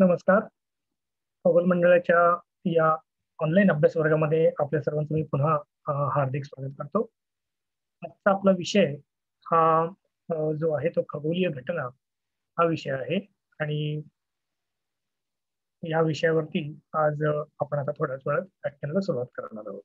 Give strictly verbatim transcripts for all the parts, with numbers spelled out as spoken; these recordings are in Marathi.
नमस्कार. खगोल मंडळाच्या या ऑनलाईन अभ्यास वर्गामध्ये आपल्या सर्वांचं मी पुन्हा अ, हार्दिक स्वागत करतो. आजचा आपला विषय हा अ, जो आहे तो खगोलीय घटना हा विषय आहे आणि या विषयावरती आज अ, आपण आता थोड्याच वेळात व्याख्यानाला सुरुवात करणार आहोत.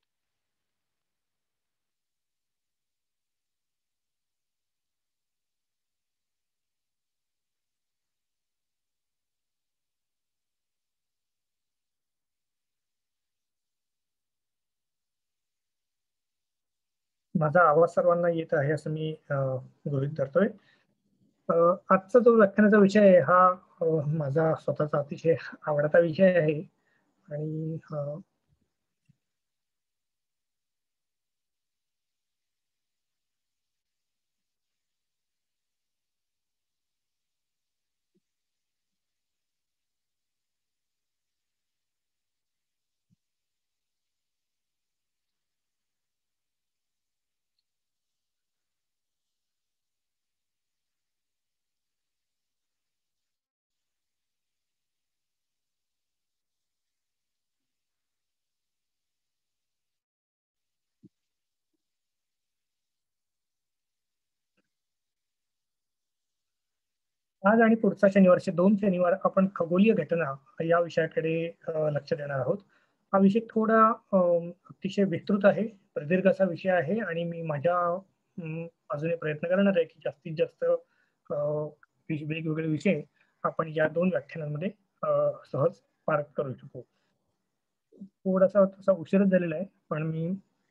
माझा आवाज सर्वांना येत आहे असं मी अ, गृहीत धरतोय. अ, आजचा जो व्याख्यानाचा विषय आहे हा अ, माझा स्वतःचा अतिशय आवडता विषय आहे आणि अ, आज आणि पुढचा शनिवारचे दोन शनिवार आपण खगोलीय घटना या विषयाकडे अ, लक्ष देणार आहोत. हा विषय थोडा अ, अतिशय विस्तृत आहे, प्रदीर्घ असा विषय आहे आणि मी माझ्या अं, बाजूने प्रयत्न करणार आहे की जास्तीत जास्त अ, वि- वेगवेगळे विषय आपण या दोन व्याख्यानांमध्ये अ, सहज पार करू शकू. थोडासा तसा उशीरच झालेला आहे, पण मी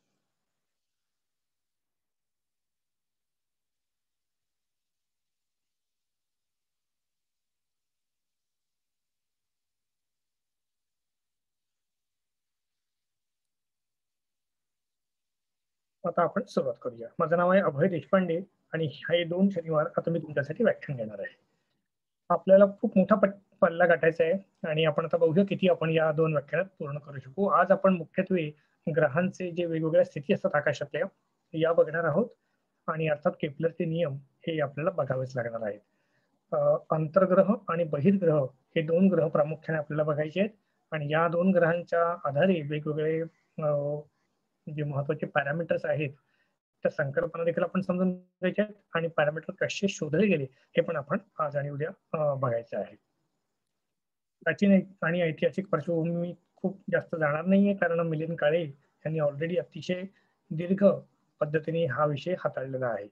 आता आपण सुरुवात करूया. माझं नाव आहे अभय देशपांडे आणि हे दोन शनिवार आता मी तुमच्यासाठी व्याख्यान घेणार आहे. आपल्याला खूप मोठा पट पल्ला गाठायचा आहे आणि आपण आता बघूया किती आपण या दोन व्याख्यानात पूर्ण करू शकू. आज आपण मुख्यत्वे ग्रहांचे जे वेगवेगळ्या स्थिती असतात आकाशातल्या या बघणार आहोत आणि अर्थात केपलरचे नियम हे आपल्याला बघावेच लागणार आहेत. अ, अंतर्ग्रह आणि बहिर्ग्रह हे दोन ग्रह प्रामुख्याने आपल्याला बघायचे आहेत आणि या दोन ग्रहांच्या आधारे वेगवेगळे अ, जे महत्वाचे पॅरामीटर्स आहेत त्या संकल्पना देखील आपण समजून घ्यायच्या आहेत आणि पॅरामीटर कसे शोधले गेले हे पण आपण आज आणि उद्या अ, बघायचं आहे. प्राचीन ऐ- आणि ऐतिहासिक पार्श्वभूमी मी खूप जास्त जाणार नाहीये कारण मिलिंद काळे यांनी ऑलरेडी अतिशय दीर्घ पद्धतीने हा विषय हाताळलेला आहे.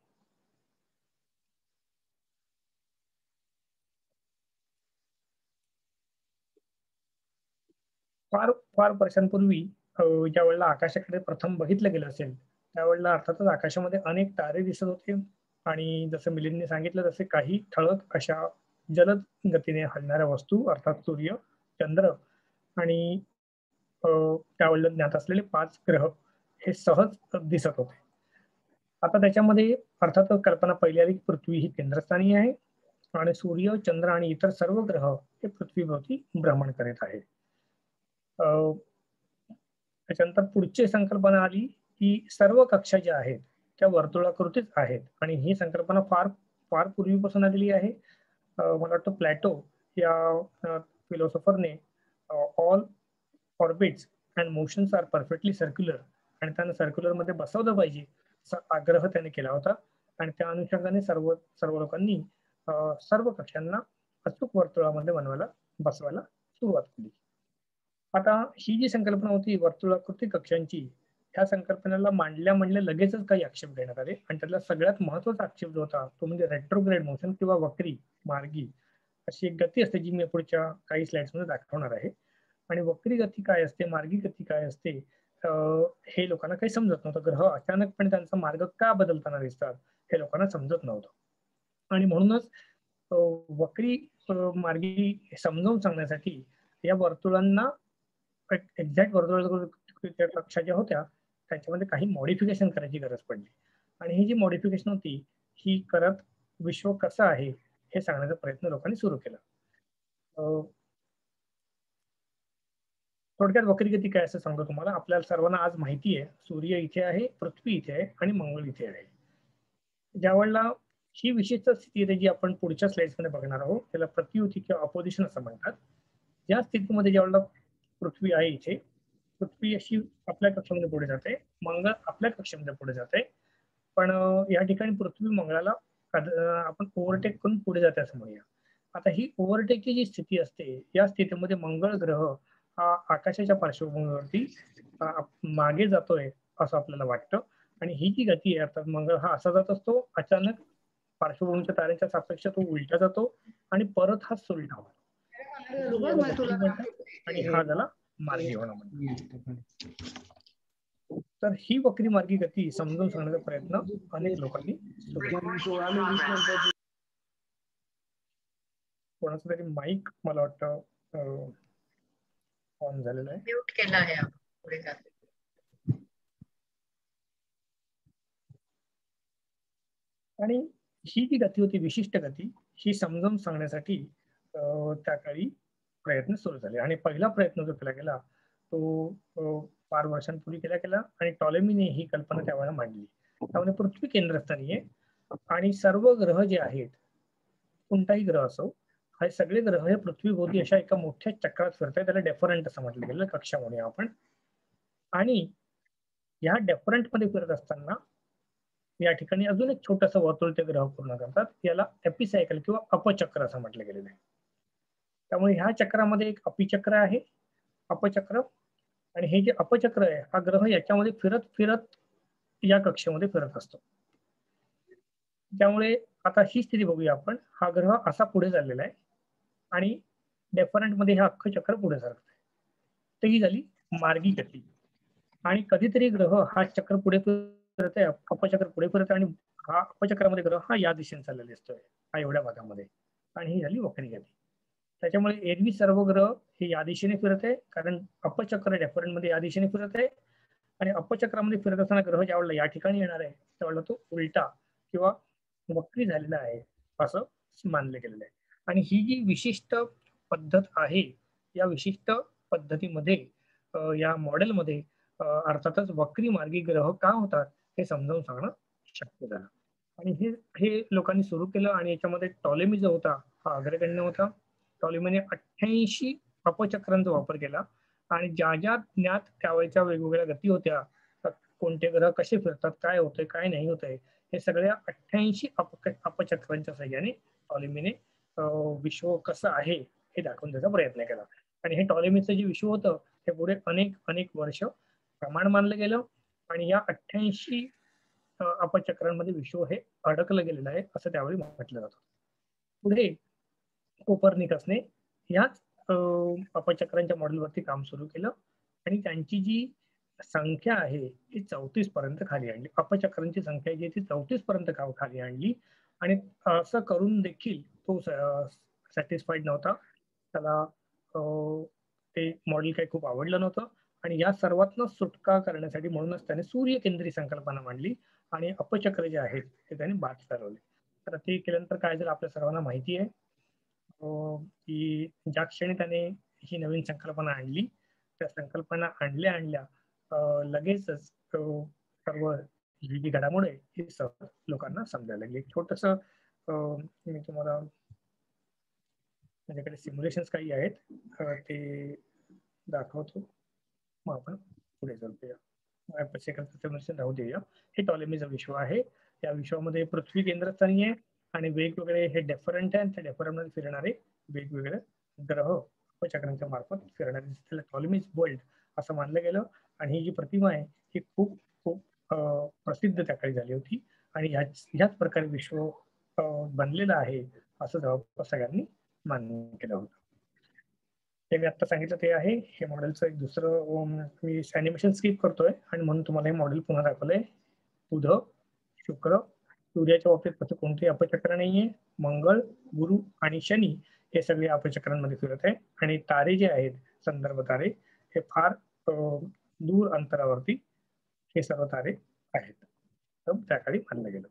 फार फार वर्षांपूर्वी अ, ज्या वेळेला आकाशाकडे प्रथम बघितलं गेलं असेल त्यावेळेला अर्थातच आकाशामध्ये अनेक तारे दिसत होते आणि जसं मिलिंदने सांगितलं तसे काही ठळक अशा जलद गतीने हलणाऱ्या वस्तू अर्थात सूर्य, चंद्र आणि अ, त्यावेळेला ज्ञात असलेले पाच ग्रह हे सहज दिसत होते. आता त्याच्यामध्ये अर्थातच कल्पना पहिली आली की पृथ्वी ही केंद्रस्थानी आहे आणि सूर्य, चंद्र आणि इतर सर्व ग्रह हे पृथ्वीभोवती भ्रमण करीत आहेत. अ, त्याच्यानंतर पुढची संकल्पना आली की सर्व कक्षा ज्या आहेत त्या वर्तुळाकृतीच आहेत आणि ही संकल्पना फार फार पूर्वीपासून आलेली आहे. अ, मला वाटतं प्लॅटो या फिलॉसॉफरने all orbits and motions are perfectly circular आणि त्यांना सर्क्युलर मध्ये बसवलं पाहिजे असा आग्रह त्याने केला होता आणि त्या अनुषंगाने सर्व सर्व लोकांनी अ, सर्व कक्षांना अचूक वर्तुळामध्ये बनवायला बसवायला सुरुवात केली. आता ही जी संकल्पना होती वर्तुळाकृती कक्षांची ह्या संकल्पनेला मांडल्या मांडल्या लगेचच काही आक्षेप घेण्यात आले आणि त्यातला सगळ्यात महत्वाचा आक्षेप जो होता तो म्हणजे रेट्रोग्रेड मोशन किंवा वक्री मार्गी अशी एक गती असते जी मी पुढच्या काही स्लाइड्स मध्ये दाखवणार आहे. आणि वक्री गती काय असते, मार्गी गती काय असते, अं, हे लोकांना काही समजत नव्हतं. ग्रह अचानकपणे त्यांचा मार्ग का बदलताना दिसतात हे लोकांना समजत नव्हतं आणि म्हणूनच अं, वक्री अं, मार्गी समजावून सांगण्यासाठी या वर्तुळांना एक्झॅक्ट वर्तुळाच्या कक्षा ज्या होत्या त्याच्यामध्ये काही मॉडिफिकेशन करायची गरज पडली आणि ही जी मॉडिफिकेशन होती ही करत विश्व कसं आहे हे सांगण्याचा प्रयत्न लोकांनी सुरू केला. अं, थोडक्यात वक्रीगती काय असं सांगतो तुम्हाला. आपल्याला सर्वांना आज माहिती आहे सूर्य इथे आहे, पृथ्वी इथे आहे आणि मंगळ इथे आहे. ज्या वेळेला ही विशिष्ट स्थिती आहे जी आपण पुढच्या स्लाइड्स मध्ये बघणार आहोत त्याला प्रतियुती किंवा अपोजिशन असं म्हणतात. या स्थितीमध्ये ज्यावेळेला पृथ्वी आहे इथे, पृथ्वी अशी आपल्या कक्षेमध्ये पुढे जाते, मंगळ आपल्या कक्षेमध्ये पुढे जाते, पण या ठिकाणी पृथ्वी मंगळाला आपण ओव्हरटेक करून पुढे जाते असं म्हणूया. आता ही ओव्हरटेकची जी स्थिती असते, या स्थितीमध्ये मंगळ ग्रह हा आकाशाच्या पार्श्वभूमीवरती मागे जातोय असं आपल्याला वाटतं. आणि ही जी गती आहे, अर्थात मंगळ हा असा जात असतो, अचानक पार्श्वभूमीच्या ताऱ्यांच्या सापेक्ष तो उलटा जातो आणि परत हा सुलटा होतो. आणि हा झाला मार्गी होणं. तर ही वक्री मार्गी गती समजून सांगण्याचा प्रयत्न अनेक लोकांनी कोणाचं तरी माईक मला वाटतं ऑन झालेलं आहे, म्यूट केला आहे. आणि ही जी गती होती, विशिष्ट गती, ही समजावून सांगण्यासाठी त्या काळी प्रयत्न सुरू झाले. आणि पहिला प्रयत्न जो केला गेला तो फार वर्षांपूर्वी केला गेला आणि टॉलेमीने ही कल्पना त्यावेळेला मांडली. त्यामुळे पृथ्वी केंद्रस्थानी आहे आणि सर्व ग्रह जे आहेत, कोणताही ग्रह असो, हे सगळे ग्रह हे पृथ्वीभोवती अशा एका मोठ्या चक्रात फिरतात. त्याला डेफरंट असं म्हटलं गेलं, कक्षा म्हणूया आपण. आणि या डेफरंट मध्ये फिरत असताना या ठिकाणी अजून एक छोटंसं वर्तुळ ते ग्रह पूर्ण करतात. याला एपिसायकल किंवा अपचक्र असं म्हटलं गेलेलं आहे. त्यामुळे ह्या चक्रामध्ये एक अपिचक्र आहे, अपचक्र, आणि हे जे अपचक्र आहे, हा ग्रह याच्यामध्ये फिरत फिरत या कक्षेमध्ये फिरत असतो. त्यामुळे आता ही स्थिती बघूया आपण. हा ग्रह असा पुढे चाललेला आहे आणि डेफरंट मध्ये हे अख्खं चक्र पुढे सरकत आहे. तर ही झाली मार्गी गती. आणि कधीतरी ग्रह हा चक्र पुढे फिरत आहे, अपचक्र पुढे फिरत आहे, आणि हा अपचक्रामध्ये ग्रह हा या दिशेने चाललेला दिसतोय, हा एवढ्या भागामध्ये. आणि ही झाली वक्री गती. त्याच्यामुळे एरवी सर्व ग्रह हे या दिशेने फिरत आहे, कारण अपचक्र डेफरंट मध्ये या दिशेने फिरत आहे. आणि अपचक्रामध्ये फिरत असताना ग्रह ज्यावेळेला या ठिकाणी येणार आहे, त्यावेळेला तो उलटा किंवा वक्री झालेला आहे असं मानलं गेलेलं आहे. आणि ही जी विशिष्ट पद्धत आहे, या विशिष्ट पद्धतीमध्ये या मॉडेलमध्ये अर्थातच वक्री मार्गी ग्रह का होतात हे समजावून सांगणं शक्य झालं. आणि हे हे लोकांनी सुरू केलं. आणि याच्यामध्ये टॉलेमी जो होता हा अग्रगण्य होता. टॉलेमीने अठ्ठ्याऐंशी अपचक्रांचा वापर केला आणि ज्या ज्या ज्ञात त्यावेळेच्या वेगवेगळ्या गती होत्या, कोणते ग्रह कसे फिरतात, काय होतंय काय नाही होतंय, हे सगळ्या अठ्ठ्याऐंशी अप अपचक्रांच्या सहाय्याने टॉलेमीने विश्व कसं आहे हे दाखवून द्यायचा प्रयत्न केला. आणि हे टॉलेमीचं जे विश्व होतं हे पुढे अनेक अनेक वर्ष प्रमाण मानलं गेलं. आणि या अठ्ठ्याऐंशी अपचक्रांमध्ये विश्व हे अडकलं गेलेलं आहे असं त्यावेळी म्हटलं जातं. पुढे कोपर्निकसने याच अपचक्रांच्या मॉडेलवरती काम सुरू केलं आणि त्यांची जी संख्या आहे ती चौतीस पर्यंत खाली आणली. अपचक्रांची संख्या जी ती चौतीस पर्यंत खाली आणली. आणि असं करून देखील तो सॅटिस्फाईड नव्हता. त्याला ते मॉडेल काही खूप आवडलं नव्हतं. आणि या सर्वातनं सुटका करण्यासाठी म्हणूनच त्याने सूर्य केंद्री संकल्पना मांडली आणि अपचक्र जे आहेत ते त्याने बाद ठरवले. तर ते केल्यानंतर काय झालं आपल्या सर्वांना माहिती आहे की ज्या क्षणी त्याने ही नवीन संकल्पना आणली, त्या संकल्पना आणल्या आणल्या लगेचच सर्व ही जी घडामोड आहे ही सर्व लोकांना समजायला लागली. एक छोटस मी तुम्हाला माझ्याकडे सिम्युलेशन्स काही आहेत ते दाखवतो, मग आपण पुढे जाऊया. सिम्युलेशन राहू देऊया. हे टॉलेमीचं विश्व आहे. या विश्वामध्ये पृथ्वी केंद्रस्थानी आहे आणि वेगवेगळे हे डेफरंट आहे. त्या डेफरंट मध्ये फिरणारे वेगवेगळे ग्रह अपचक्रांच्या मार्फत फिरणारे त्याला टॉलेमीज वर्ल्ड असं मानलं गेलं. आणि ही जी प्रतिमा आहे ही खूप खूप प्रसिद्ध त्या काळी झाली होती. आणि ह्याच ह्याच प्रकारे विश्व बनलेलं आहे असं जवळपास सगळ्यांनी मान्य केलं होतं. ते मी आता सांगितलं ते आहे. हे मॉडेलचं एक दुसरं मी ॲनिमेशन स्किप करतोय आणि म्हणून तुम्हाला हे मॉडेल पुन्हा दाखवलंय. बुध, शुक्र, सूर्याच्या बाबतीत असं कोणतेही अपचक्र नाहीये. मंगळ, गुरु आणि शनी हे सगळे अपचक्रांमध्ये फिरत आहे. आणि तारे जे आहेत संदर्भ तारे हे फार दूर अंतरावरती हे सर्व तारे आहेत. त्या काळी मानलं गेलं.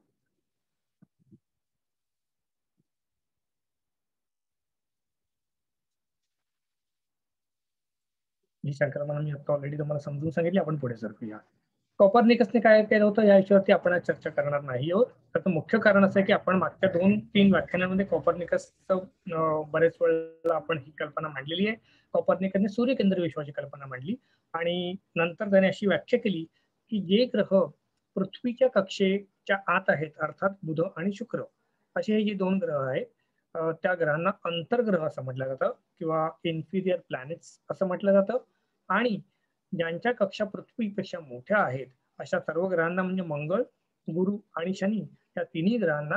ही संकल्पना मी आता ऑलरेडी तुम्हाला समजून सांगितली. आपण पुढे सरकूया. कॉपर्निकसने काय केलं होतं या विषयावरती आपण आज चर्चा करणार नाही आहोत. त्याचं मुख्य कारण असं आहे की आपण मागच्या दोन तीन व्याख्यानांमध्ये कॉपर्निकसचं बरेच वेळेला आपण ही कल्पना मांडलेली आहे. कॉपर्निकसने सूर्यकेंद्र विश्वाची कल्पना मांडली आणि नंतर त्याने अशी व्याख्या केली की जे ग्रह पृथ्वीच्या कक्षेच्या आत आहेत, अर्थात बुध आणि शुक्र असे हे जे दोन ग्रह आहेत, त्या ग्रहांना अंतर्ग्रह असं म्हटलं जातं किंवा इन्फिरियर प्लॅनेट्स असं म्हटलं जातं. आणि ज्यांच्या कक्षा पृथ्वीपेक्षा मोठ्या आहेत अशा सर्व ग्रहांना म्हणजे मंगळ, गुरु आणि शनी या तिन्ही ग्रहांना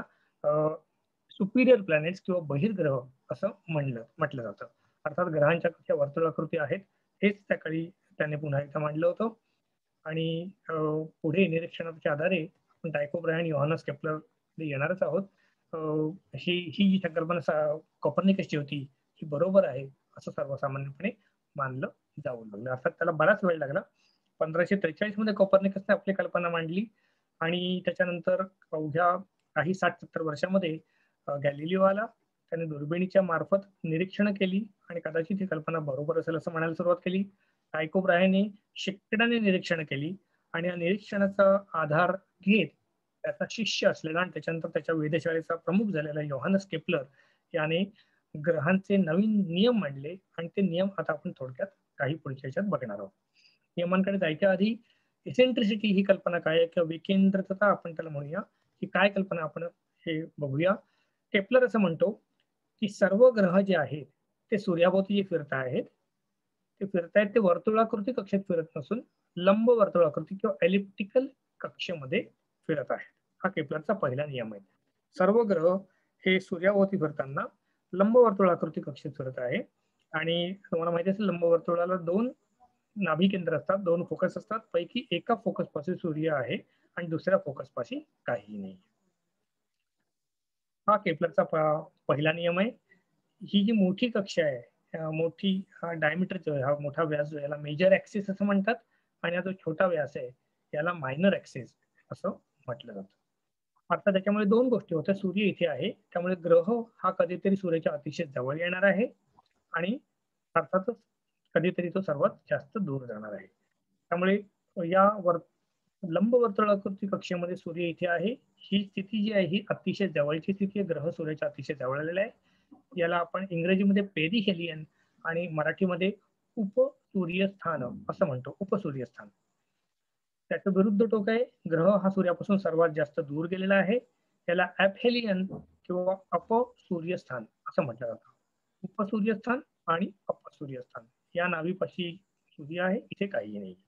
सुपिरियर प्लॅनेट्स किंवा बहिर्ग्रह असं म्हणलं म्हटलं जातं. अर्थात ग्रहांच्या कक्षा वर्तुळाकृती आहेत हेच त्या काळी त्याने पुन्हा एकदा मांडलं होतं. आणि पुढे निरीक्षणाच्या आधारे आपण टायको ब्राहे आणि योहानस केपलर येणारच आहोत. ही ही जी संकल्पना कॉपर्निकसची होती ही बरोबर आहे असं सर्वसामान्यपणे मानलं जाऊ लागलं. अर्थात त्याला बराच वेळ लागला. पंधराशे त्रेचाळीस मध्ये कॉपर्निकसने आपली कल्पना मांडली आणि त्याच्यानंतर अवघ्या काही साठ सत्तर वर्षामध्ये गॅलिलिओ आला. त्याने दुर्बिणीच्या मार्फत निरीक्षण केली आणि कदाचित ही कल्पना बरोबर असेल असं म्हणायला सुरुवात केली. टायको ब्राहेने शेकड्याने निरीक्षण केली आणि या निरीक्षणाचा आधार घेत त्याचा शिष्य असलेला आणि त्याच्यानंतर त्याच्या वेधशाळेचा प्रमुख झालेला योहानस केपलर याने ग्रहांचे नवीन नियम मांडले आणि ते नियम आता आपण थोडक्यात काही पुढच्या याच्यात बघणार आहोत. नियमांकडे जायच्या आधी इसेंट्रिसिटी ही कल्पना काय आहे किंवा विकेंद्रता आपण त्याला म्हणूया, ही काय कल्पना आपण हे बघूया. केपलर असं म्हणतो की सर्व ग्रह जे आहेत ते सूर्याभोवती जे फिरत आहेत ते फिरतायत ते वर्तुळाकृती कक्षेत फिरत नसून लंब वर्तुळाकृती किंवा एलिप्टिकल कक्षेमध्ये फिरत आहेत. हा केपलरचा पहिला नियम आहे. सर्व ग्रह हे सूर्याभोवती फिरताना लंब वर्तुळाकृती कक्षेत फिरत आहे. आणि तुम्हाला माहिती असेल लंब वर्तुळाला दोन नाभी केंद्र असतात, दोन फोकस असतात. पैकी एका फोकस पाशी सूर्य आहे आणि दुसऱ्या फोकस पाशी काही नाही. हा केपलरचा पहिला नियम आहे. ही जी मोठी कक्षा आहे, मोठी हा डायमीटर जो आहे, हा मोठा व्यास जो याला मेजर ऍक्सिस असं म्हणतात आणि हा जो छोटा व्यास आहे याला मायनर ऍक्सिस असं म्हटलं जातं. अर्थात त्याच्यामुळे दोन गोष्टी होत्या. सूर्य इथे आहे त्यामुळे ग्रह हा कधीतरी सूर्याच्या अतिशय जवळ येणार आहे आणि अर्थातच कधीतरी तो सर्वात जास्त दूर जाणार आहे. त्यामुळे या वर लंब वर्तुळाकृती कक्षेमध्ये सूर्य इथे आहे. ही स्थिती जी आहे ही अतिशय जवळची स्थिती आहे. ग्रह सूर्याच्या अतिशय जवळ आलेला आहे. याला आपण इंग्रजीमध्ये पेरिहेलियन आणि मराठीमध्ये उपसूर्यस्थान असं म्हणतो. उपसूर्यस्थान. त्याचं विरुद्ध टोक आहे ग्रह हा सूर्यापासून सर्वात जास्त दूर गेलेला आहे. याला ऍपहेलियन किंवा अपसूर्यस्थान असं म्हटलं जातं. उपसूर्यस्थान आणि अपसूर्यस्थान या नावीपाशी सूर्य आहे, इथे काही नाही.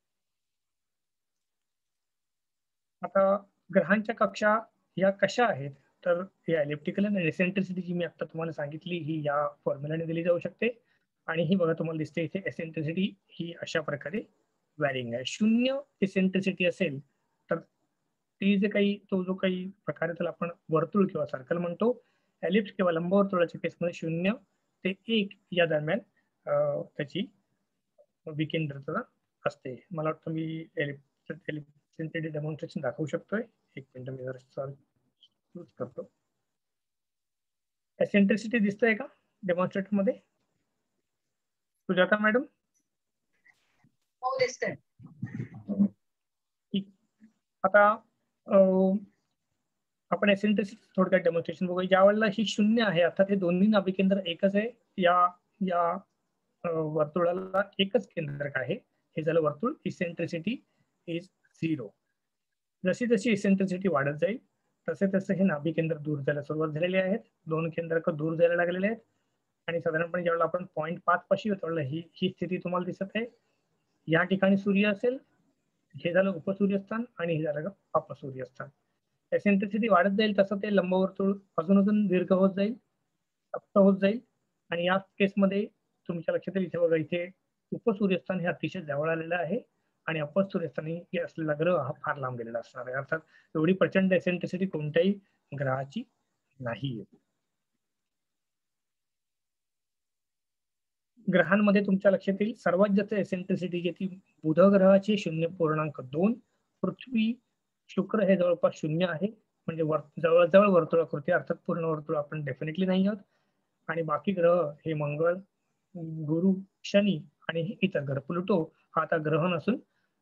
आता ग्रहांच्या कक्षा या कशा आहेत तर या इलेप्टिकल आणि एसेंट्रिसिटी जी मी आता तुम्हाला सांगितली ही या फॉर्म्युलाने दिली जाऊ शकते. आणि ही बघा तुम्हाला दिसते इथे एसेंट्रिसिटी ही अशा प्रकारे वॅरिंग आहे. शून्य एसेंट्रिसिटी असेल तर ती जे काही तो जो काही प्रकार त्याला आपण वर्तुळ किंवा सर्कल म्हणतो. एलिप्स किंवा लंबवर्तुळाच्या केसमध्ये शून्य ते एक या दरम्यान त्याची विकेंद्रता असते. मला वाटतं मी एलिप्स डेमॉन्स्ट्रेशन दाखवू शकतोय. एक मिनिट मी जरा यूज करतो. एसेंट्रिसिटी दिसतंय का डेमॉन्स्ट्रेटर मध्ये सुजाता मॅडम? हो दिसतंय. आता आपण एसेंट्रिसिटी थोडक्यात डेमॉन्स्ट्रेशन बघू. ज्या वेळेला ही शून्य आहे अर्थात हे दोन्ही नाभिकेंद्र एकच आहे. या या वर्तुळाला एकच केंद्रक आहे. हे झालं वर्तुळ. Eccentricity is zero. जशी जशी इसेंट्रिसिटी वाढत जाईल तसे तसे हे नाभी केंद्र दूर जायला सुरुवात झालेली आहेत. दोन केंद्रक दूर जायला लागलेले आहेत आणि साधारणपणे ज्यावेळेला आपण पॉईंट पाच पाशी होतो ही ही स्थिती तुम्हाला दिसत आहे. या ठिकाणी सूर्य असेल, हे झालं उपसूर्यस्थान आणि हे झालं अपसूर्यस्थान. एसेंट्रिसिटी वाढत जाईल तसं ते लंबवर्तुळ अजून अजून दीर्घ होत जाईल, सप्त होत जाईल. आणि या केसमध्ये तुमच्या लक्षात येईल इथे बघा, इथे उपसूर्यस्थान हे अतिशय जवळ आलेलं आहे आणि अपसूर्यस्थानी असलेला ग्रह हा फार लांब गेलेला असणार आहे. अर्थात एवढी प्रचंड एसेंट्रिसिटी कोणत्याही ग्रहाची नाही. ग्रहांमध्ये तुमच्या लक्षात येईल सर्वात जास्त एसेंट्रिसिटी जी ती बुध ग्रहाची शून्य पूर्णांक दोन, पृथ्वी शुक्र हे जवळपास शून्य आहे. म्हणजे जवळजवळ वर्तुळाकृती, अर्थात पूर्ण वर्तुळ आपण डेफिनेटली नाही आहोत. आणि बाकी ग्रह हे मंगळ, गुरु, शनी आणि इतर ग्रह. प्लुटो हा आता ग्रह नसून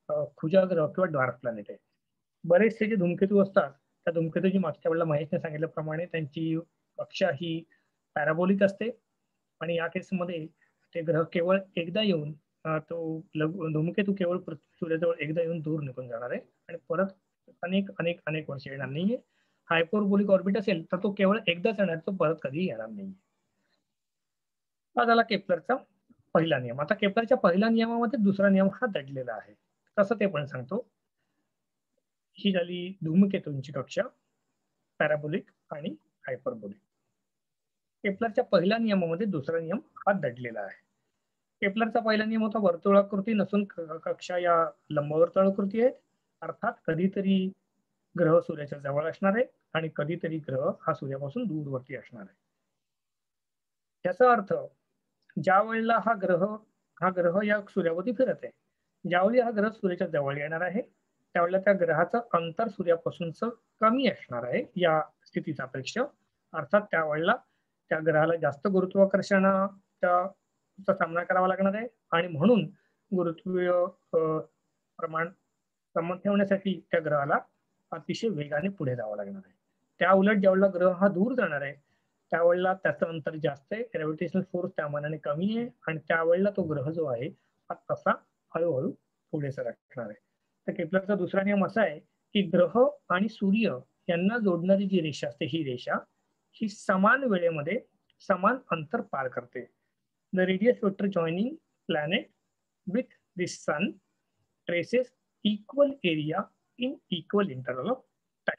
खुजा ग्रह किंवा डार्क प्लॅनेट आहे. बरेचसे जे धूमकेतू असतात त्या धूमकेतूची मागच्या वेळेला महेशने सांगितल्याप्रमाणे त्यांची कक्षा ही पॅराबोलिक असते आणि या केसमध्ये ते ग्रह केवळ एकदा येऊन तो धूमकेतू केवळ सूर्याजवळ एकदा येऊन दूर निघून जाणार आहे आणि परत अनेक अनेक अनेक वर्ष येणार नाहीये. हायपरबोलिक ऑर्बिट असेल तर तो केवळ एकदाच येणार, तो परत कधीही येणार नाही. हा झाला केप्लरचा पहिला नियम. आता केप्लरच्या पहिल्या नियमामध्ये दुसरा नियम हा दडलेला आहे. कसं ते पण सांगतो. ही झाली धूमकेतूंची कक्षा, पॅराबोलिक आणि हायपरबोलिक. केप्लरच्या पहिल्या नियमामध्ये दुसरा नियम हा दडलेला आहे. केप्लरचा पहिला नियम होता वर्तुळाकृती नसून कक्षा या लंबवर्तुळाकृती आहेत. अर्थात कधीतरी ग्रह सूर्याच्या जवळ असणार आहे आणि कधीतरी ग्रह हा सूर्यापासून दूरवरती असणार आहे. त्याचा अर्थ ज्या वेळेला हा ग्रह हा ग्रह या सूर्यावरती फिरत आहे, ज्यावेळी हा ग्रह सूर्याच्या जवळ येणार आहे त्यावेळेला त्या ग्रहाचं अंतर सूर्यापासूनच कमी असणार आहे या स्थितीचा अपेक्षा. अर्थात त्यावेळेला त्या ग्रहाला जास्त गुरुत्वाकर्षणाचा सामना करावा लागणार आहे आणि म्हणून गुरुत्वीय प्रमाण समत ठेवण्यासाठी त्या ग्रहाला अतिशय वेगाने पुढे जावं लागणार आहे. त्या उलट ज्यावेळेला ग्रह हा दूर जाणार आहे त्यावेळेला त्याचं अंतर जास्त आहे, ग्रॅव्हिटेशनल फोर्स त्या मानाने कमी आहे आणि त्यावेळेला तो ग्रह जो आहे हा तसा हळूहळू पुढे सरकणार आहे. तर केप्लरचा दुसरा नियम असा आहे की ग्रह आणि सूर्य यांना जोडणारी जी रेषा असते ही रेषा ही समान वेळेमध्ये समान अंतर पार करते. The radius vector joining planet with this sun traces equal area in equal interval of time.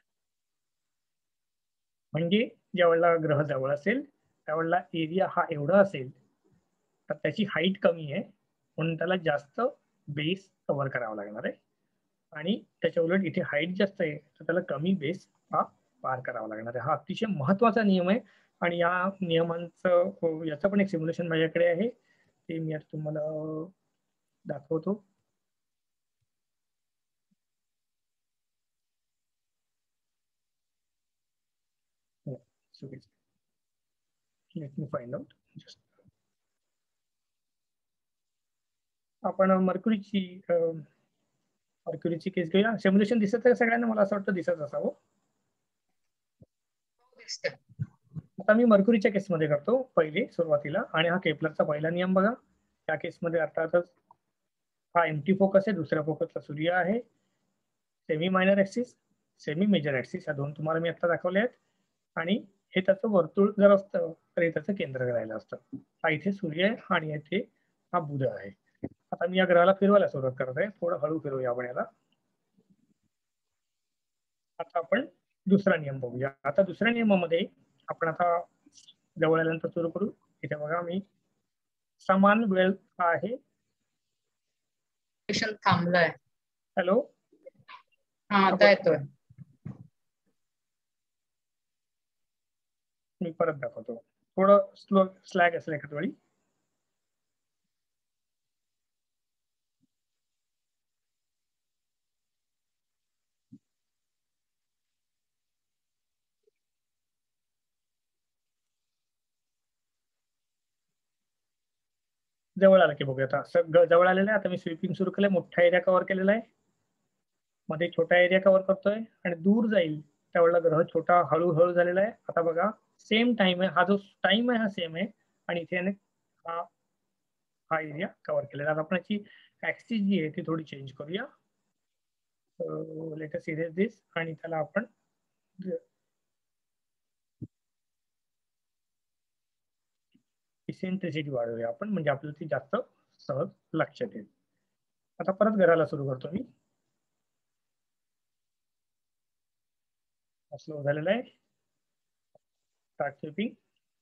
म्हणजे ज्यावेळेला ग्रह जवळ असेल त्यावेळेला एरिया हा एवढा असेल तर त्याची हाईट कमी आहे म्हणून त्याला जास्त बेस कव्हर करावा लागणार आहे आणि त्याच्या उलट इथे हाईट जास्त आहे तर त्याला कमी बेस हा पार करावा लागणार आहे. हा अतिशय महत्वाचा नियम आहे आणि या नियमांचं याचं पण एक सिम्युलेशन माझ्याकडे आहे, ते मी आता तुम्हाला दाखवतो. Let me find out. आपण मर्क्युरीची मर्क्युरीची केस घेऊया. सिम्युलेशन दिसत आहे सगळ्यांना? मला असं वाटतं दिसत असावं. आता मी मर्क्युरीच्या केसमध्ये करतो पहिले सुरुवातीला. आणि हा केप्लरचा पहिला नियम बघा. त्या केसमध्ये अर्थातच हा एम्प्टी फोकस आहे, दुसऱ्या फोकसला सूर्य आहे. Semi minor axis, semi major axis या दोन तुम्हाला मी आता दाखवले आहेत. आणि हे त्याचं वर्तुळ जर असतं तर हे त्याचं केंद्र राहिलं असतं. हा इथे सूर्य आहे आणि इथे हा बुध आहे. आता मी या ग्रहाला फिरवायला सुरुवात करत आहे. थोडं हळू फिरवूया आपण याला. आता आपण दुसरा नियम बघूया. आता दुसऱ्या नियमामध्ये आपण आता जवळ आल्यानंतर सुरू करू. इथे बघा मी समान वेळ आहे. थांबलाय. हॅलो, हा आता येतोय. मी परत दाखवतो. थोडं स्लो स्लॅग असेल एखाद वेळी. जवळ आलं की बघूया. आता सगळं जवळ आलेलं आहे. आता मी स्वीपिंग सुरू केलंय. मोठा एरिया कव्हर केलेला आहे, मध्ये छोटा एरिया कव्हर करतोय आणि दूर जाईल त्यावेळेला ग्रह छोटा हळूहळू झालेला आहे. आता बघा सेम टाइम आहे, हा जो टाइम आहे हा सेम आहे आणि इथे हा हा एरिया कव्हर केलेला आहे. आपण याची ऍक्सिस जी आहे ती थोडी चेंज करूया. लेट अस इरेज दिस आणि त्याला आपण इसेंट्रिसिटी वाढवूया आपण, म्हणजे आपल्याला ती जास्त सहज लक्षात येईल. आता परत घराला सुरू करतो मी. स्लो झालेला आहे. Start sweeping.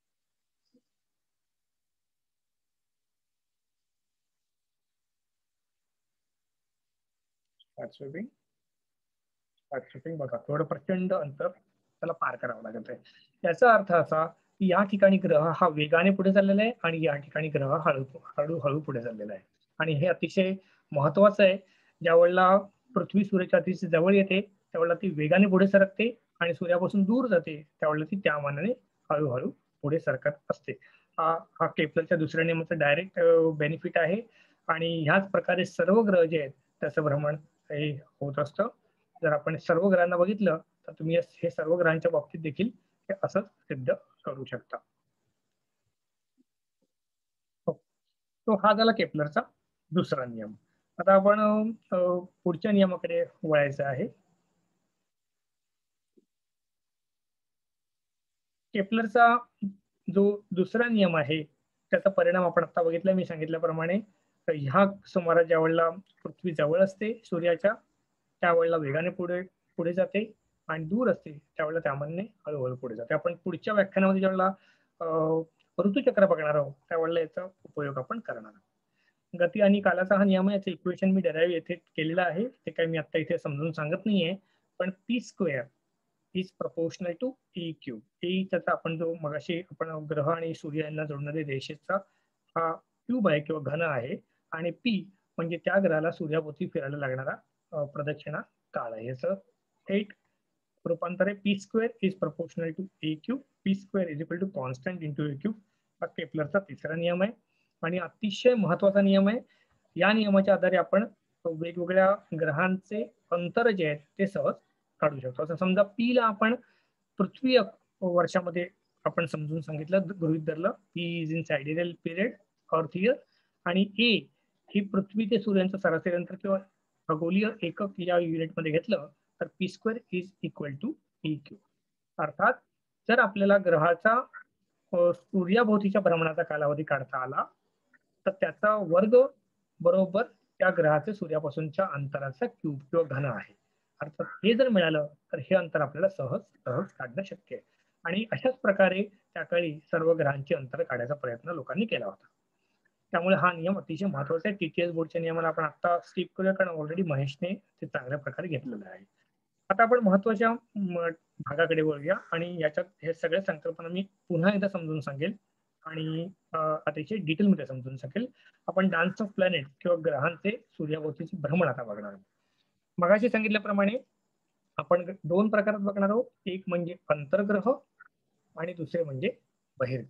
Start sweeping. Start sweeping. बघा थोडं प्रचंड अंतर त्याला पार करावं लागत आहे. याचा अर्थ असा की या ठिकाणी ग्रह हा वेगाने पुढे चाललेला आहे आणि या ठिकाणी ग्रह हळू हळूहळू पुढे चाललेला आहे. आणि हे अतिशय महत्वाचं आहे. ज्या वेळेला पृथ्वी सूर्याच्या अतिशय जवळ येते त्यावेळेला ती वेगाने पुढे सरकते आणि सूर्यापासून दूर जाते त्यावेळेला ती त्या मानाने हळूहळू पुढे सरकत असते. हा हा केप्लरच्या दुसऱ्या नियमाचा डायरेक्ट बेनिफिट आहे. आणि ह्याच प्रकारे सर्व ग्रह जे आहेत त्याचं भ्रमण हे होत असतं. जर आपण सर्व ग्रहांना बघितलं तर तुम्ही हे सर्व ग्रहांच्या बाबतीत देखील हे असंच सिद्ध करू शकता. तो हा झाला केपलरचा दुसरा नियम. आता आपण पुढच्या नियमाकडे वळायचं आहे. केपलरचा जो दुसरा नियम आहे त्याचा परिणाम आपण आता बघितला. मी सांगितल्याप्रमाणे ह्या सुमारास ज्या वेळेला पृथ्वी जवळ असते सूर्याच्या त्यावेळेला वेगाने पुढे पुढे जाते आणि दूर असते त्यावेळेला त्यामानाने हळूहळू पुढे जाते. आपण पुढच्या व्याख्यानामध्ये ज्यावेळेला ऋतुचक्र बघणार आहोत त्यावेळेला याचा उपयोग आपण करणार आहोत. गती आणि कालाचा हा नियम आहे. याचं इक्वेशन मी डेराईव्ह येथे केलेलं आहे. ते काही मी आता इथे समजून सांगत नाहीये. पण P square is proportional to E cube. A त्याचा आपण जो मगाशी आपण ग्रह आणि सूर्य यांना जोडणारे रेषेचा हा क्यूब आहे किंवा घन आहे आणि पी म्हणजे त्या ग्रहाला सूर्याभोवती फिरायला लागणारा प्रदक्षिणा काळ आहे. याचं थेट रूपांतर आहे P square is proportional to A cube. P square is equal to constant into A cube. हा केपलरचा तिसरा नियम आहे आणि अतिशय महत्वाचा नियम आहे. या नियमाच्या आधारे आपण वेगवेगळ्या ग्रहांचे अंतर जे आहेत ते सहज काढू शकतो. असं समजा पी ला आपण पृथ्वी वर्षामध्ये आपण समजून सांगितलं, गृहीत धरलं P is in sidereal period earth year आणि ए ही पृथ्वी ते सूर्यांचं सरासरी अंतर किंवा खगोलीय एकक या युनिटमध्ये घेतलं तर P square is equal to E Q. अर्थात जर आपल्याला ग्रहाचा सूर्याभोवतीच्या भ्रमणाचा कालावधी काढता आला तर त्याचा वर्ग बरोबर त्या ग्रहाचे सूर्यापासूनच्या अंतराचा क्यूब किंवा घन आहे. अर्थात हे जर मिळालं तर हे अंतर आपल्याला सहज सहज काढणं शक्य आहे. आणि अशाच प्रकारे त्या काळी सर्व ग्रहांची अंतर काढायचा प्रयत्न लोकांनी केला होता. त्यामुळे हा नियम अतिशय महत्वाचा आहे. टीटीएस बोर्डच्या नियमाला आपण आता स्किप करूया कारण ऑलरेडी महेशने ते चांगल्या प्रकारे घेतलेलं आहे. आता आपण महत्वाच्या भागाकडे वळूया आणि याच्यात हे सगळ्या संकल्पना मी पुन्हा एकदा समजून सांगेल आणि अतिशय डिटेलमध्ये समजून सांगेल. आपण डान्स ऑफ प्लॅनेट किंवा ग्रहांचे सूर्याभोवतीचे भ्रमण आता बघणार आहोत. मगाशी सांगितल्याप्रमाणे आपण दोन प्रकारात बघणार आहोत. एक म्हणजे अंतर्ग्रह आणि दुसरे म्हणजे बहिर्ग्रह.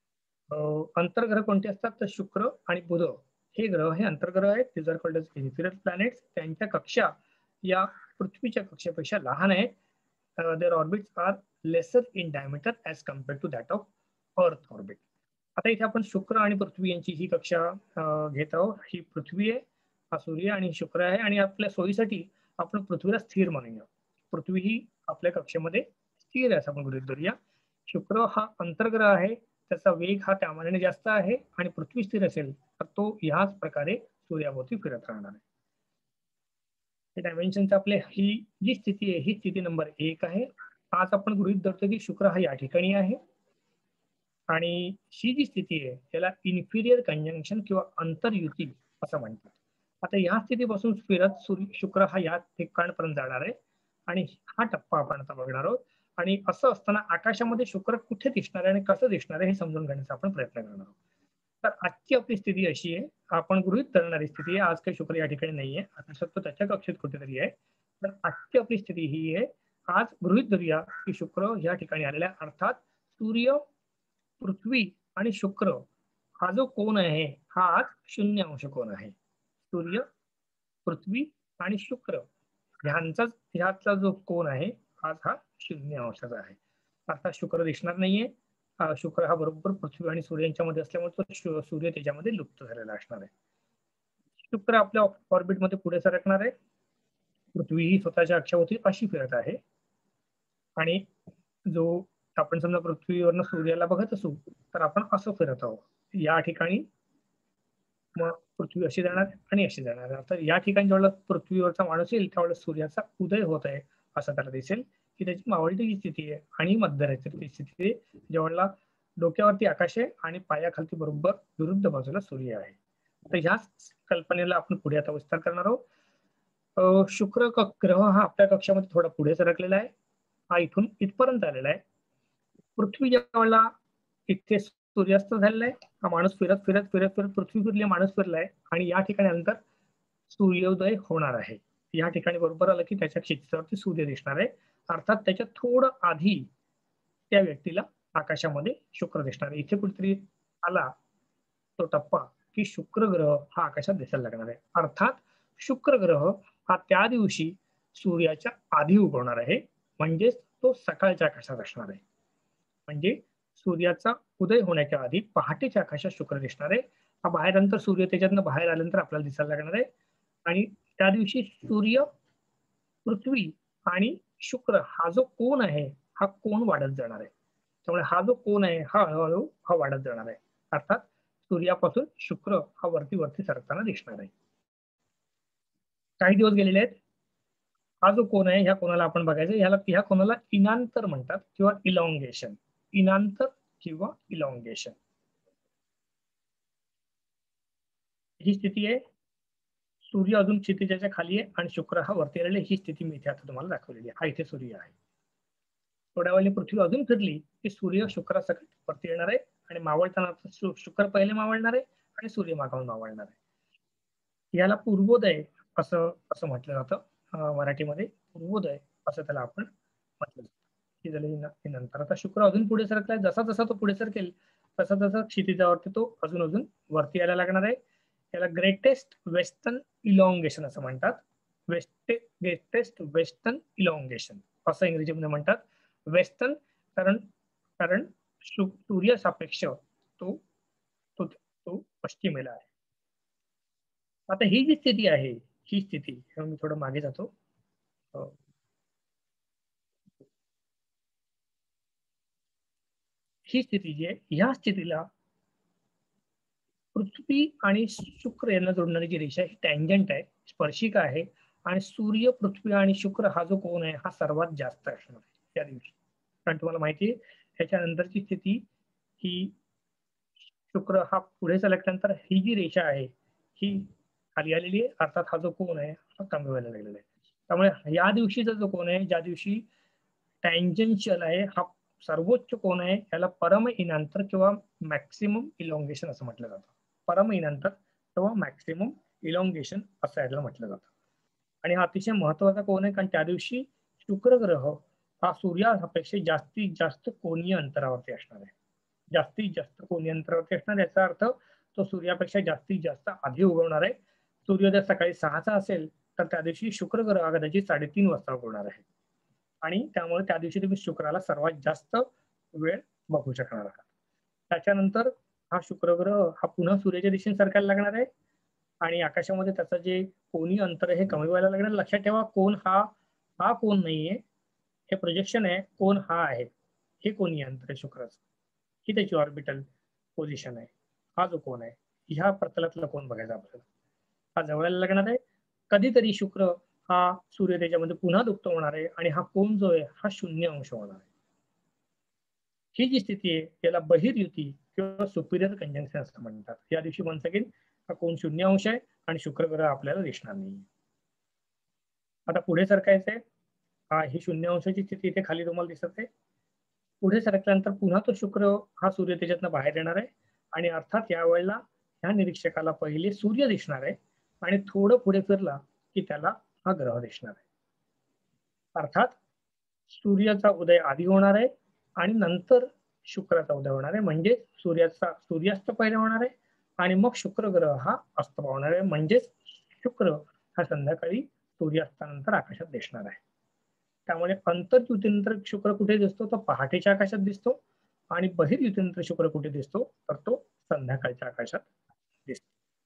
अंतर्ग्रह कोणते असतात तर शुक्र आणि बुध हे ग्रह हे अंतर्ग्रह आहेत. These are called as inferior planets. त्यांच्या कक्षा या पृथ्वीच्या कक्षेपेक्षा लहान आहेत. Their orbits are lesser in diameter as compared to that of earth orbit. आता इथे आपण शुक्र आणि पृथ्वी यांची ही कक्षा घेत आहोत. ही पृथ्वी आहे, हा सूर्य आणि शुक्र आहे आणि आपल्या सोयीसाठी आपण पृथ्वीला स्थिर मानूया. पृथ्वी ही आपल्या कक्षेमध्ये स्थिर आहे असं आपण गृहीत धरूया. शुक्र हा अंतर्ग्रह आहे, त्याचा वेग हा त्यामानाने जास्त आहे आणि पृथ्वी स्थिर असेल तर तो ह्याच प्रकारे सूर्याभोवती फिरत राहणार आहे. डायमेन्शनची आपले ही जी स्थिती आहे ही स्थिती नंबर एक आहे. आज आपण गृहीत धरतो की शुक्र हा या ठिकाणी आहे आणि ही जी स्थिती आहे त्याला इन्फिरियर कंजंक्शन किंवा अंतर्युती असं म्हणतात. आता या स्थितीपासून फिरत शुक्र हा या ठिकाणपर्यंत जाणार आहे आणि हा टप्पा आपण आता बघणार आहोत. आणि असं असताना आकाशामध्ये शुक्र कुठे दिसणार आहे आणि कसं दिसणार आहे हे समजून घेण्याचा आपण प्रयत्न करणार आहोत. तर आजची आपली स्थिती अशी आहे, आपण गृहीत धरणारी स्थिती आहे. आज काही शुक्र या ठिकाणी नाहीये, आता तो त्याच्या कक्षेत कुठेतरी आहे. तर आजची आपली स्थिती ही आहे, आज गृहीत धरूया की शुक्र या ठिकाणी आलेला आहे. अर्थात सूर्य, पृथ्वी आणि शुक्र हा जो कोन आहे हा आज शून्य अंश कोन आहे. सूर्य, पृथ्वी आणि शुक्र ह्यांचाच ह्याचा जो कोन आहे आज हा शून्य अंशाचा आहे. अर्थात शुक्र दिसणार नाहीये. शुक्र हा बरोबर पृथ्वी आणि सूर्यांच्या मध्ये असल्यामुळे तो सूर्य त्याच्यामध्ये लुप्त झालेला असणार आहे. शुक्र आपल्या ऑर्बिटमध्ये पुढे सरकणार आहे. पृथ्वी ही स्वतःच्या अक्षाभोवती अशी फिरत आहे आणि जो आपण समजा पृथ्वीवरनं सूर्याला बघत असू तर आपण असं फिरत आहोत. या ठिकाणी मग पृथ्वी अशी जाणार आणि अशी जाणार. तर या ठिकाणी जेव्हा पृथ्वीवरचा माणूस येईल त्यावेळेस सूर्याचा उदय होत आहे असं त्याला दिसेल की त्याची मावळतीची स्थिती आहे आणि मध्यरेखेची स्थिती आहे, जेव्हा डोक्यावरती आकाश आहे आणि पायाखालती बरोबर विरुद्ध बाजूला सूर्य आहे. तर ह्याच कल्पनेला आपण पुढे आता विस्तार करणार आहोत. शुक्र ग्रह हा आपल्या कक्षामध्ये थोडा पुढे सरकलेला आहे, हा इथून इथपर्यंत आलेला आहे. पृथ्वी ज्यावेळेला इथे सूर्यास्त झालेला आहे, हा माणूस फिरत फिरत फिरत फिरत पृथ्वी फिरली, माणूस फिरलाय आणि या ठिकाणी नंतर सूर्योदय होणार आहे. या ठिकाणी बरोबर आलं की त्याच्या क्षितिजावरती सूर्य दिसणार आहे. अर्थात त्याच्या थोडं आधी त्या व्यक्तीला आकाशामध्ये शुक्र दिसणार आहे. इथे कुठेतरी आला तो टप्पा की शुक्र ग्रह हा आकाशात दिसायला लागणार आहे. अर्थात शुक्र ग्रह हा त्या दिवशी सूर्याच्या आधी उगवणार आहे, म्हणजेच तो सकाळच्या आकाशात असणार आहे. म्हणजे सूर्याचा उदय होण्याच्या आधी पहाटेच्या आकाशात शुक्र दिसणार आहे. हा बाहेर नंतर सूर्य त्याच्यातनं बाहेर आल्यानंतर आपल्याला दिसायला लागणार आहे. आणि त्या दिवशी सूर्य, पृथ्वी आणि शुक्र हा जो कोन आहे हा कोन वाढत जाणार आहे. त्यामुळे हा जो कोन आहे हा हळूहळू हा वाढत जाणार आहे. अर्थात सूर्यापासून शुक्र हा वरती वरती सरकताना दिसणार आहे. काही दिवस गेलेले आहेत. हा जो कोन आहे ह्या कोनाला आपण बघायचं, ह्याला ह्या कोनाला इनांतर म्हणतात किंवा इलॉंगेशन. इनांतर किंवा इलॉंगेशन ही स्थिती आहे. सूर्य अजून क्षितिजाच्या खाली आहे आणि शुक्र हा वरती आलेला, ही स्थिती मी इथे आता तुम्हाला दाखवलेली आहे. हा इथे सूर्य आहे. थोड्या वेळाने पृथ्वी अजून फिरली की सूर्य शुक्रासकट वरती येणार आहे आणि मावळताना शुक्र पहिले मावळणार आहे आणि सूर्य मागाहून मावळणार आहे. याला पूर्वोदय असं असं म्हटलं जातं मराठीमध्ये. पूर्वोदय असं त्याला आपण म्हटलं जातं. ही झाली नंतर. आता शुक्र अजून पुढे सरकलाय. जसा जसा तो पुढे सरकेल तसा तसा क्षितिजावरती तो अजून अजून वरती यायला लागणार आहे. याला ग्रेटेस्ट वेस्टर्न इलॉंगेशन असं म्हणतात. वेस्ट ग्रेटेस्ट वेस्टर्न इलॉंगेशन असं इंग्रजीमध्ये म्हणतात. वेस्टर्न कारण कारण सूर्य सापेक्ष तो तो तो पश्चिमेला आहे. आता ही जी स्थिती आहे ही स्थिती, मी थोडं मागे जातो. ही स्थिती जी आहे ह्या स्थितीला पृथ्वी आणि शुक्र यांना जोडणारी जी रेषा ही टँजंट आहे, स्पर्शिका आहे. आणि सूर्य, पृथ्वी आणि शुक्र हा जो कोन आहे हा सर्वात जास्त असणार आहे त्या दिवशी. कारण तुम्हाला माहिती आहे ह्याच्यानंतरची स्थिती ही शुक्र हा पुढे सरकल्यानंतर ही जी रेषा आहे ही खाली आलेली आहे. अर्थात हा जो कोन आहे हा कमी व्हायला लागलेला आहे. त्यामुळे या दिवशीचा जो कोन आहे, ज्या दिवशी टँजन्शियल आहे, हा सर्वोच्च कोन आहे, याला परम इनांतर किंवा मॅक्सिमम इलॉंगेशन असं म्हटलं जातं. परम इनांतर किंवा मॅक्सिमम इलॉंगेशन असं याला म्हटलं जातं. आणि हा अतिशय महत्वाचा कोन आहे, कारण त्या दिवशी शुक्र ग्रह हा सूर्यापेक्षा जास्तीत जास्त कोनीय अंतरावरती असणार आहे. जास्तीत जास्त कोनीय अंतरावरती असणार, याचा अर्थ तो सूर्यापेक्षा जास्तीत जास्त आधी उगवणार आहे. सूर्योदय सकाळी सहाचा असेल तर त्या दिवशी शुक्र ग्रह कदाचित साडेतीन वाजता उगवणार आहे. आणि त्यामुळे त्या दिवशी तुम्ही शुक्राला सर्वात जास्त वेळ बघू शकणार आहात. त्याच्यानंतर हा शुक्र ग्रह हा पुन्हा सूर्याच्या दिशेने सरकायला लागणार आहे आणि आकाशामध्ये त्याचं जे कोनीय अंतर आहे हे कमी व्हायला लागणार. लक्षात ठेवा, कोन हा हा कोन नाहीये, हे प्रोजेक्शन आहे. कोन हा आहे, हे कोनीय अंतर आहे शुक्राचं, ही त्याची ऑर्बिटल पोझिशन आहे. हा जो कोन आहे ह्या प्रतलातला कोन बघायचा आपल्याला, हा जवळला लागणार आहे. कधीतरी शुक्र हा सूर्य त्याच्यामध्ये पुन्हा दुप्त होणार आहे आणि हा कोन जो आहे हा शून्य अंश होणार आहे. ही जी स्थिती आहे याला बहिर्युती किंवा सुपिरियर कंजंक्शन असं म्हणतात. या दिवशी वन्स अगेन हा कोन शून्य अंश आहे आणि शुक्र ग्रह आपल्याला दिसणार नाही. आता पुढे सरकायचंय. हा ही शून्य अंशाची स्थिती इथे खाली तुम्हाला दिसत आहे. पुढे सरकल्यानंतर पुन्हा तो शुक्र हा सूर्य त्याच्यातनं बाहेर येणार आहे आणि अर्थात यावेळेला ह्या निरीक्षकाला पहिले सूर्य दिसणार आहे आणि थोडं पुढे फिरला की त्याला हा ग्रह दिसणार आहे. अर्थात सूर्याचा उदय आधी होणार आहे आणि नंतर शुक्राचा उदय होणार आहे. म्हणजे सूर्याचा सूर्यास्त पहिले होणार आहे आणि मग शुक्र ग्रह हा अस्त पावणार आहे. म्हणजेच शुक्र हा संध्याकाळी सूर्यास्तानंतर आकाशात दिसणार आहे. त्यामुळे अंतर्युतीनंतर शुक्र कुठे दिसतो तर पहाटेच्या आकाशात दिसतो आणि बहिर्युतीनंतर शुक्र कुठे दिसतो तर तो संध्याकाळच्या आकाशात दिसतो.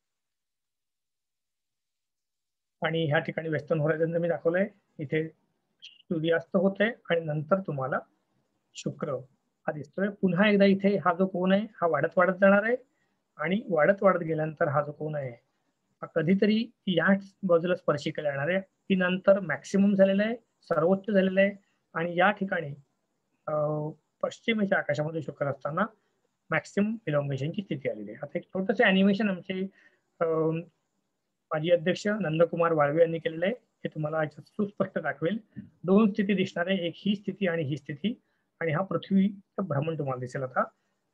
आणि ह्या ठिकाणी वेस्टर्न होरायझन मी दाखवलंय. इथे सूर्यास्त होतोय आणि नंतर तुम्हाला शुक्र हा दिसतोय. पुन्हा एकदा इथे हा जो कोन आहे हा वाढत वाढत जाणार आहे आणि वाढत वाढत गेल्यानंतर हा जो कोन आहे हा कधीतरी याच बाजूला स्पर्शिकेला येणार आहे. ती नंतर मॅक्सिमम झालेला आहे, सर्वोच्च झालेला आहे आणि या ठिकाणी पश्चिमेच्या आकाशामध्ये शुक्र असताना मॅक्सिमम इलॉंगेशनची स्थिती आलेली आहे. आता एक छोटंसं अॅनिमेशन आमचे माजी अध्यक्ष नंदकुमार वाळवे यांनी केलेलं आहे. हे तुम्हाला सुस्पष्ट दाखवेल. दोन स्थिती दिसणार आहे, एक ही स्थिती आणि ही स्थिती, आणि हा पृथ्वीचं भ्रमण तुम्हाला दिसेल. आता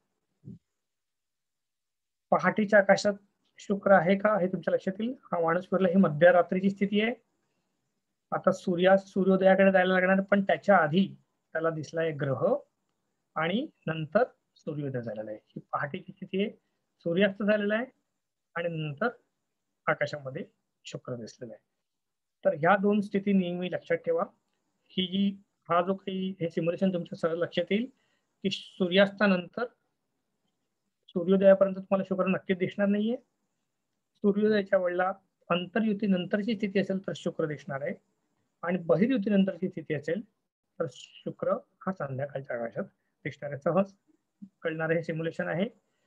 पहाटेच्या आकाशात शुक्र आहे का हे तुमच्या लक्षात येईल. हा माणूस फिरला, ही मध्यरात्रीची स्थिती आहे. आता सूर्या सूर्योदयाकडे जायला लागणार, पण त्याच्या आधी त्याला दिसलाय ग्रह आणि नंतर सूर्योदय झालेला आहे. ही पहाटेची स्थिती आहे. सूर्यास्त झालेला आहे आणि नंतर आकाशामध्ये शुक्र दिसलेला आहे. तर ह्या दोन स्थिती नेहमी लक्षात ठेवा. ही जी हा जो काही हे सिम्युलेशन तुमच्या सहज लक्षात येईल की सूर्यास्तानंतर सूर्योदयापर्यंत तुम्हाला शुक्र नक्कीच दिसणार नाहीये. सूर्योदयाच्या वेळेला अंतर्युतीनंतरची स्थिती असेल तर शुक्र दिसणार आहे आणि बहिर्युतीनंतरची स्थिती असेल तर शुक्र हा संध्याकाळच्या आकाशात दिसणार आहे. सहज कळणारे हे सिम्युलेशन आहे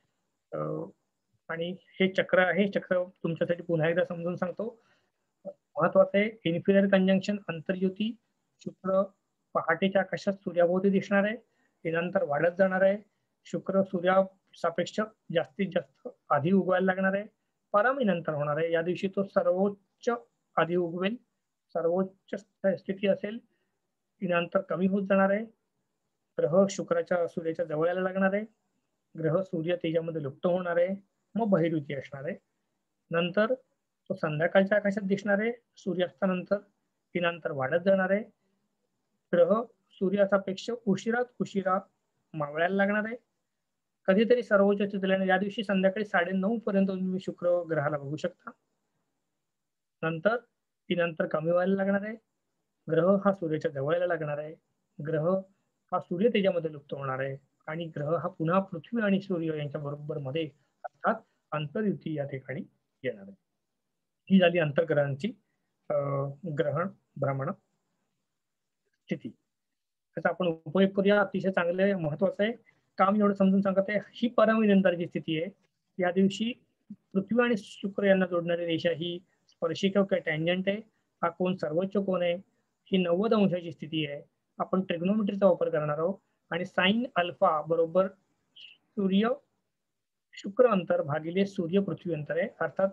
आणि हे चक्र आहे. चक्र तुमच्यासाठी पुन्हा एकदा समजून सांगतो. महत्वाचं आहे इन्फिरियर कंजंक्शन अंतर्युती शुक्र पहाटेच्या आकाशात सूर्याभोवती दिसणार आहे. त्यानंतर वाढत जाणार आहे. शुक्र सूर्या सापेक्ष जास्तीत जास्त आधी उगवायला लागणार आहे. परामी नंतर होणार आहे. या दिवशी तो सर्वोच्च आधी उगवेल. सर्वोच्च स्थिती असेल. त्यानंतर कमी होत जाणार आहे. ग्रह शुक्राच्या सूर्याच्या जवळ यायला लागणार आहे. ग्रह सूर्य तेजामध्ये लुप्त होणार आहे. मग बहिर्युती असणार आहे. नंतर तो संध्याकाळच्या आकाशात दिसणार आहे. सूर्यास्तानंतर त्यानंतर वाढत जाणार आहे. ग्रह सूर्यासापेक्ष उशिरात उशिरा मावळायला लागणार आहे. कधीतरी सर्वोच्च स्थितीला या दिवशी संध्याकाळी साडे नऊ पर्यंत तुम्ही शुक्र ग्रहाला बघू शकता. नंतर ती नंतर कमी व्हायला लागणार आहे. ग्रह हा सूर्याच्या जवळ यायला लागणार आहे. ग्रह हा सूर्य तेजामध्ये लुप्त होणार आहे आणि ग्रह हा पुन्हा पृथ्वी आणि सूर्य यांच्या बरोबर मध्ये अर्थात अंतर्युती या ठिकाणी येणार आहे. ही झाली अंतर्ग्रहांची ग्रहण भ्रमण स्थिती. त्याचा आपण उपयोग करूया. अतिशय चांगले महत्वाचं आहे. काम एवढं समजून सांगत आहे. ही परमनिरंतरची स्थिती आहे. या दिवशी पृथ्वी आणि शुक्र यांना जोडणारी रेषा ही स्पर्शिका किंवा टँजंट आहे. हा कोण सर्वोच्च कोण आहे. ही नव्वद अंशाची स्थिती आहे. आपण ट्रिग्नोमेट्रीचा वापर करणार आहोत आणि साइन अल्फा बरोबर सूर्य शुक्र अंतर भागिले सूर्य पृथ्वी अंतर आहे. अर्थात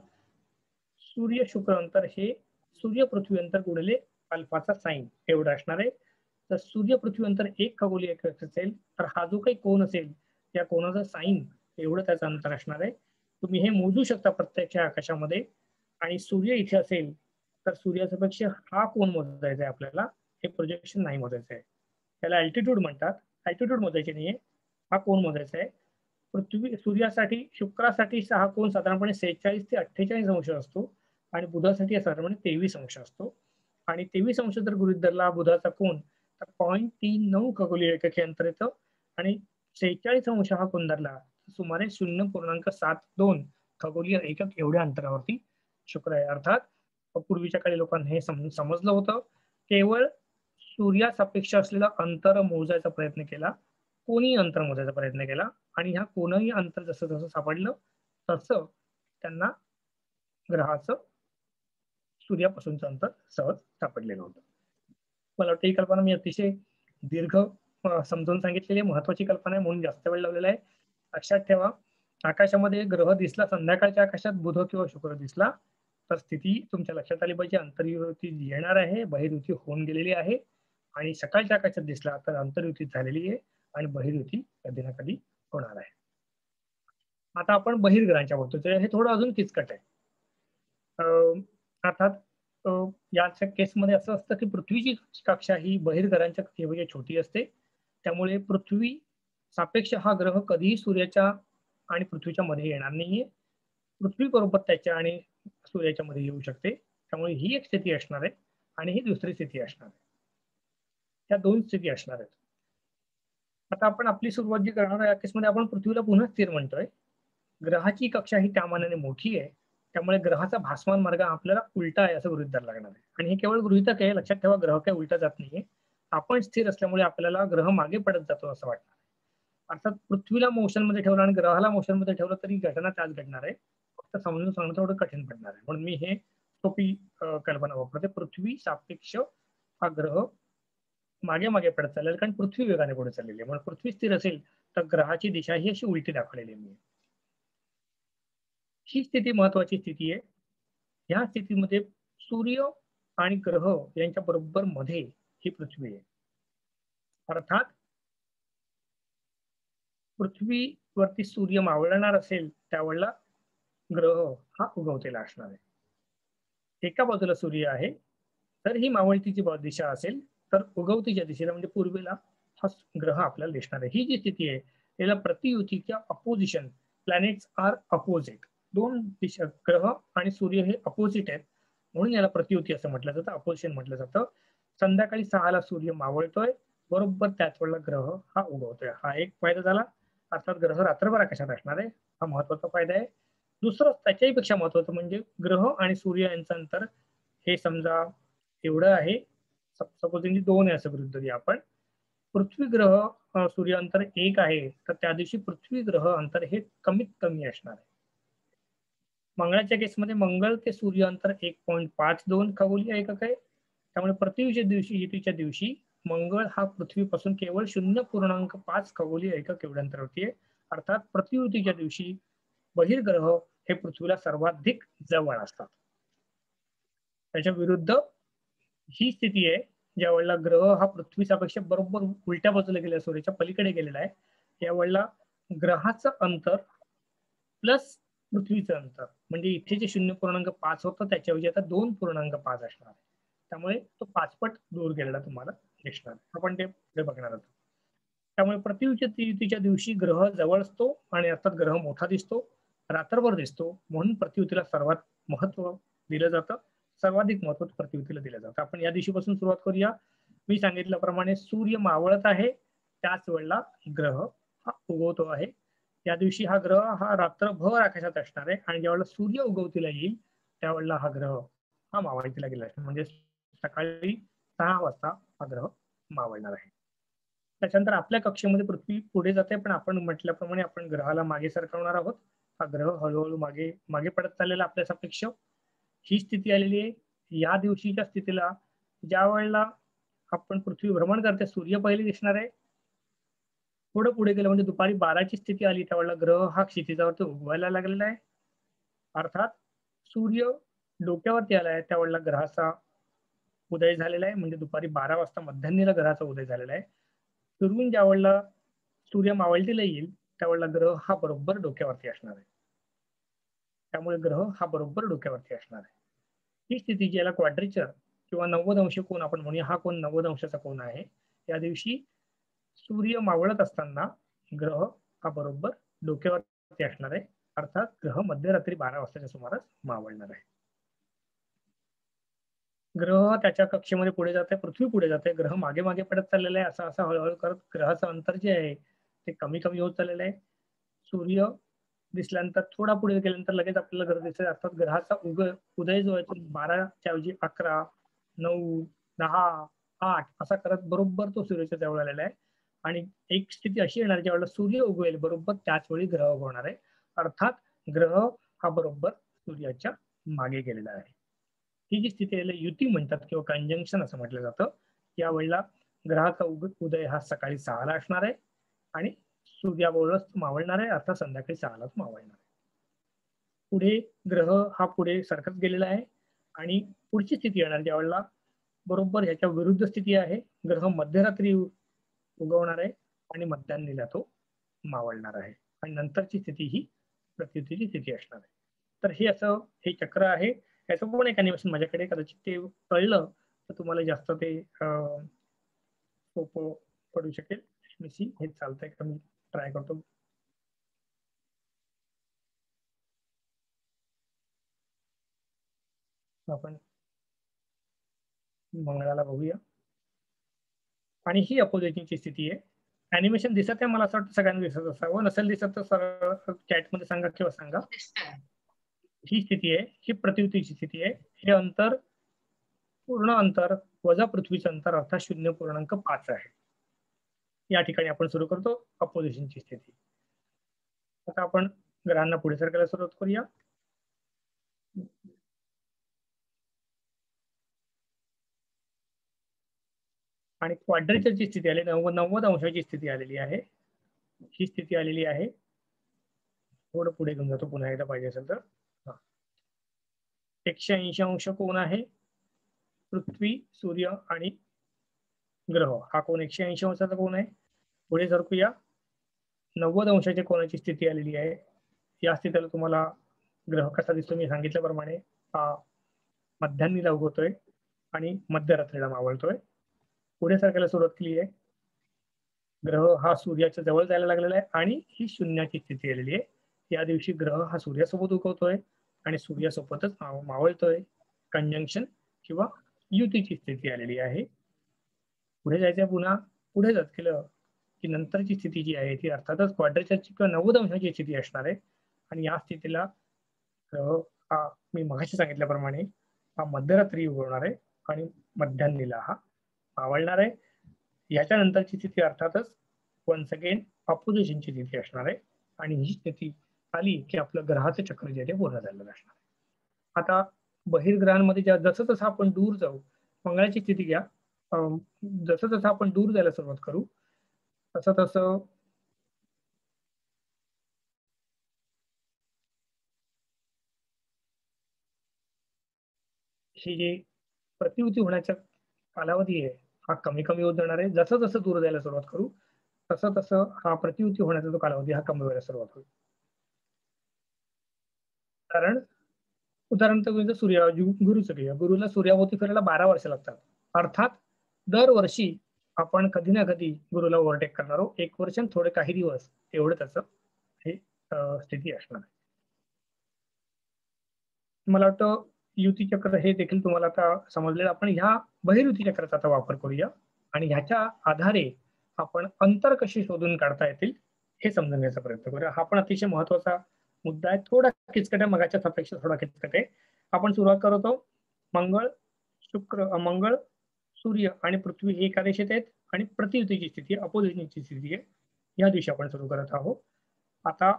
सूर्य शुक्र अंतर हे सूर्य पृथ्वी अंतर गुणिले अल्फाचा साइन एवढं असणार आहे. तर सूर्य पृथ्वी अंतर एक खगोलीय एकक असेल तर हा जो काही कोन असेल त्या कोणाचा साइन एवढं त्याचं अंतर असणार आहे. तुम्ही हे मोजू शकता प्रत्यक्ष आकाशामध्ये. आणि सूर्य इथे असेल तर सूर्यापेक्षा हा कोन मोजायचा आहे आपल्याला. हे प्रोजेक्शन नाही मोजायचं आहे. त्याला अल्टिट्यूड म्हणतात. अल्टिट्यूड मोजायचे नाहीये. हा कोन मोजायचा आहे. पृथ्वी सूर्यासाठी शुक्रासाठी हा कोन साधारणपणे सेहेचाळीस ते अठ्ठेचाळीस अंश असतो आणि बुधासाठी साधारणपणे तेवीस अंश असतो. आणि तेवीस अंश जर गृहीत धरला बुधाचा कोन तर पॉईंट तीन नऊ खगोलीय एकके अंतर येतं आणि सेहेचाळीस अंश हा कोन धरला सुमारे शून्य पूर्णांक सात दोन खगोलीय एकक एवढ्या अंतरावरती शुक्र आहे. अर्थात पूर्वीच्या काळी लोकांना हे समजलं होतं. केवळ सूर्यासापेक्ष असलेलं अंतर मोजायचा प्रयत्न केला. कोणीही अंतर मोजायचा प्रयत्न केला आणि ह्या कोणही अंतर जसं जसं सापडलं तसं त्यांना ग्रहाचं सूर्यापासूनचं अंतर सहज सापडलेलं होतं. मला वाटतं ही कल्पना मी अतिशय दीर्घ समजावून सांगितलेली महत्वाची कल्पना आहे म्हणून जास्त वेळ लावलेला आहे. लक्षात ठेवा आकाशामध्ये ग्रह दिसला संध्याकाळच्या आकाशात बुध किंवा शुक्र दिसला तर स्थिती तुमच्या लक्षात आली पाहिजे. अंतर्युती येणार आहे. बहिर्युती होऊन गेलेली आहे आणि सकाळच्या आकाशात दिसला तर अंतर्युती झालेली आहे आणि बहिर्युती कधी ना कधी होणार आहे. आता आपण बहिर्ग्रहांच्या बघतो. हे थोडं अजून किचकट आहे. अर्थात याच्या केसमध्ये असं असतं की पृथ्वीची कक्षा ही बहिर्ग्रहांच्या कक्षेपेक्षा छोटी असते. त्यामुळे पृथ्वी सापेक्ष हा ग्रह कधीही सूर्याच्या आणि पृथ्वीच्या मध्ये येणार नाहीये. पृथ्वी बरोबर त्याच्या आणि सूर्याच्या मध्ये येऊ शकते. त्यामुळे ही एक स्थिती असणार आहे आणि ही दुसरी स्थिती असणार आहे. त्या दोन स्थिती असणार आहेत. आता आपण आपली सुरुवात जी करणार आहे या केसमध्ये आपण पृथ्वीला पुन्हा स्थिर म्हणतोय. ग्रहाची कक्षा ही त्या मानाने मोठी आहे. त्यामुळे ग्रहाचा भासमान मार्ग आपल्याला उलटा आहे असं गृहीत धरायला लागणार आहे. आणि हे केवळ गृहीतक आहे. लक्षात ठेवा ग्रह काही उलटा जात नाहीये. आपण स्थिर असल्यामुळे आपल्याला ग्रह मागे पडत जातो असं वाटणार. अर्थात पृथ्वीला मोशन मध्ये ठेवलं आणि ग्रहाला मोशन मध्ये ठेवलं तरी घटना त्याच घडणार आहे. फक्त समजून सांगणं थोडं कठीण पडणार आहे म्हणून मी हे सोपी कल्पना वापरते. पृथ्वी सापेक्ष हा ग्रह मागे मागे पडत चाललेला कारण पृथ्वी वेगाने पुढे चाललेली आहे. म्हणून पृथ्वी स्थिर असेल तर ग्रहाची दिशा ही अशी उलटी दाखवलेली आहे. ही स्थिती महत्वाची स्थिती आहे. ह्या स्थितीमध्ये सूर्य आणि ग्रह यांच्या बरोबर मध्ये ही पृथ्वी आहे. अर्थात पृथ्वीवरती सूर्य मावळणार असेल त्यावेळेला ग्रह हा उगवतेला असणार आहे. एका बाजूला सूर्य आहे तर ही मावळतीची दिशा असेल तर उगवतीच्या दिशेला म्हणजे पूर्वेला हा ग्रह आपल्याला दिसणार आहे. ही जी स्थिती आहे त्याला प्रतियुती किंवा अपोजिशन प्लॅनेट्स आर अपोजिट. दोन दिशा ग्रह आणि सूर्य हे अपोजिट आहेत म्हणून याला प्रतियुती असं म्हटलं जातं, अपोजिशन म्हटलं जातं. संध्याकाळी सहाला सूर्य मावळतोय, बरोबर त्याच वेळेला ग्रह हा उगवतोय. हा एक फायदा झाला. अर्थात ग्रह रात्रभर आकाशात असणार आहे, हा महत्वाचा फायदा आहे. दुसरं त्याच्याही पेक्षा महत्वाचं म्हणजे ग्रह आणि सूर्य यांचं अंतर हे समजा एवढं आहे, सपोजिंगली दोन आहे असं गृहीत धरूया आपण. पृथ्वी ग्रह सूर्य अंतर एक आहे, तर त्या दिवशी पृथ्वी ग्रह अंतर हे कमीत कमी असणार आहे. मंगळाच्या केसमध्ये मंगळ ते सूर्य अंतर एक पॉईंट पाच दोन खगोलीय एकक आहे. त्यामुळे प्रतियुतीच्या दिवशी युतीच्या दिवशी मंगळ हा पृथ्वीपासून केवळ शून्य पूर्णांक पाच खगोलीय एकक एवढ्या अंतरावरती आहे. अर्थात प्रतियुतीच्या दिवशी बहिर्ग्रह हे पृथ्वीला सर्वाधिक जवळ असतात. त्याच्या विरुद्ध ही स्थिती आहे ज्या वेळेला ग्रह हा पृथ्वीच्यापेक्षा बरोबर उलट्या बाजूला गेलेला, सूर्याच्या पलीकडे गेलेला आहे. यावेळेला ग्रहाचं अंतर प्लस पृथ्वीचं अंतर म्हणजे इथे जे शून्य पूर्णांक पाच होतं त्याच्याऐवजी आता दोन पूर्णांक पाच असणार आहे. त्यामुळे तो पाचपट दूर गेलेला तुम्हाला दिसणार. आपण ते पुढे बघणार आहोत. त्यामुळे प्रतियुतीच्या दिवशी ग्रह जवळ असतो आणि अर्थात ग्रह मोठा दिसतो, रात्रभर दिसतो. म्हणून प्रतियुतीला सर्वात महत्व दिलं जातं, सर्वाधिक महत्व प्रतियुतीला दिलं जातं. आपण या दिवशीपासून सुरुवात करूया. मी सांगितल्याप्रमाणे सूर्य मावळत आहे, त्याच वेळेला ग्रह हा उगवतो आहे. या दिवशी हा ग्रह हा रात्रभर आकाशात असणार आहे आणि ज्यावेळेला सूर्य उगवतीला येईल त्यावेळेला हा ग्रह हा मावळतीला गेला असणार, म्हणजे सकाळी सहा वाजता हा ग्रह मावळणार आहे. त्याच्यानंतर आपल्या कक्षेमध्ये पृथ्वी पुढे जाते, पण आपण म्हटल्याप्रमाणे आपण ग्रहाला मागे सरकवणार आहोत. हा ग्रह हळूहळू मागे मागे पडत चाललेला आपल्या सापेक्ष ही स्थिती आलेली आहे. या दिवशीच्या स्थितीला ज्या वेळेला आपण पृथ्वी भ्रमण करते सूर्य पहिले दिसणार आहे. थोडं पुढे गेलं म्हणजे दुपारी बाराची स्थिती आली त्यावेळेला ग्रह हा क्षितिजावरती उगवायला लागलेला आहे. अर्थात सूर्य डोक्यावरती आला आहे त्यावेळेला ग्रहाचा उदय झालेला आहे, म्हणजे दुपारी बारा वाजता मध्यान्हीला ग्रहाचा उदय झालेला आहे. फिरून ज्या वेळेला सूर्य मावळतीला येईल त्यावेळेला ग्रह हा बरोबर डोक्यावरती असणार आहे. त्यामुळे ग्रह हा बरोबर डोक्यावरती असणार आहे. ही स्थिती ज्याला क्वाड्रेचर किंवा नव्वद अंश कोन आपण म्हणूया, हा कोन नव्वद अंशाचा कोन आहे. या दिवशी सूर्य मावळत असताना ग्रह हा बरोबर डोक्यावरती असणार आहे. अर्थात ग्रह मध्यरात्री बारा वाजताच्या सुमारास मावळणार आहे. ग्रह त्याच्या कक्षेमध्ये पुढे जाते, पृथ्वी पुढे जाते, ग्रह मागे मागे पडत चाललेला आहे. असं असं हळूहळू करत ग्रहाचं अंतर जे आहे ते कमी कमी होत चाललेलं आहे. सूर्य दिसल्यानंतर थोडा पुढे गेल्यानंतर लगेच आपल्याला ग्रह दिसत. अर्थात ग्रहाचा उग उदय जो आहे तो बाराच्या ऐवजी अकरा, नऊ, दहा, आठ असा करत बरोबर तो सूर्याच्या जवळ आलेला आहे. आणि एक स्थिती अशी येणार ज्या वेळेला सूर्य उगवेल बरोबर त्याच वेळी ग्रह उगवणार आहे. अर्थात ग्रह हा बरोबर सूर्याच्या मागे गेलेला आहे. ही जी स्थिती आहे युती म्हणतात किंवा कंजंक्शन असं म्हटलं जातं. यावेळेला ग्रहाचा उदय हा सकाळी सहाला असणार आहे आणि सूर्याबरोबरच मावळणार आहे. अर्थात संध्याकाळी सहालाच मावळणार आहे. पुढे ग्रह हा पुढे सरकत गेलेला आहे आणि पुढची स्थिती येणार ज्यावेळेला बरोबर ह्याच्या विरुद्ध स्थिती आहे. ग्रह मध्यरात्री उगवणार आहे आणि मध्यान्हीला तो मावळणार आहे आणि नंतरची स्थिती ही प्रतियुतीची स्थिती असणार आहे. तर हे असं हे चक्र आहे. याचं पण एक अॅनिमेशन माझ्याकडे, कदाचित ते कळलं तर तुम्हाला जास्त ते सोपं पडू शकेल. हे चालतंय का, मी ट्राय करतो. आपण मंगळाला बघूया आणि ही अपोजिशनची स्थिती आहे. अॅनिमेशन दिसत आहे मला असं वाटतं सगळ्यांना दिसत असावं. नसेल दिसत तर सरळ चॅटमध्ये सांगा किंवा सांगा. ही स्थिती आहे, ही प्रतियुतीची स्थिती आहे. हे अंतर पूर्ण अंतर वजा पृथ्वीचं अंतर अर्थात शून्य पूर्णांक पाच आहे. या ठिकाणी आपण सुरू करतो अपोजिशनची स्थिती. आता आपण ग्रहांना पुढे सरकायला सुरुवात करूया. आणि क्वाड्रेचरची स्थिती आली, नव्वद नव्वद अंशाची स्थिती आलेली आहे. ही स्थिती आलेली आहे. थोडं पुढे घेऊन जातो पुन्हा एकदा पाहिजे असेल तर. एकशे ऐंशी अंश कोण आहे पृथ्वी, सूर्य आणि ग्रह. हा कोण एकशे ऐंशी अंशाचा कोण आहे. पुढे सरकूया. नव्वद अंशाच्या कोणाची स्थिती आलेली आहे. या स्थितीला तुम्हाला ग्रह कसा दिसतो मी सांगितल्याप्रमाणे हा मध्यान्हीला उगवतोय आणि मध्यरात्रीला मावळतोय. पुढे सरकायला सुरुवात केली आहे. ग्रह हा सूर्याच्या जवळ जायला लागलेला आहे आणि ही शून्याची स्थिती आलेली आहे. या दिवशी ग्रह हा सूर्यासोबत उगवतोय आणि सूर्यासोबतच मावळतोय. कंजंक्शन किंवा युतीची स्थिती आलेली आहे. पुढे जायचं पुन्हा पुढे जात गेलं की नंतरची स्थिती जी आहे ती अर्थातच क्वाड्रेचरची किंवा नव्वद अंशाची स्थिती असणार आहे. आणि या स्थितीला हा मी मगाशी सांगितल्याप्रमाणे हा मध्यरात्री उगवणार आहे आणि मध्यान्नीला हा आवळणार आहे. याच्यानंतरची स्थिती अर्थातच वन्स अगेन ऑपोजिशनची स्थिती असणार आहे आणि ही स्थिती आली की आपलं ग्रहाचं चक्र जे आहे पूर्ण झालेलं असणार. आता बहिर्ग्रहांमध्ये जसं जसं आपण दूर जाऊ, मंगळाची स्थिती घ्या, जसं जसं आपण दूर जायला सुरुवात करू तसं तसं ही जी प्रतियुती होण्याचा कालावधी आहे हा कमी कमी होत जाणार आहे. जसं जसं दूर जायला सुरुवात करू तसं तसं हा प्रतियुती होण्याचा जो कालावधी हा कमी व्हायला सुरुवात होईल. कारण उदाहरण तर सूर्य गुरुचं घ्या, गुरुला सूर्याभोवती फिरायला बारा वर्ष लागतात. अर्थात दरवर्षी आपण कधी ना कधी गुरुला ओव्हरटेक करणार आहोत. एक वर्ष थोडे काही दिवस एवढं त्याचं हे स्थिती असणार आहे. मला वाटतं युती चक्र हे देखील तुम्हाला आता समजलेलं. आपण ह्या बहिर्युती चक्राचा आता वापर करूया आणि ह्याच्या आधारे आपण अंतर कशी शोधून काढता येतील हे समजून घ्यायचा प्रयत्न करूया. हा पण अतिशय महत्वाचा मुद्दा आहे. थोडा किचकट आहे, मगाच्या अपेक्षा थोडा किचकट आहे. आपण सुरुवात करतो मंगळ शुक्र मंगळ सूर्य आणि पृथ्वी हे एका रेषेत आहेत आणि प्रतियुतीची स्थिती अपोजिशनची स्थिती आहे. या दिवशी आपण सुरू करत आहोत. आता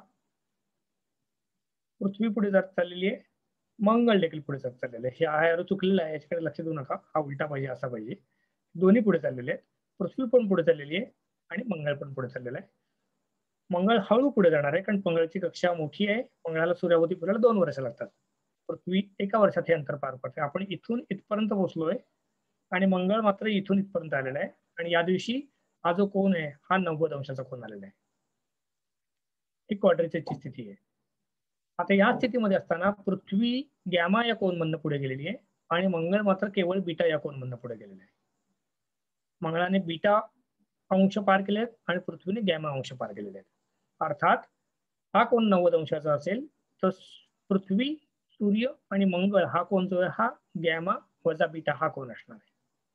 पृथ्वी पुढे जात चाललेली आहे, मंगळ देखील पुढे जात चाललेलं आहे. हे आयारो चुकलेलं आहे, याच्याकडे लक्ष देऊ नका. हा उलटा पाहिजे असा पाहिजे. दोन्ही पुढे चाललेले आहेत. पृथ्वी पण पुढे चाललेली आहे आणि मंगळ पण पुढे चाललेला आहे. मंगळ हळू पुढे जाणार आहे कारण मंगळाची कक्षा मोठी आहे. मंगळाला सूर्याभोवती फिरायला दोन वर्ष लागतात. पृथ्वी एका वर्षात हे अंतर पार पडते. आपण इथून इथपर्यंत पोहोचलोय आणि मंगळ मात्र इथून इथपर्यंत आलेला आहे. आणि या दिवशी हा जो कोन आहे हा नव्वद अंशाचा कोन आलेला आहे. ही क्वाड्रेचरची स्थिती आहे. आता या स्थितीमध्ये असताना पृथ्वी गॅमा या कोन मधनं पुढे गेलेली आहे आणि मंगळ मात्र केवळ बीटा या कोन मधनं पुढे गेलेला आहे. मंगळाने बीटा अंश पार केले आहेत आणि पृथ्वीने गॅमा अंश पार केलेले आहेत. अर्थात हा कोन नव्वद अंशाचा असेल तर पृथ्वी सूर्य आणि मंगळ हा कोन जो आहे हा गॅमा वजा बीटा हा कोन असणार आहे.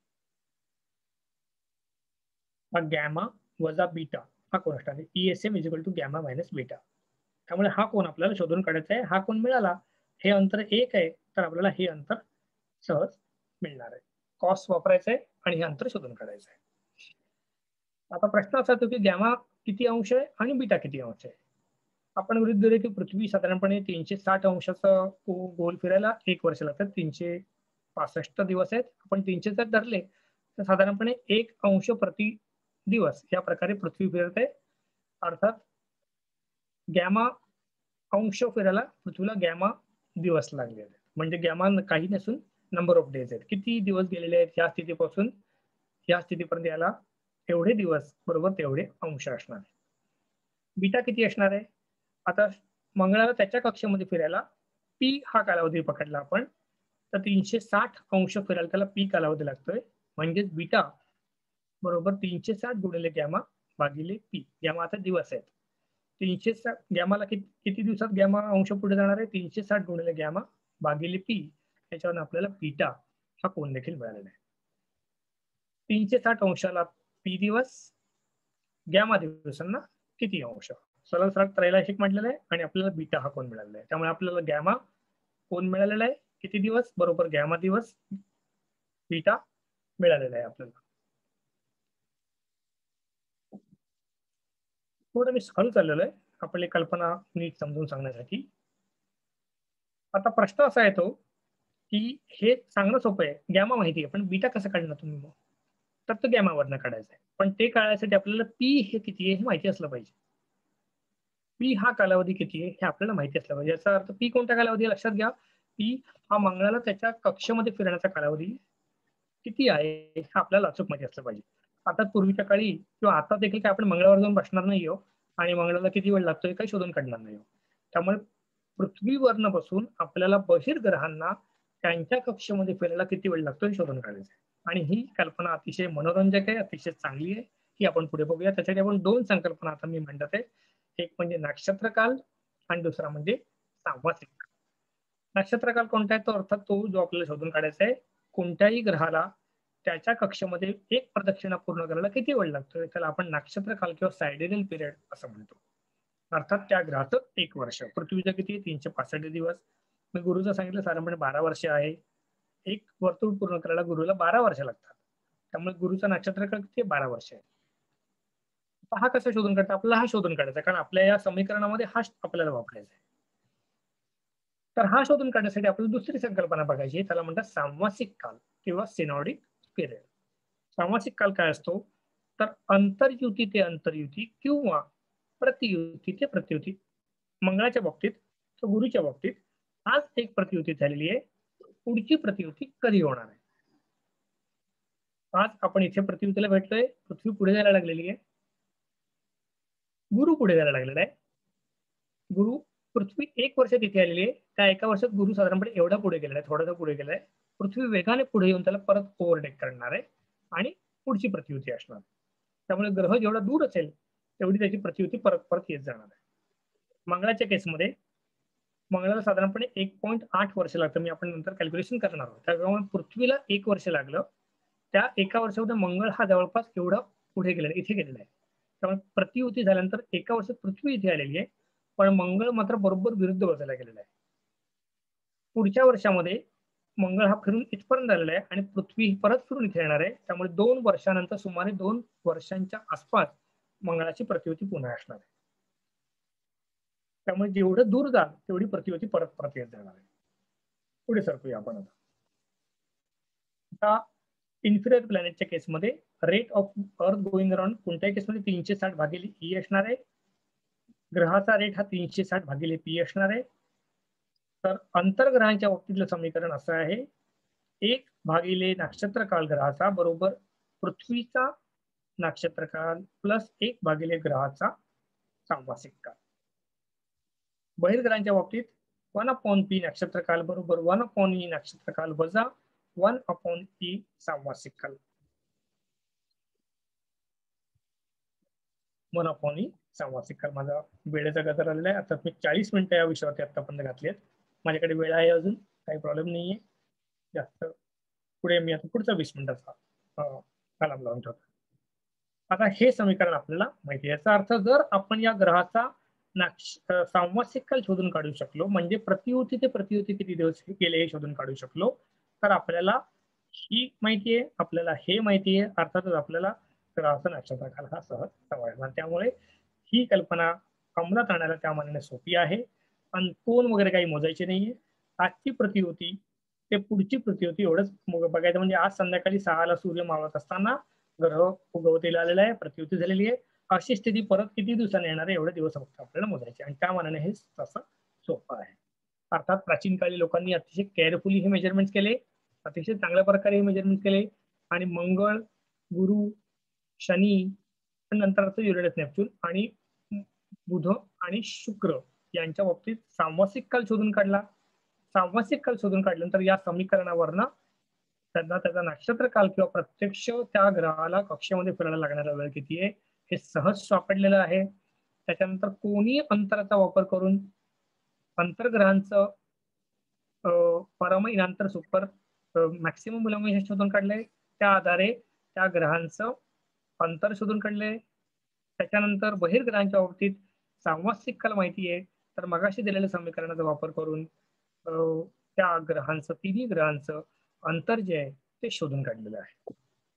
हा गॅमा वजा बीटा हा कोन असणार आहे. ESM is equal to gamma minus beta. त्यामुळे हा कोन आपल्याला शोधून काढायचा आहे. हा कोन मिळाला, हे अंतर एक आहे तर आपल्याला हे अंतर सहज मिळणार आहे. कॉस वापरायचं आहे आणि हे अंतर शोधून काढायचं आहे. आता प्रश्न असा येतो की गॅमा किती अंश आहे आणि बीटा किती अंश आहे. आपण गृहीत धरूया की पृथ्वी साधारणपणे तीनशे साठ अंशाचा गोल फिरायला एक वर्ष लागतात. तीनशे पासष्ट दिवस आहेत. आपण तीनशे जर धरले तर साधारणपणे एक अंश प्रति दिवस या प्रकारे पृथ्वी फिरत आहे. अर्थात गॅमा अंश फिरायला पृथ्वीला गॅमा दिवस लागले आहेत. म्हणजे गॅमा काही नसून नंबर ऑफ डेज आहेत. किती दिवस गेलेले आहेत या स्थितीपासून या स्थितीपर्यंत याला एवढे दिवस बरोबर तेवढे अंश असणार आहे. बीटा किती असणार आहे. आता मंगळाला त्याच्या कक्षेमध्ये फिरायला पी हा कालावधी पकडला आपण तर तीनशे साठ अंश फिरायला त्याला पी कालावधी लागतोय. म्हणजेच बीटा बरोबर तीनशे साठ गुणिले गॅमा भागिले पी. गॅमा आता दिवस आहेत. तीनशे साठ गॅमाला किती किती दिवसात गॅमा अंश पुढे जाणार आहे. तीनशे साठ गुणिले गॅमा भागिले पी. त्याच्यावर आपल्याला बीटा हा कोन देखील मिळालेला आहे. तीनशे साठ अंशाला पी दिवस, गॅमा दिवसांना किती अंश. सरळ सरळ त्रैलाशिक म्हटलेलं आहे आणि आपल्याला बीटा हा कोन मिळालेला आहे. त्यामुळे आपल्याला गॅमा कोन मिळालेला आहे किती दिवस बरोबर गॅमा दिवस बीटा मिळालेला आहे आपल्याला. थोडं मी हळू चाललेलो आहे आपली कल्पना नीट समजून सांगण्यासाठी. आता प्रश्न असा येतो की हे सांगणं सोपं आहे, गॅमा माहिती आहे पण बीटा कसं काढणार तुम्ही. मग तर तो गॅमा वरनं काढायचा आहे. पण ते काढण्यासाठी आपल्याला पी हे किती आहे हे माहिती असलं पाहिजे. पी हा कालावधी किती आहे हे आपल्याला माहिती असलं पाहिजे. याचा अर्थ पी कोणत्या कालावधी लक्षात घ्या. पी हा मंगळाला त्याच्या कक्षेमध्ये फिरण्याचा कालावधी किती आहे हे आपल्याला अचूक माहिती असलं पाहिजे. आता पूर्वीच्या काळी किंवा आता देखील काय आपण मंगळावर जाऊन बसणार नाही हो आणि मंगळाला किती वेळ लागतोय काही शोधून काढणार नाही. त्यामुळे पृथ्वीवरनं बसून आपल्याला बहिर्ग्रहांना त्यांच्या कक्षेमध्ये फिरायला किती वेळ लागतो हे शोधून काढायचं आहे. आणि ही कल्पना अतिशय मनोरंजक आहे, अतिशय चांगली आहे. ही आपण पुढे बघूया. त्यासाठी आपण दोन संकल्पना आता मी म्हणत आहे. एक म्हणजे नक्षत्रकाल आणि दुसरा म्हणजे सामासिक. नक्षत्रकाल कोणता आहे, तो अर्थात तो जो आपल्याला शोधून काढायचा आहे, कोणत्याही ग्रहाला त्याच्या कक्षेमध्ये एक प्रदक्षिणा पूर्ण करायला किती वेळ लागतो, त्याला आपण नक्षत्रकाल किंवा सायडेरियल पिरियड असं म्हणतो. अर्थात त्या ग्रहाचं एक वर्ष. पृथ्वीचं किती, तीनशे पासष्ट दिवस. मी गुरुचं सांगितलं साधारणपणे बारा वर्ष आहे. एक वर्तुळ पूर्ण करायला गुरुला बारा वर्ष लागतात. त्यामुळे गुरुचा नक्षत्रकाळ किती, बारा वर्ष आहे. हा कसा शोधून काढता, आपल्याला हा शोधून काढायचा, कारण आपल्या या समीकरणामध्ये हा आपल्याला वापरायचा आहे. तर हा शोधून काढण्यासाठी आपल्याला दुसरी संकल्पना बघायची, त्याला म्हणतात सामासिक काल किंवा सिनॉडिक पिरियड. सामासिक काल काय असतो, तर अंतर्युती ते अंतर्युती किंवा प्रतियुती ते प्रतियुती. मंगळाच्या बाबतीत तर गुरुच्या बाबतीत आज एक प्रतियुती झालेली आहे, पुढची प्रतियुती कधी होणार आहे. आज आपण इथे प्रतियुतीला भेटलोय, पृथ्वी पुढे जायला लागलेली आहे, गुरु पुढे जायला लागलेला आहे. गुरु पृथ्वी एक वर्ष तिथे आलेली आहे, त्या एका वर्षात गुरु साधारणपणे एवढा पुढे गेलेला आहे, थोडासा पुढे गेलाय. पृथ्वी वेगाने पुढे येऊन त्याला परत ओव्हरटेक करणार आहे आणि पुढची प्रतियुती असणार. त्यामुळे ग्रह जेवढा दूर असेल तेवढी त्याची प्रतियुती परत परत येत जाणार आहे. मंगळाच्या केसमध्ये मंगळाला साधारणपणे एक पॉईंट आठ वर्ष लागतं, मी आपण नंतर कॅल्क्युलेशन करणार आहोत. त्यामुळे पृथ्वीला एक वर्ष लागलं, त्या एका वर्षामध्ये मंगळ हा जवळपास एवढा पुढे गेलेला इथे गेलेला आहे. त्यामुळे प्रतियुती झाल्यानंतर एका वर्षात पृथ्वी इथे आलेली आहे, पण मंगळ मात्र बरोबर विरुद्ध बाजूला गेलेला आहे. पुढच्या वर्षामध्ये मंगळ हा फिरून इथपर्यंत आलेला आहे आणि पृथ्वी परत फिरून इथे येणार आहे. त्यामुळे दोन वर्षानंतर सुमारे दोन वर्षांच्या आसपास मंगळाची प्रतियुती पुन्हा असणार आहे. त्यामुळे जेवढं दूर जाल तेवढी प्रतियुती परत परत येत जाणार आहे. पुढे सरकूया आपण आता. आता इन्फिरियर प्लॅनेटच्या केसमध्ये rate of earth going around कोणत्याही केसमध्ये तीनशे साठ भागिले ई असणार आहे. ग्रहाचा रेट हा तीनशे साठ भागिले पी असणार आहे. तर अंतर्ग्रहांच्या बाबतीतलं समीकरण असं आहे, एक भागिले नक्षत्रकाल ग्रहाचा बरोबर पृथ्वीचा नक्षत्रकाल प्लस एक भागिले ग्रहाचा सामासिक काल. बहिर्ग्रहांच्या बाबतीत वन अपॉन पी नक्षत्रकाल बरोबर वन अपॉन ई नक्षत्रकाल वजा वन अपॉन ई सामासिक काल. वन अपॉन ई सामासिक काल. माझा वेळेचा गजर आलेला आहे. आता मी चाळीस मिनिटं या विषयावरती आतापर्यंत घातली आहेत. माझ्याकडे वेळ आहे, अजून काही प्रॉब्लेम नाहीये जास्त. पुढे मी आता पुढचा वीस मिनिटाचा अलार्म लावून ठेवतो. आता हे समीकरण आपल्याला माहिती आहे. याचा अर्थ जर आपण या ग्रहाचा सामासिक काल शोधून काढू शकलो, म्हणजे प्रतियुती ते प्रतियुती किती दिवस गेले हे शोधून काढू शकलो, तर आपल्याला ही माहिती आहे, आपल्याला हे माहिती आहे, अर्थातच आपल्याला ग्रहाचा नक्षत्रकाल हा सहज समजणार. त्यामुळे ही कल्पना अंमलात आणायला त्या मानाने सोपी आहे आणि कोण वगैरे काही मोजायचे नाहीये. आजची प्रतियुती ते पुढची प्रतियुती एवढंच बघायचं. म्हणजे आज संध्याकाळी सहाला सूर्य मावळत असताना ग्रह उगवतीला आलेला आहे, प्रतियुती झालेली आहे. अशी स्थिती परत किती दिवसांनी येणार आहे एवढे दिवस फक्त आपल्याला मोजायचे आणि त्या मानाने हे तसं सोपं आहे. अर्थात प्राचीन काळी लोकांनी अतिशय केअरफुली हे मेजरमेंट केले, अतिशय चांगल्या प्रकारे हे मेजरमेंट केले आणि मंगळ, गुरु, शनी, नंतर युरेनस, नेपच्यून आणि बुध आणि शुक्र यांच्या बाबतीत सामासिक काल शोधून काढला. सामासिक काल शोधून काढल्यानंतर या समीकरणावरनं त्यांना त्याचा नक्षत्र काल किंवा प्रत्यक्ष त्या ग्रहाला कक्षेमध्ये फिरायला लागणारा वेळ किती आहे हे सहज सापडलेलं आहे. त्याच्यानंतर कोणीही अंतराचा वापर करून अंतर्ग्रहांचं परम इनांतर सुपर मॅक्सिमम मुलांमध्ये शोधून काढलंय. त्या आधारे त्या ग्रहांचं अंतर शोधून काढलंय. त्याच्यानंतर बहिर्ग्रहांच्या बाबतीत सामासिक काल माहिती आहे, तर मगाशी दिलेल्या समीकरणाचा वापर करून त्या ग्रहांचं तिन्ही ग्रहांचं अंतर जे आहे ते शोधून काढलेलं आहे.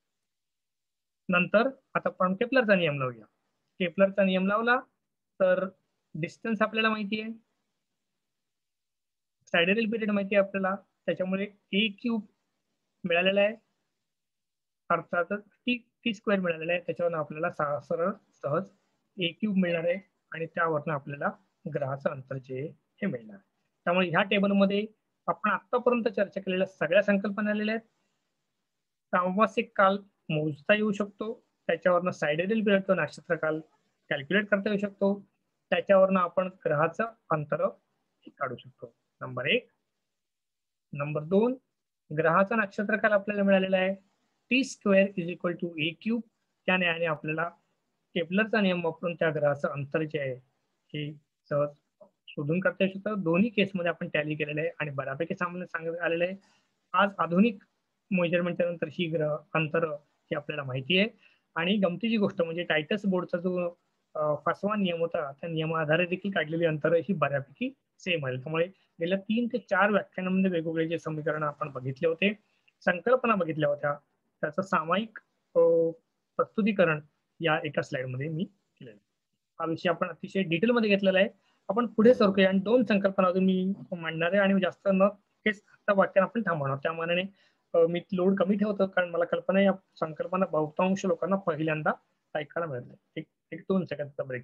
नंतर आता आपण केपलरचा नियम लावूया. केपलरचा नियम लावला तर डिस्टन्स आपल्याला माहिती आहे, सायडेरियल पिरियड माहिती आहे आपल्याला, त्याच्यामुळे ए क्यूब मिळालेला आहे, अर्थात टी टी स्क्वेअर मिळालेला आहे. त्याच्यावरून आपल्याला सरळ सहज ए क्यूब मिळणार आहे आणि त्यावरनं आपल्याला ग्रहाचं अंतर जे हे मिळणार. त्यामुळे ह्या टेबलमध्ये आपण आतापर्यंत चर्चा केलेल्या सगळ्या संकल्पना आलेल्या आहेत. सामासिक काल मोजता येऊ शकतो, त्याच्यावरनं सायडेरियल पिरियड किंवा नक्षत्र काल कॅल्क्युलेट करता येऊ शकतो, त्याच्यावरनं आपण ग्रहाचं अंतर काढू शकतो. नंबर एक. नंबर दोन, ग्रहाचा नक्षत्र काल आपल्याला मिळालेला आहे T square is equal to A cube. त्या न्यायाने आपल्याला केपलरचा नियम वापरून त्या ग्रहाचं अंतर जे आहे हे सहज शोधून काढता येऊ शकतं. दोन्ही केसमध्ये आपण टॅली केलेलं आहे आणि बऱ्यापैकी सामान्य सांगण्यात आलेलं आहे. आज आधुनिक मेजरमेंटच्या नंतर ही ग्रह अंतर हे आपल्याला माहिती आहे. आणि गमतीची गोष्ट म्हणजे टायटस बोर्डचा जो पाचवा नियम होता त्या नियमाआधारे देखील काढलेली अंतर ही बऱ्यापैकी सेम आहे. त्यामुळे गेल्या तीन ते चार व्याख्यानांमध्ये वेगवेगळे जे समीकरण आपण बघितले होते, संकल्पना बघितल्या होत्या, त्याचं सामायिक प्रस्तुतीकरण या एका स्लाइडमध्ये मी केलेलं आहे. हा विषय आपण अतिशय डिटेलमध्ये घेतलेला आहे. आपण पुढे सरकूया आणि दोन संकल्पना अजून मी मांडणार आहे आणि जास्त न हेच वाक्यान आपण थांबवणार. त्या मानाने मी लोड कमी ठेवतो कारण मला कल्पना या संकल्पना बहुतांश लोकांना पहिल्यांदा ऐकायला मिळते. एक एक दोन सेकंदचा ब्रेक.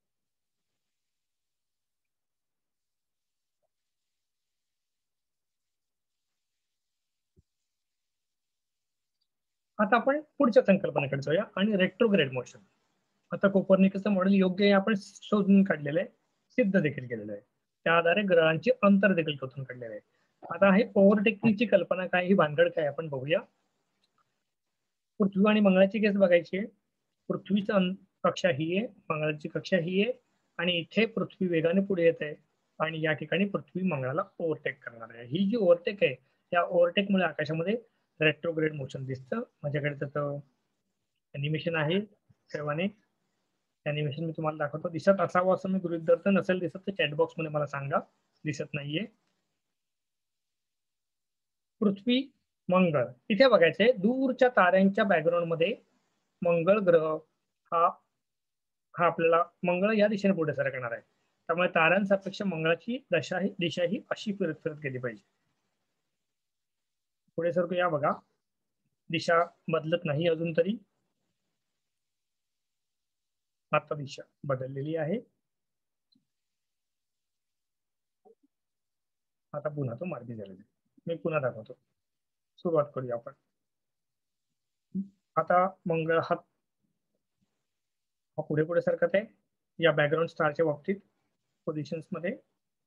आता आपण पुढच्या संकल्पनेकडे जाऊया आणि रेट्रोग्रेड मोशन. आता कोपर्निकसचं मॉडेल योग्य आहे आपण शोधून काढलेलं आहे, सिद्ध देखील केलेलं आहे. त्या आधारे ग्रहांचे अंतर देखील शोधून काढलेलं आहे. आता हे ओव्हरटेकिंगची कल्पना काय, ही भानगड काय आपण बघूया. पृथ्वी आणि मंगळाची केस बघायची आहे. पृथ्वीची कक्षा ही आहे, मंगळाची कक्षा ही आहे आणि इथे पृथ्वी वेगाने पुढे येत आहे आणि या ठिकाणी पृथ्वी मंगळाला ओव्हरटेक करणार आहे. ही जी ओव्हरटेक आहे त्या ओव्हरटेकमुळे आकाशामध्ये रेट्रोग्रेड मोशन दिसतं. माझ्याकडे त्याचं अॅनिमेशन आहे सर्वांनी. अॅनिमेशन मी तुम्हाला दाखवतो. दिसत असावं असं मी गृहीत धरतो. नसेल दिसत तर चॅट बॉक्स मध्ये मला सांगा. दिसत नाहीये. पृथ्वी मंगळ इथे बघायचंय. दूरच्या ताऱ्यांच्या बॅकग्राऊंड मध्ये मंगळ ग्रह हा हा आपल्याला मंगळ या दिशेने पुढे सरकणार आहे. त्यामुळे ताऱ्यांसापेक्ष मंगळाची दशा ही दिशा ही अशी फिरत फिरत गेली पाहिजे. पुढे सरकू या बघा. दिशा बदलत नाही अजून तरी. आता दिशा बदललेली आहे. आता पुन्हा तो मार्गी झालेला आहे. मी पुन्हा दाखवतो. सुरुवात करूया आपण. आता मंगळ हा पुढे पुढे सरकत आहे या बॅकग्राऊंड स्टारच्या बाबतीत पोझिशन्स मध्ये.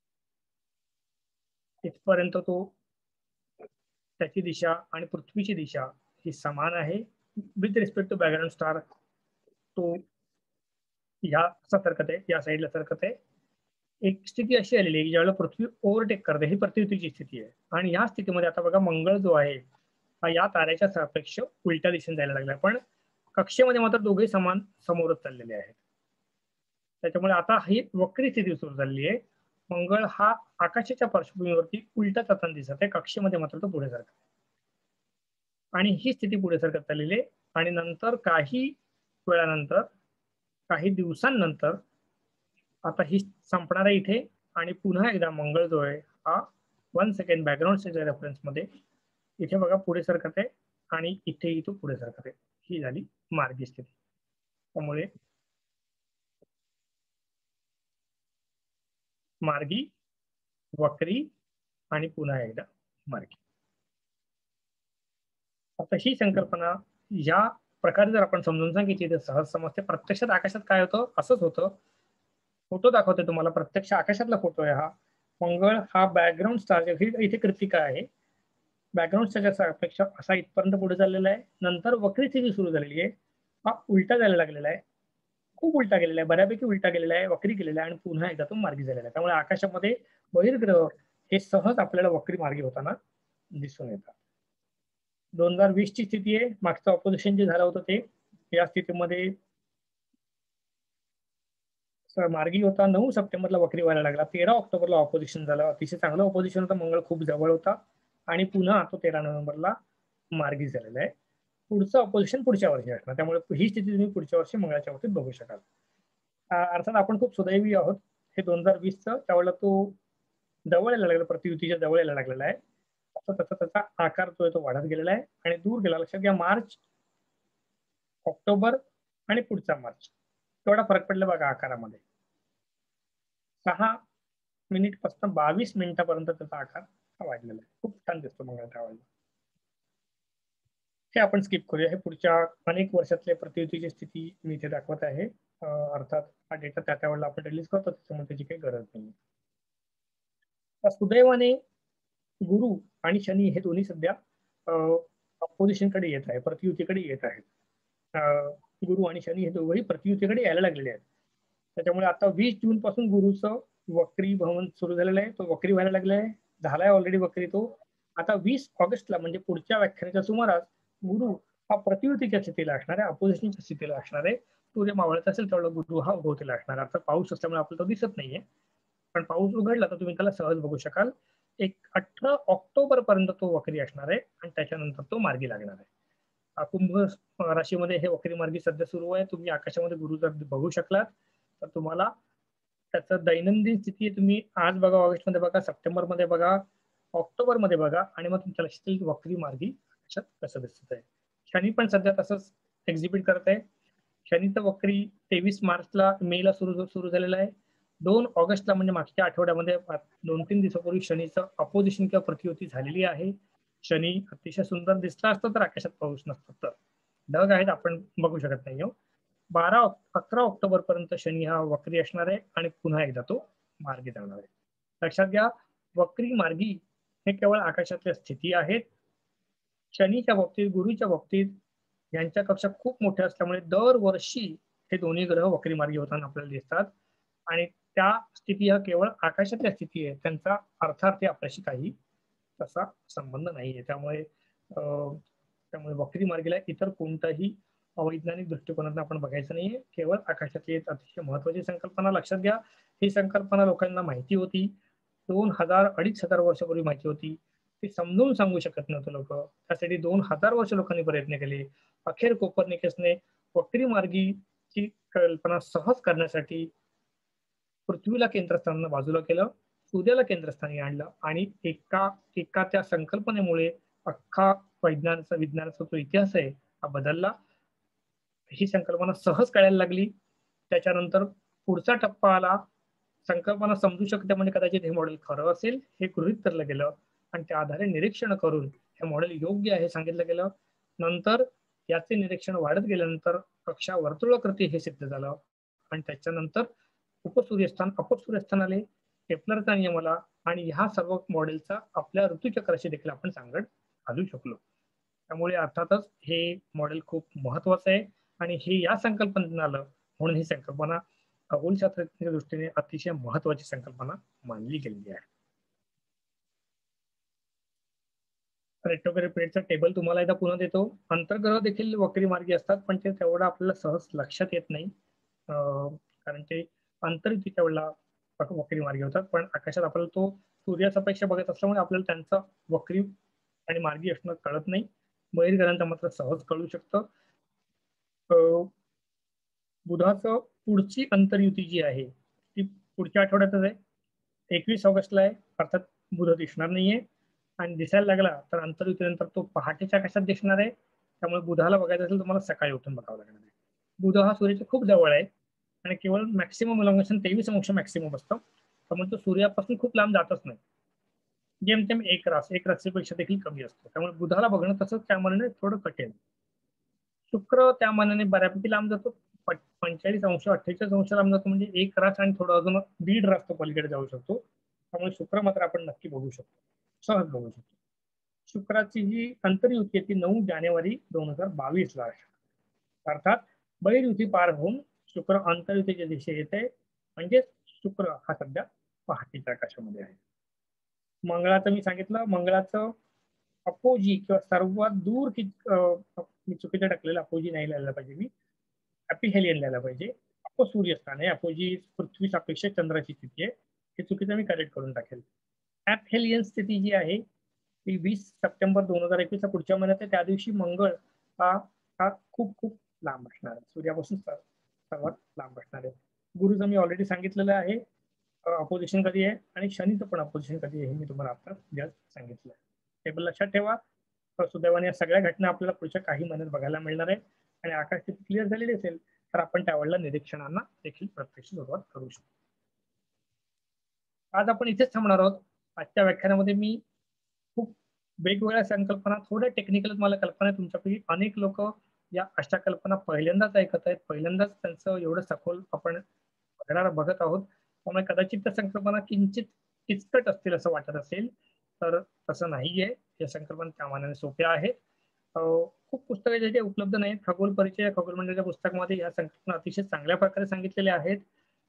इथपर्यंत तो त्याची दिशा आणि पृथ्वीची दिशा ही समान आहे with respect to background star. तो या सरकत आहे, या साईडला सरकत आहे. एक स्थिती अशी आलेली आहे की ज्यावेळेला पृथ्वी ओव्हरटेक करते, ही प्रतियुतीची स्थिती आहे. आणि या स्थितीमध्ये आता बघा मंगळ जो आहे हा या ताऱ्याच्या सापेक्ष उलट्या दिशेने जायला लागला, पण कक्षेमध्ये मात्र दोघे समान समोरच चाललेले आहेत. त्याच्यामुळे आता ही वक्री स्थिती सुरू झालेली आहे. मंगळ हा आकाशाच्या पार्श्वभूमीवरती उलटा जाताना दिसत आहे, कक्षेमध्ये मात्र तो पुढे सरकत आहे. आणि ही स्थिती पुढे सरकत चाललेली आहे. आणि नंतर काही वेळानंतर, काही दिवसांनंतर आता ही संपणार आहे इथे आणि पुन्हा एकदा मंगळ जो आहे हा वन सेकंड बॅकग्राऊंडच्या रेफरन्स मध्ये इथे बघा पुढे सरकत आहे आणि इथेही तो पुढे सरकत आहे. ही झाली मार्गी स्थिती. त्यामुळे मार्गी, वक्री आणि पुन्हा एकदा मार्गी. आता ही संकल्पना या प्रकारे जर आपण समजून सांगितली तर सहज समजते. प्रत्यक्षात आकाशात काय होतं, असंच होतं. फोटो दाखवते तुम्हाला, प्रत्यक्ष आकाशातला फोटो आहे हा. मंगळ हा बॅकग्राऊंड स्टार इथे कृतिका आहे. बॅकग्राऊंड स्टारच्या अपेक्षा असा इथपर्यंत पुढे चाललेला आहे. नंतर वक्री स्थिती सुरू झालेली आहे. हा उलटा जायला लागलेला आहे, खूप उलटा गेलेला आहे, बऱ्यापैकी उलटा गेलेला आहे, वक्री केलेला आहे आणि पुन्हा एकदा तो मार्गी झालेला आहे. त्यामुळे आकाशामध्ये बहिर्ग्रह हे सहज आपल्याला वक्री मार्गी होताना दिसून येतात. दोन हजार वीस ची स्थिती आहे. मागचं ऑपोजिशन जे झालं होतं ते या स्थितीमध्ये मार्गी होता. नऊ सप्टेंबरला वक्री व्हायला लागला. तेरा ऑक्टोबरला ऑपोजिशन झालं. अतिशय चांगलं ऑपोजिशन होतं. मंगळ खूप जवळ होता आणि पुन्हा तो तेरा नोव्हेंबरला मार्गी झालेला आहे. पुढचं ऑपोजिशन पुढच्या वर्षी असणार. त्यामुळे ही स्थिती तुम्ही पुढच्या वर्षी मंगळाच्या बाबतीत बघू शकाल. अर्थात आपण खूप सुदैवी आहोत. हे दोन हजार वीसचं त्यावेळेला तो जवळ यायला लागला, प्रतियुतीच्या जवळ यायला लागलेला आहे. तसा तसा त्याचा आकार जो आहे तो वाढत गेलेला आहे आणि दूर गेला. लक्षात घ्या, मार्च, ऑक्टोबर आणि पुढचा मार्च तेवढा फरक पडला बघा आकारामध्ये. सहा मिनिट पासून बावीस मिनिटापर्यंत त्याचा आकार हा वाढलेला आहे. खूप छान दिसतो मंगळ त्यावेळेला. हे आपण स्किप करूया. हे पुढच्या अनेक वर्षातल्या प्रतियुतीची स्थिती मी इथे दाखवत आहे. अर्थात हा डेटा त्या त्यावेळेला आपण रिलीज करतो, त्याच्यामुळे त्याची काही गरज नाही. सुदैवाने गुरु आणि शनी हे दोन्ही सध्या ऑपोजिशन कडे येत आहे, प्रतियुतीकडे येत आहेत. गुरु आणि शनी हे दोघंही प्रतियुतीकडे यायला लागलेले आहेत. त्याच्यामुळे आता वीस जून पासून गुरुचं वक्री भवन सुरू झालेला आहे, तो वक्री व्हायला लागलाय, झालाय ऑलरेडी वक्री तो. आता वीस ऑगस्टला म्हणजे पुढच्या व्याख्यानाच्या सुमारास गुरु हा प्रतियुतीच्या स्थितीला असणार आहे, अपोजिशनच्या स्थितीला असणार आहे. सूर्य मावळत असेल तेवढा गुरु हा उगवतीला असणार आहे. आता पाऊस असल्यामुळे आपल्याला तो दिसत नाहीये, पण पाऊस उघडला तर तुम्ही त्याला सहज बघू शकाल. एक अठरा ऑक्टोबर पर्यंत तो वक्री असणार आहे आणि त्याच्यानंतर तो मार्गी लागणार आहे. कुंभ राशीमध्ये हे वक्री मार्गी सध्या सुरू आहे. तुम्ही आकाशामध्ये गुरु जर बघू शकलात तर तुम्हाला त्याचं दैनंदिन स्थिती तुम्ही आज बघा, ऑगस्ट मध्ये बघा, सप्टेंबर मध्ये बघा, ऑक्टोबर मध्ये बघा आणि मग तुमच्या लक्षात येईल वक्री मार्गी कसं दिसत आहे. शनी पण सध्या तसंच एक्झिबिट करत आहे. शनीचं वक्री तेवीस मार्चला मेला सुरू सुरू झालेला आहे. दोन ऑगस्टला म्हणजे मागच्या आठवड्यामध्ये दोन तीन दिवसापूर्वी शनीचं अपोजिशन किंवा प्रतियुती झालेली आहे. शनी अतिशय सुंदर दिसला असतं तर आकाशात पाऊस नसतं, तर ढग आहेत आपण बघू शकत नाही. बारा अकरा ऑक्टोबर पर्यंत शनी हा वक्री असणार आहे आणि पुन्हा एकदा तो मार्गी जाणार आहे. लक्षात घ्या, वक्री मार्गी हे केवळ आकाशातल्या स्थिती आहेत. शनीच्या बाबतीत, गुरुच्या बाबतीत यांच्या कक्षा खूप मोठ्या असल्यामुळे दरवर्षी हे दोन्ही ग्रह वक्री मार्गी होताना आपल्याला दिसतात आणि त्या स्थिती हा केवळ आकाशातल्या स्थिती आहे, त्यांचा अर्थार्थी आपल्याशी काही तसा संबंध नाहीये. त्यामुळे त्यामुळे वक्री मार्गीला इतर कोणताही अवैज्ञानिक दृष्टिकोनातून आपण बघायचं नाहीये, केवळ आकाशातली एक अतिशय महत्वाची संकल्पना. लक्षात घ्या, ही संकल्पना लोकांना माहिती होती, दोन हजार अडीच हजार वर्षापूर्वी माहिती होती, ती समजून सांगू शकत नव्हतं लोक, त्यासाठी दोन हजार वर्ष लोकांनी प्रयत्न केले. अखेर कोपर्निकसने वक्री मार्गीची कल्पना सहज करण्यासाठी पृथ्वीला केंद्रस्थानाला बाजूला केलं, सूर्याला केंद्रस्थानी आणलं आणि एका एका त्या संकल्पनेमुळे अख्खा वैज्ञानाचा विज्ञानाचा जो इतिहास आहे हा बदलला. ही संकल्पना सहज कळायला लागली. त्याच्यानंतर पुढचा टप्पा आला, संकल्पना समजू शकते म्हणजे कदाचित हे मॉडेल खरं असेल हे गृहीत धरलं गेलं आणि त्या आधारे निरीक्षण करून हे मॉडेल योग्य आहे सांगितलं गेलं. नंतर याचे निरीक्षण वाढत गेल्यानंतर कक्षा वर्तुळाकृती हे सिद्ध झालं आणि त्याच्यानंतर उपसूर्यस्थान अपसूर्यस्थान आले, केप्लरचा नियम आला आणि ह्या सर्व मॉडेलचा आपल्या ऋतुचक्राशी देखील आपण सांगड घालू शकलो. त्यामुळे अर्थातच हे मॉडेल खूप महत्वाचं आहे आणि हे या संकल्पनेतून आलं म्हणून ही संकल्पना खगोलशास्त्राच्या दृष्टीने अतिशय महत्वाची संकल्पना मानली गेलेली आहे. रेट्रोग्रेड पिरियडचा टेबल तुम्हाला एकदा पुन्हा देतो. अंतर्ग्रह देखील वक्री मार्गी असतात पण ते तेवढं आपल्याला सहज लक्षात येत नाही, कारण ते अंतर्युतीच्या वेळेला वक्री मार्गी होतात, पण आकाशात आपल्याला तो सूर्यापेक्षा बघत असल्यामुळे आपल्याला त्यांचा वक्री आणि मार्गी असणं कळत नाही. बहिर्ग्रहांचं मात्र सहज कळू शकतं. बुधाचं पुढची अंतर्युती जी आहे ती पुढच्या आठवड्यातच आहे, एकवीस ऑगस्टला आहे, अर्थात बुध दिसणार नाहीये आणि दिसायला लागला तर अंतर्युतीनंतर तो पहाटेच्या आकाशात दिसणार आहे. त्यामुळे बुधाला बघायचं असेल तुम्हाला सकाळी उठून बघावं लागणार आहे. बुध हा सूर्याच्या खूप जवळ आहे आणि केवळ मॅक्सिमम इलॉंगेशन तेवीस अंश मॅक्सिमम असतं, त्यामुळे तो सूर्यापासून खूप लांब जातच नाही, जेमतेम एक रास एक राशीपेक्षा देखील कमी असतो. त्यामुळे बुधाला बघणं तसंच त्या मानाने थोडं कठीण. शुक्र त्या मानाने बऱ्यापैकी लांब जातो, पंचेचाळीस अंश अठ्ठेचाळीस अंश लांब जातो, म्हणजे एक रास आणि थोडं अजून दीड रास तो पलीकडे जाऊ शकतो. त्यामुळे शुक्र मात्र आपण नक्की बघू शकतो, सहज बघू शकतो. शुक्राची जी अंतर्युती आहे ती नऊ जानेवारी दोन हजार बावीस ला आहे, अर्थात बहिर्युती पार होऊन शुक्र अंतर्युतीच्या दिशेने येते, म्हणजे शुक्र हा सध्या पहाटेच्या आकाशामध्ये आहे. मंगळाचं मी सांगितलं, मंगळाचं अपोजी किंवा सर्वात दूर की मी चुकीचं टाकलेलं, अपोजी नाही लिहायला पाहिजे, मी अपिहेलियन लिहायला पाहिजे. अपसूर्यस्थान आहे, अपोजी पृथ्वी सापेक्ष चंद्राची स्थिती आहे, हे चुकीचं मी करेक्ट करून टाकेल. ऍपहेलियन स्थिती जी आहे ती वीस सप्टेंबर दोन हजार एकवीस पुढच्या महिन्यात आहे. त्या दिवशी मंगळ हा हा खूप खूप लांब असणार आहे, सूर्यापासून सर्वात लांब असणार आहे. गुरुचं मी ऑलरेडी सांगितलेलं आहे अपोजिशन कधी आहे आणि शनीचं पण अपोजिशन कधी आहे हे मी तुम्हाला आता जस्ट सांगितलं. टेबल लक्षात ठेवा. सुदैवाने या सगळ्या घटना आपल्याला पुढच्या काही महिन्यात बघायला मिळणार आहे आणि आकाश स्थिती क्लिअर झालेली असेल तर आपण त्यावेळेला निरीक्षणांना देखील प्रत्यक्ष सुरुवात करू शकतो. आज आपण इथेच थांबणार आहोत. आजच्या व्याख्यानामध्ये मी खूप वेगवेगळ्या संकल्पना, थोड्या टेक्निकल मला कल्पना, तुमच्यापैकी अनेक लोक या अशा कल्पना पहिल्यांदाच ऐकत आहेत, पहिल्यांदाच त्यांचं एवढं सखोल आपण बघणार बघत आहोत. त्यामुळे कदाचित त्या संकल्पना किंचित किचकट असतील असं वाटत असेल तर तसं नाहीये. या संकल्पना त्या मानाने सोप्या आहेत. खूप पुस्तके जे उपलब्ध नाहीत, खगोल परिचय खगोल मंडळाच्या पुस्तकामध्ये या संकल्पना अतिशय चांगल्या प्रकारे सांगितलेल्या आहेत.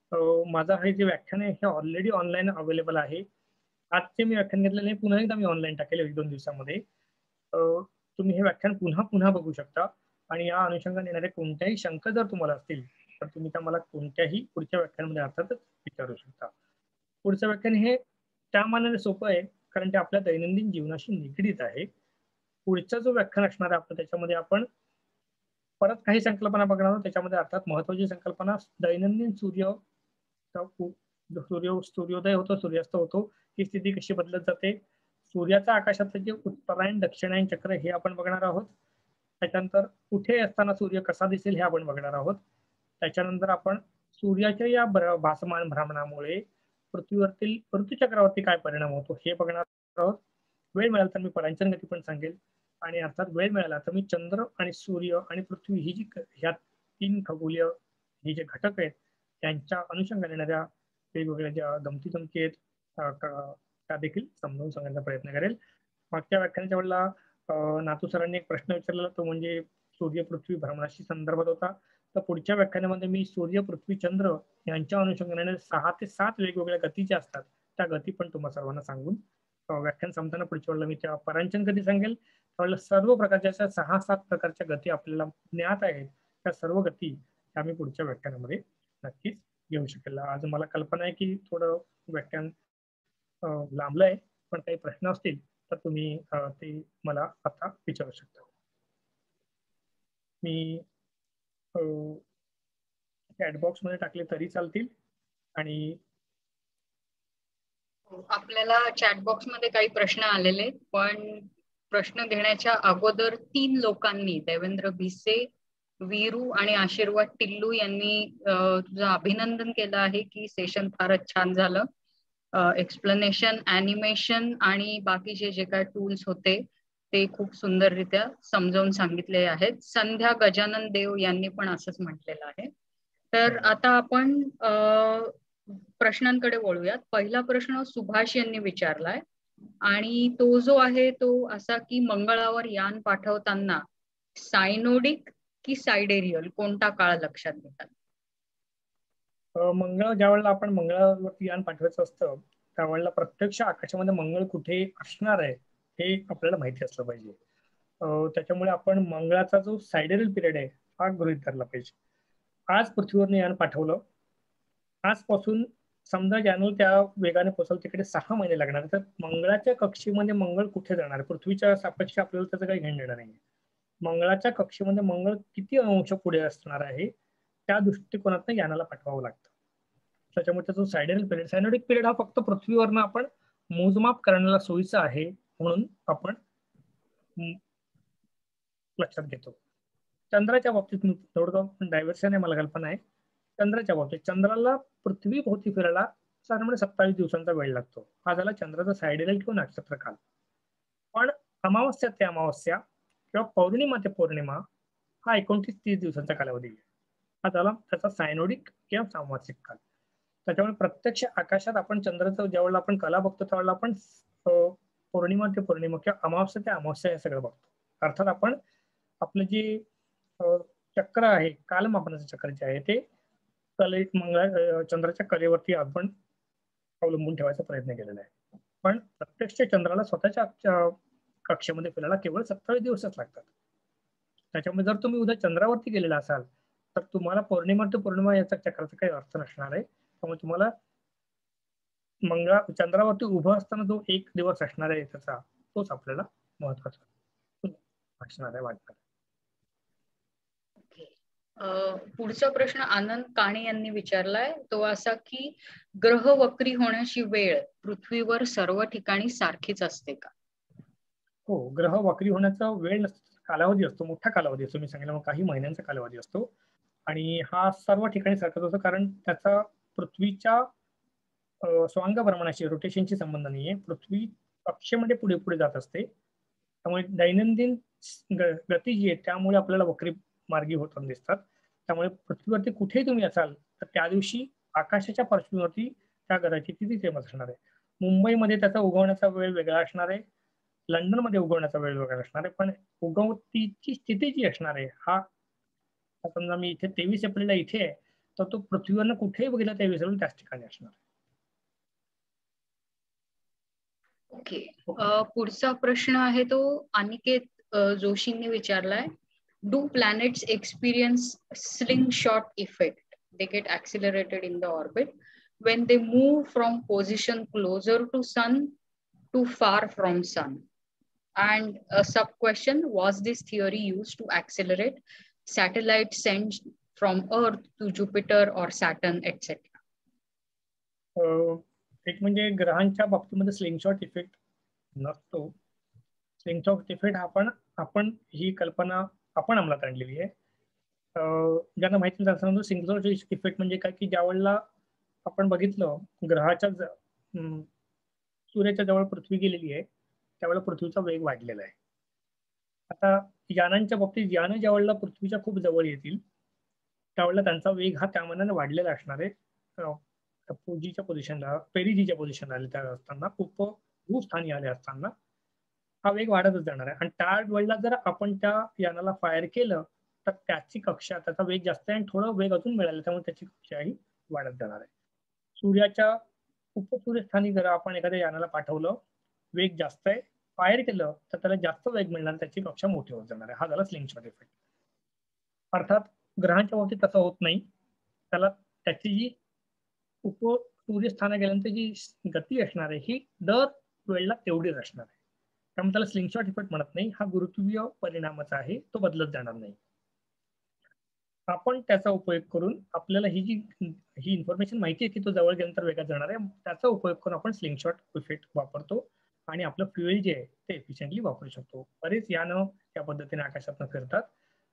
माझं हे जे व्याख्यान आहे हे ऑलरेडी ऑनलाईन अवेलेबल आहे. आजचे मी व्याख्यान घेतलेले पुन्हा एकदा मी ऑनलाईन टाकेल एक दोन दिवसामध्ये. तुम्ही हे व्याख्यान पुन्हा पुन्हा बघू शकता आणि या अनुषंगाने येणारे कोणत्याही शंका जर तुम्हाला असतील तर तुम्ही त्या मला कोणत्याही पुढच्या व्याख्यानामध्ये अर्थातच विचारू शकता. पुढचं व्याख्यान हे त्या मानाने सोपं आहे कारण ते आपल्या दैनंदिन जीवनाशी निगडीत आहे. पुढचा जो व्याख्यान असणार आहे आपलं त्याच्यामध्ये आपण परत काही संकल्पना बघणार आहोत. त्याच्यामध्ये अर्थात महत्वाची संकल्पना दैनंदिन सूर्य सूर्य सूर्योदय होतो, सूर्यास्त होतो, ही स्थिती कशी बदलत जाते, सूर्याचा आकाशातलं जे उत्तरायण दक्षिणायन चक्र हे आपण बघणार आहोत. त्याच्यानंतर कुठे असताना सूर्य कसा दिसेल हे आपण बघणार आहोत. त्याच्यानंतर आपण सूर्याच्या या भासमान भ्रमणामुळे पृथ्वीवरतील ऋतुचक्रावरती काय परिणाम होतो हे बघणार आहोत. वेळ मिळाला तर मी परांचन गती पण सांगेल आणि अर्थात वेळ मिळाला तर मी चंद्र आणि सूर्य आणि पृथ्वी ही जी ह्या तीन खगोलीय हे जे घटक आहेत त्यांच्या अनुषंगाने येणाऱ्या वेगवेगळ्या ज्या गमती जमती आहेत त्या देखील समजावून सांगण्याचा प्रयत्न करेल. मागच्या व्याख्यानाच्या वेळेला नातू सरांनी एक प्रश्न विचारलेला तो म्हणजे सूर्य पृथ्वी भ्रमणाशी संदर्भात होता. तर पुढच्या व्याख्यानामध्ये मी सूर्य पृथ्वी चंद्र यांच्या अनुषंगाने सहा ते सात वेगवेगळ्या गती ज्या असतात त्या गती पण तुम्हाला सर्वांना सांगून व्याख्यान संपताना पुढच्या वेळेला मी त्या परांचन गती सांगेल. त्यावेळेला सर्व प्रकारच्या सहा सात प्रकारच्या गती आपल्याला ज्ञात आहेत त्या सर्व गती आम्ही पुढच्या व्याख्यानामध्ये नक्कीच घेऊ शकेल. आज मला कल्पना आहे की थोडं व्याख्यान लांबलं आहे पण काही प्रश्न असतील तर तुम्ही ते मला आता विचारू शकता. मी चॅटबॉक्स मध्ये टाकले तरी चालतील आणि आपल्याला चॅटबॉक्स मध्ये काही प्रश्न आलेले पण प्रश्न घेण्याच्या अगोदर तीन लोकांनी देवेंद्र भिसे, वीरू आणि आशीर्वाद टिल्लू यांनी तुझं अभिनंदन केलं आहे की सेशन फारच छान झालं. एक्सप्लेनेशन, ॲनिमेशन आणि बाकीचे जे काय टूल्स होते ते खूप सुंदररित्या समजावून सांगितले आहेत. संध्या गजानन देव यांनी पण असंच म्हटलेलं आहे. तर आता आपण प्रश्नांकडे वळूयात. पहिला प्रश्न सुभाष यांनी विचारलाय आणि तो जो आहे तो असा की मंगळावर यान पाठवताना सायनोडिक की सायडेरियल कोणता काळ लक्षात घेतात? मंगळ ज्या वेळेला आपण मंगळावरती यान पाठवायचं असतं त्यावेळेला प्रत्यक्ष आकाशामध्ये मंगळ कुठे असणार आहे हे आपल्याला माहिती असलं पाहिजे. त्याच्यामुळे आपण मंगळाचा जो सायडेरियल पिरियड आहे हा गृहीत धरला पाहिजे. आज पृथ्वीवरनं यान पाठवलं, आजपासून समजा यानं त्या वेगाने पोहोचल तिकडे सहा महिने लागणार. तर मंगळाच्या कक्षेमध्ये मंगळ कुठे जाणार, पृथ्वीच्या सापेक्ष आपल्याला त्याचं काही घेणं देणं नाही. मंगळाच्या कक्षेमध्ये मंगळ किती अंश पुढे असणार आहे त्या दृष्टिकोनातून यानाला पाठवावं लागतं. त्याच्यामुळे त्याचा सायडेरियल पिरियड सायनोडिक पिरियड हा फक्त पृथ्वीवरनं आपण मोजमाप करण्याला सोयीचा आहे म्हणून आपण लक्षात घेतो. चंद्राच्या बाबतीत थोडं डायव्हर्शन आहे मला कल्पना आहे. चंद्राच्या बाबतीत चंद्राला पृथ्वी भोवती फिरायला साधारण सत्तावीस दिवसांचा वेळ लागतो. हा झाला चंद्राचा सायडेरियल किंवा नक्षत्र काल. पण अमावस्या ते अमावस्या किंवा पौर्णिमा ते पौर्णिमा हा एकोणतीस तीस दिवसांचा कालावधी आहे. हा झाला त्याचा सायनोडिक किंवा सामासिक काल. त्याच्यामुळे प्रत्यक्ष आकाशात आपण चंद्राचं ज्यावेळेला आपण कला बघतो त्यावेळेला आपण पौर्णिमा ते पौर्णिमा किंवा अमावस्या ते अमावस्या हे सगळं बघतो. अर्थात आपण आपलं जे चक्र आहे कालमापनाचं चक्र जे आहे ते कले मंगळा चंद्राच्या कलेवरती आपण अवलंबून ठेवायचा प्रयत्न केलेला आहे. पण प्रत्यक्ष चंद्राला स्वतःच्या कक्षेमध्ये फिरायला केवळ सत्तावीस दिवसच लागतात. त्याच्यामुळे जर तुम्ही उद्या चंद्रावरती गेलेला असाल तर तुम्हाला पौर्णिमा ते पौर्णिमा याचा चक्राचा काही अर्थ नसणार आहे. त्यामुळे तुम्हाला मंगळा चंद्रावरती उभं असताना जो एक दिवस असणार आहे त्याचा तोच आपल्याला महत्वाचा असणार आहे वाटतं. पुढचा प्रश्न आनंद काणे यांनी विचारलाय तो असा की ग्रह वक्री होण्याची वेळ पृथ्वीवर सर्व ठिकाणी सारखीच असते का? हो, ग्रह वक्री होण्याचा वेळ कालावधी असतो, मोठा कालावधी असतो. मी सांगितलं मग काही महिन्यांचा कालावधी असतो आणि हा सर्व ठिकाणी सारखाच असतो कारण त्याचा पृथ्वीच्या स्वांग भ्रमणाशी रोटेशनशी संबंध नाहीये. पृथ्वी कक्षेमध्ये पुढे पुढे जात असते त्यामुळे दैनंदिन गती जी आहे त्यामुळे आपल्याला वक्री मार्गी होताना दिसतात. त्यामुळे पृथ्वीवरती कुठेही तुम्ही असाल तर त्या दिवशी आकाशाच्या पार्श्वभूमीवरती त्या ग्रहाची तिथी सेम असणार आहे. मुंबईमध्ये त्याचा उगवण्याचा वेळ वेगळा असणार आहे, लंडनमध्ये उगवण्याचा वेळ वेगळा असणार आहे, पण उगवतीची स्थिती जी असणार आहे हा समजा मी इथे तेवीस एप्रिलला इथे आहे तर तो पृथ्वीवरनं कुठेही बघितला त्या विसरून त्याच ठिकाणी असणार. ओके, पुढचा प्रश्न आहे तो अनिकेत जोशींनी विचारलाय. Do planets experience slingshot effect? They get accelerated in the orbit when they move from position closer to sun to far from sun. And a sub question, was this theory used to accelerate satellites sent from Earth to Jupiter or Saturn, et cetera? एक म्हणजे ग्रहांच्या बाबतीमध्ये स्लिंगशॉट इफेक्ट नसतो. स्लिंगशॉट इफेक्ट आपण आपण ही कल्पना आपण अंमलात आणलेली आहे. ज्यांना माहिती नसेल स्लिंगशॉट इफेक्ट म्हणजे काय की ज्या वेळेला आपण बघितलं ग्रहाच्या सूर्याच्या जवळ पृथ्वी गेलेली आहे त्यावेळेला पृथ्वीचा वेग वाढलेला आहे. आता यानांच्या बाबतीत यानं ज्या वेळेला पृथ्वीच्या खूप जवळ येतील त्यावेळेला त्यांचा वेग हा त्या मानाने वाढलेला असणार आहे. जीच्या पोझिशनला पेरिजीच्या पोझिशनला आले त्या असताना उप भूस्थानी आले असताना हा वेग वाढतच जाणार आहे. आणि त्या वेळेला जर आपण त्या यानाला फायर केलं तर त्याची कक्षा त्याचा वेग जास्त आहे आणि थोडं वेग अजून मिळालं त्यामुळे त्याची कक्षाही वाढत जाणार आहे. सूर्याच्या उपसूर्यस्थानी जर आपण एखाद्या यानाला पाठवलं वेग जास्त आहे फायर केलं तर त्याला जास्त वेग मिळणार त्याची कक्षा मोठी होत जाणार आहे. हा झाला स्लिंगशॉट इफेक्ट. अर्थात ग्रहांच्या बाबतीत तसं होत नाही. त्याला त्याची जी उप सूर्यस्थाना गेल्यानंतर जी गती असणार आहे ही दर वेळेला तेवढीच असणार आहे. त्यामुळे त्याला स्लिंगशॉट इफेक्ट म्हणत नाही. हा गुरुत्वीय परिणामाचा आहे तो बदलत जाणार नाही. आपण त्याचा उपयोग करून आपल्याला ही जी ही इन्फॉर्मेशन माहिती आहे की तो जवळ गेल्यानंतर वेगात जाणार आहे त्याचा उपयोग करून आपण स्लिंगशॉट इफेक्ट वापरतो आणि आपलं फ्युएल जे आहे ते एफिशियंटली वापरू शकतो. बरेच यानं त्या पद्धतीने आकाशात फिरतात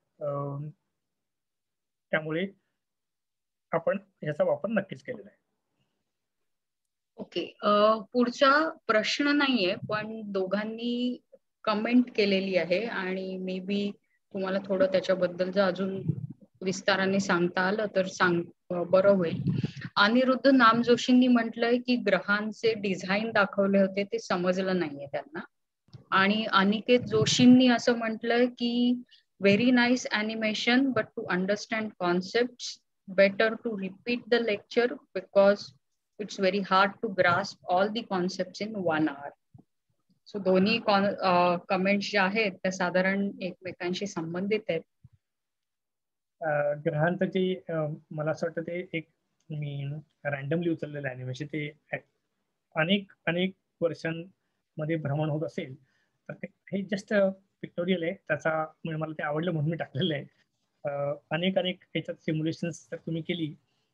त्यामुळे आपण याचा वापर नक्कीच केलेला आहे. ओके, पुढचा प्रश्न नाहीये पण दोघांनी कमेंट केलेली आहे आणि मे बी तुम्हाला थोडं त्याच्याबद्दल जर अजून विस्ताराने सांगता आलं तर सांग बरं होईल. अनिरुद्ध नाम जोशींनी म्हटलंय की ग्रहांचे डिझाईन दाखवले होते ते समजलं नाहीये त्यांना. आणि अनिकेत जोशींनी असं म्हटलंय की very nice animation but to understand concept better to repeat the lecture because it's very hard to grasp all the concept in one hour. So दोन्ही कमेंट्स ज्या आहेत त्या साधारण एकमेकांशी संबंधित आहेत. ग्रहांचं जे मला असं वाटतं ते एक मी रँडमली उचललेलं ॲनिमेशन ते अनेक अनेक वर्षांमध्ये भ्रमण होत असेल तर ते हे जस्ट पिक्टोरियल आहे त्याचा म्हणजे मला ते आवडलं म्हणून मी टाकलेलं आहे. अनेक अनेक याच्यात सिम्युलेशन्स जर तुम्ही केली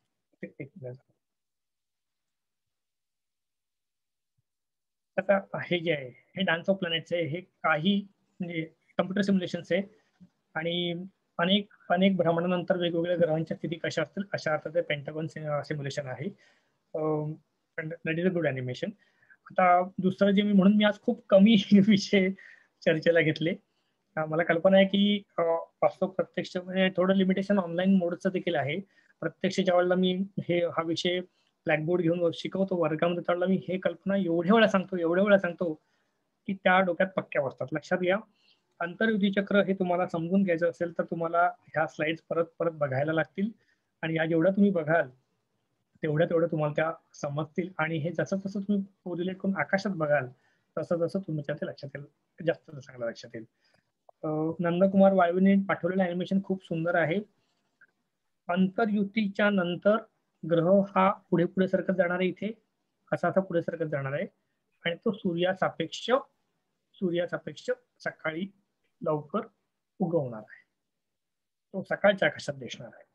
आता हे जे आहे हे डान्स ऑफ प्लॅनेट्स आहे हे काही म्हणजे कम्प्युटर सिम्युलेशन्स आहे आणि अनेक अनेक भ्रमणानंतर वेगवेगळ्या ग्रहांच्या स्थिती कशा असतील अशा अर्थाचे पेंटागॉन सिम्युलेशन आहे. That is a good animation. आता दुसरं जे मी म्हणून मी आज खूप कमी विषय चर्चेला घेतले. मला कल्पना आहे की वास्तव प्रत्यक्ष म्हणजे थोडं लिमिटेशन ऑनलाईन मोडचं देखील आहे. प्रत्यक्ष ज्या वेळेला मी हे हा विषय ब्लॅकबोर्ड घेऊन शिकवतो वर्गामध्ये त्यावेळेला मी हे कल्पना एवढ्या वेळा सांगतो एवढ्या वेळा सांगतो की त्या डोक्यात पक्क्या बसतात. लक्षात घ्या अंतर्युती चक्र हे तुम्हाला समजून घ्यायचं असेल तर तुम्हाला ह्या स्लाइड्स परत परत बघायला लागतील आणि या जेवढ्या तुम्ही बघाल तेवढ्या तेवढ्या तुम्हाला त्या समजतील आणि हे जसं जसं तुम्ही कोरिलेट करून आकाशात बघाल तसं तसं तुमच्या ते लक्षात येईल जास्त चांगलं लक्षात येईल. नंदकुमार वाळवीने पाठवलेलं ॲनिमेशन खूप सुंदर आहे. अंतर्युतीच्या नंतर ग्रह हा पुढे पुढे सरकत जाणार आहे इथे असा असा पुढे सरकत जाणार आहे आणि तो सूर्यासापेक्ष सूर्यासापेक्ष सकाळी लवकर उगवणार आहे. तो सकाळच्या आकाशात दिसणार आहे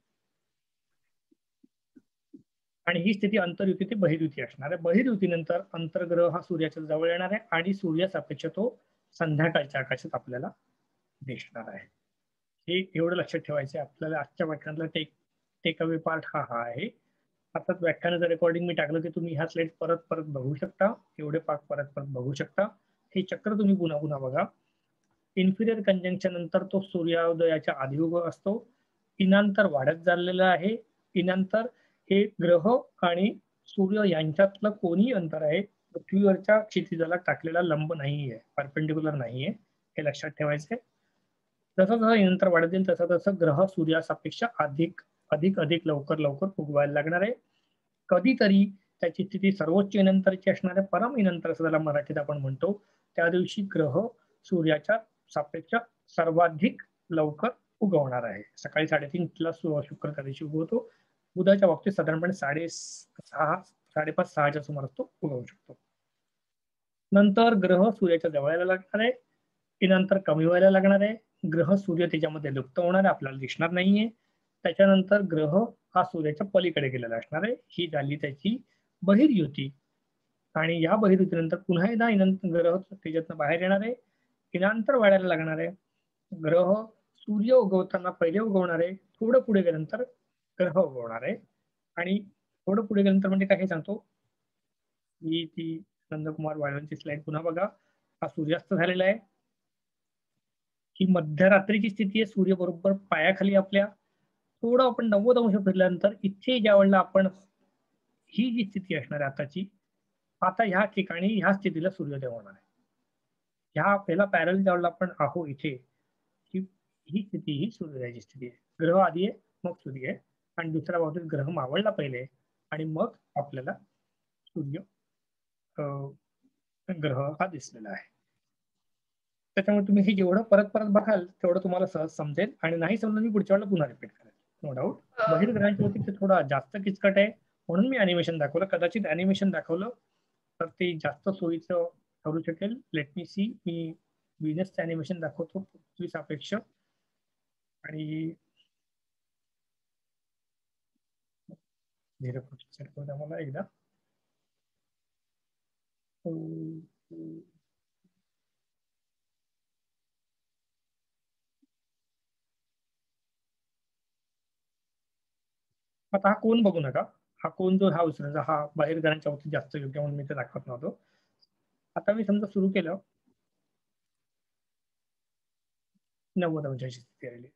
आणि ही स्थिती अंतर्युती ते बहिर्युती असणार आहे. बहिर्युतीनंतर अंतर्ग्रह हा सूर्याच्या जवळ येणार आहे आणि सूर्यासापेक्ष तो संध्याकाळच्या आकाशात आपल्याला दिसणार आहे. हे एवढं लक्षात ठेवायचं आपल्याला. आजच्या व्याख्यानातला टेक टेक अवे पार्ट हा हा आहे. आता व्याख्यानाचं रेकॉर्डिंग मी टाकलं की तुम्ही ह्या स्लाइड परत परत बघू शकता. एवढे पार्ट परत परत बघू शकता. हे चक्र तुम्ही पुन्हा पुन्हा बघा. इन्फिरियर कंजंक्शन नंतर तो सूर्योदयाच्या आधी उगव असतो. इनांतर वाढत चाललेलं आहे. इनांतर हे ग्रह आणि सूर्य यांच्यातलं कोणी अंतर आहे पृथ्वीवरच्या क्षितिजाला टाकलेला लंब नाहीये परपेंडिक्युलर नाहीये हे लक्षात ठेवायचंय. जसं जसं इनांतर वाढत जाईल तसं तसं ग्रह सूर्यासापेक्ष अधिक अधिक अधिक लवकर लवकर उगवायला लागणार आहे. कधीतरी त्याची स्थिती सर्वोच्च नंतरची असणार आहे, परम नंतर असं त्याला मराठीत आपण म्हणतो. त्या दिवशी ग्रह सूर्याच्या सापेक्ष सर्वाधिक लवकर उगवणार आहे. सकाळी साडेतीनला शुक्र त्या दिवशी उगवतो. बुधाच्या बाबतीत साधारणपणे साडे सहा साडेपाच सहाच्या सुमारास तो उगवू शकतो. नंतर ग्रह सूर्याच्या जवळ यायला लागणार आहे, की नंतर कमी व्हायला लागणार आहे. ग्रह सूर्य त्याच्यामध्ये लुप्त होणार आहे, आपल्याला दिसणार नाहीये. त्याच्यानंतर ग्रह हा सूर्याच्या पलीकडे गेलेला असणार आहे. ही झाली त्याची बहिर्युती. आणि या बहिर्युतीनंतर पुन्हा एकदा ग्रह त्याच्यातनं बाहेर येणार आहे, इनांतर वाढायला लागणार आहे. ग्रह सूर्य उगवताना पहिले उगवणार आहे, थोडं पुढे गेल्यानंतर ग्रह उगवणार आहे. आणि थोडं पुढे गेल्यानंतर म्हणजे काय सांगतो, ही ती नंदकुमार वाळवंची स्लाइड पुन्हा बघा. हा सूर्यास्त झालेला आहे. ही मध्यरात्रीची स्थिती आहे, सूर्य बरोबर पायाखाली आपल्या. थोडं आपण नव्वद अंश फिरल्यानंतर इथे ज्या वेळेला आपण ही जी स्थिती असणार आहे आताची, आता ह्या ठिकाणी ह्या स्थितीला सूर्योदय होणार आहे. ह्या आपल्याला पॅरल ज्या वेळेला आपण आहो इथे, ही स्थिती ही सूर्योदयाची स्थिती आहे. ग्रह आधी आहे मग सूर्य आहे, आणि दुसऱ्या बाबतीत ग्रह मावळला पहिले आणि मग आपल्याला सूर्य ग्रह हा दिसलेला आहे. त्याच्यामुळे तुम्ही हे जेवढं परत परत बघाल तेवढं तुम्हाला सहज समजेल, आणि नाही समजून मी पुढच्या वेळेला पुन्हा रिपीट करेल, नो डाऊट. बहिर्ग्रहांच्या वरती ते थोडा जास्त किचकट आहे, म्हणून मी अॅनिमेशन दाखवलं. कदाचित अॅनिमेशन दाखवलं तर ते जास्त सोयीचं ठरू शकेल. लेट मी सी, मी व्हीनसचं अॅनिमेशन दाखवतो पृथ्वी सापेक्ष. आणि मला एकदा आता हा कोण बघू नका, हा कोण जो हा उचलायचा हा बाहेरग्रहांच्या बाबतीत जास्त योग्य म्हणून मी ते दाखवत नव्हतो. आता मी समजा सुरू केलं, नव्वद अंशाची स्थिती आली,